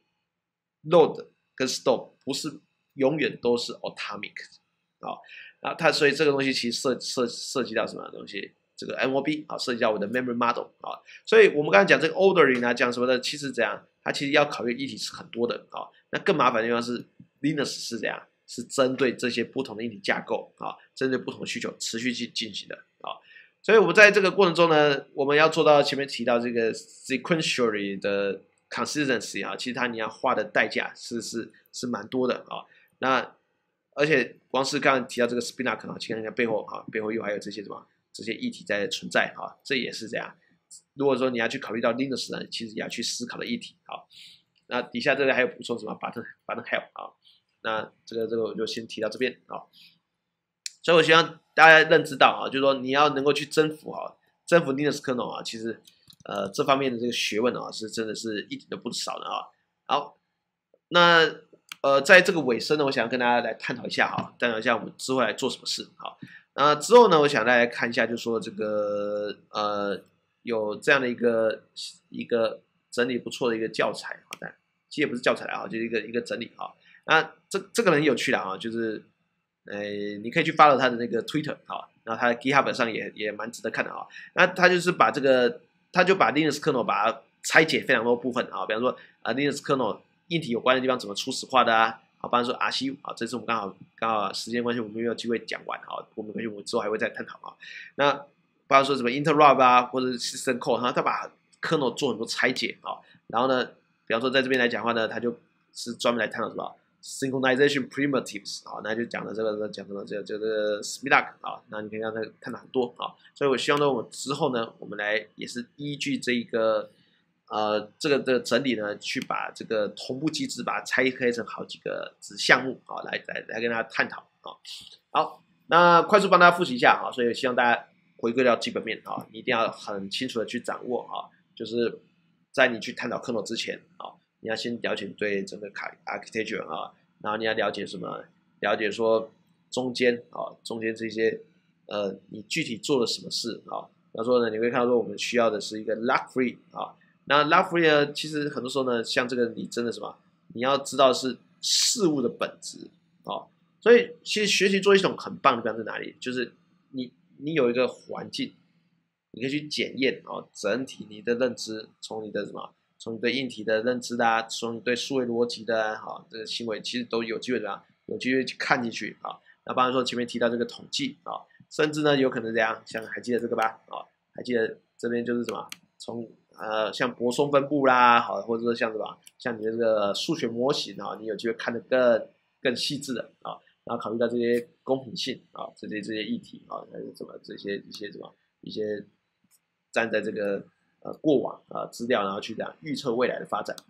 load 跟 store 不是永远都是 atomic 啊，它所以这个东西其实涉及到什么东西？这个 MOB 啊，涉及到我的 memory model 啊，所以我们刚才讲这个 ordering 啊，讲什么的，其实怎样？它其实要考虑议题是很多的啊。那更麻烦的地方是 Linux 是怎样？是针对这些不同的硬体架构啊，针对不同的需求持续去进行的啊。所以我们在这个过程中呢，我们要做到前面提到这个 sequentially 的 consistency 啊，其实你要花的代价是蛮多的啊。那而且光是刚刚提到这个 Spinac 啊，其实背后又还有这些什么这些议题在存在啊，这也是这样。如果说你要去考虑到 Linux 呢，其实也要去思考的议题啊。那底下这个还有补充什么 button help 啊？那这个我就先提到这边啊。所以我希望大家认知到啊，就是说你要能够去征服 Linux kernel 啊，其实这方面的这个学问啊，是真的是一点都不少的啊。好，那在这个尾声呢，我想要跟大家来探讨一下我们之后来做什么事好。那之后呢，我想大家看一下，就是说这个有这样的一个整理不错的一个教材好，但其实也不是教材啊，就是一个整理啊。那这个人很有趣的啊，就是你可以去 follow 他的那个 Twitter 啊，然后他的 GitHub 上也蛮值得看的啊。那他就是把他就把 Linux kernel 把它拆解非常多部分啊，比方说Linux kernel 硬体有关的地方怎么初始化的啊，比方说 RCU 啊，这次我们刚好时间关系我们没有机会讲完啊，我们之后还会再探讨啊。那比方说什么 interrupt 啊，或者是 system call， 他把 kernel 做很多拆解啊，然后呢，比方说在这边来讲的话呢，他就是专门来探讨什么 synchronization primitives 啊，那就讲了这个这个 Spinac 啊，那你可以让他看到很多啊，所以我希望呢，我之后呢，我们来也是依据这一个这个的整理呢，去把这个同步机制把它拆开成好几个子项目啊，来跟大家探讨啊。好，那快速帮大家复习一下啊，所以希望大家回归到基本面啊，你一定要很清楚的去掌握啊，就是在你去探讨 kernel 之前啊，你要先了解对整个architecture 啊，然后你要了解什么？了解说中间这些你具体做了什么事啊？然后说呢，你会看到说我们需要的是一个 lock free 啊。那 lock free 呢，其实很多时候呢，像这个你真的什么，你要知道是事物的本质啊。所以其实学习做系统很棒的地方在哪里？就是你有一个环境，你可以去检验整体你的认知，从你的什么，从你对硬体的认知啊，从你对数位逻辑的这个行为，其实都有机会怎样，有机会去看进去啊。那比方说前面提到这个统计啊，甚至呢有可能这样，像还记得这个吧还记得这边就是什么，从像泊松分布啦，或者说像什么，像你的这个数学模型你有机会看得更细致的然后考虑到这些公平性这些议题还有什么这些一些站在这个过往资料，然后去这样预测未来的发展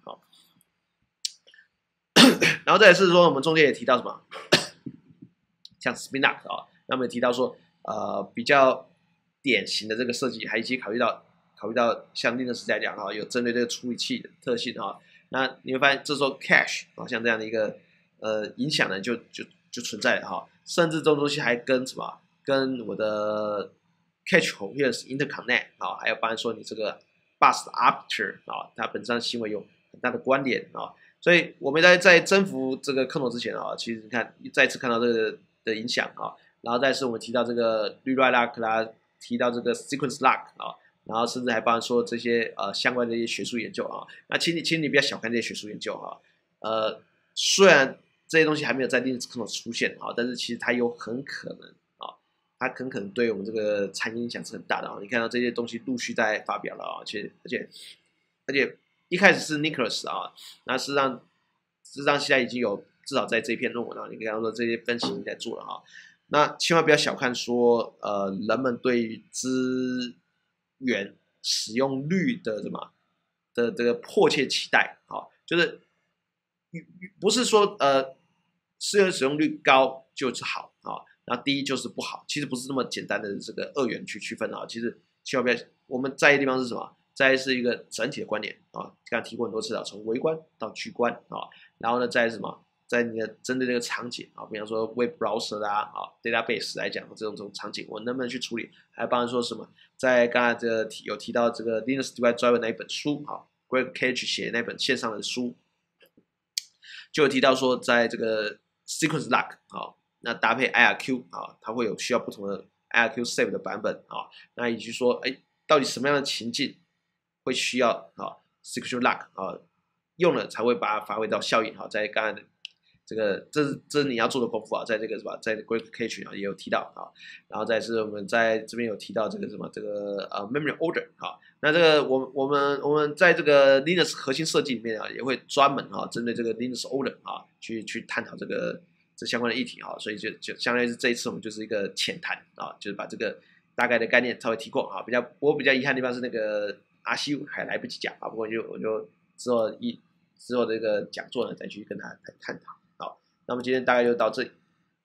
然后再来是说我们中间也提到什么，像 Spinac 那么也提到说比较典型的这个设计，还以及考虑到像 Linux 来讲哈，有针对这个处理器的特性哈，那你会发现这时候 cache 像这样的一个影响呢就存在了哈，甚至这种东西还跟什么跟我的 cache coherence interconnect 还有包含说你这个 bus arbiter 它本身行为有很大的关联所以我们在征服这个 kernel 之前其实你看再次看到这个的影响然后再是我们提到这个 rewrite lock 啦，提到这个 sequence lock 然后甚至还包含说这些相关的一些学术研究那请你不要小看这些学术研究虽然这些东西还没有在 Linux kernel 出现但是其实它有很可能它很可能对我们这个产业影响是很大的你看到这些东西陆续在发表了而且一开始是 Nicholas 那事实上现在已经有至少在这一篇论文你可以看到说这些分析已经在做了那千万不要小看说人们对于资源使用率的这个迫切期待就是不是说资源使用率高就是好然后低就是不好，其实不是这么简单的这个二元去区分其实千万不要，我们在意的地方是什么？在意是一个整体的观点刚才提过很多次从微观到巨观然后呢，在什么？在你的针对这个场景比方说 web browser 啦database 来讲这种场景，我能不能去处理？还包含说什么？在刚才这个有提到这个 Linux Device Driver 那一本书Greg Cage 写的那本线上的书，就有提到说，在这个 sequence lock 那搭配 IRQ 它会有需要不同的 IRQ save 的版本那以及说，到底什么样的情境会需要sequence lock 用了才会把它发挥到效应在刚才的这个这是你要做的功夫在这个什么，在 Greg Cage 也有提到然后再是我们在这边有提到这个什么这个memory order 那这个我们在这个 Linux 核心设计里面也会专门针对这个 Linux order 去探讨这相关的议题所以就相当于是这一次我们就是一个浅谈就是把这个大概的概念稍微提过我比较遗憾的地方是那个 RCU 还来不及讲不过我就之后这个讲座呢再去跟他探讨那么今天大概就到这里。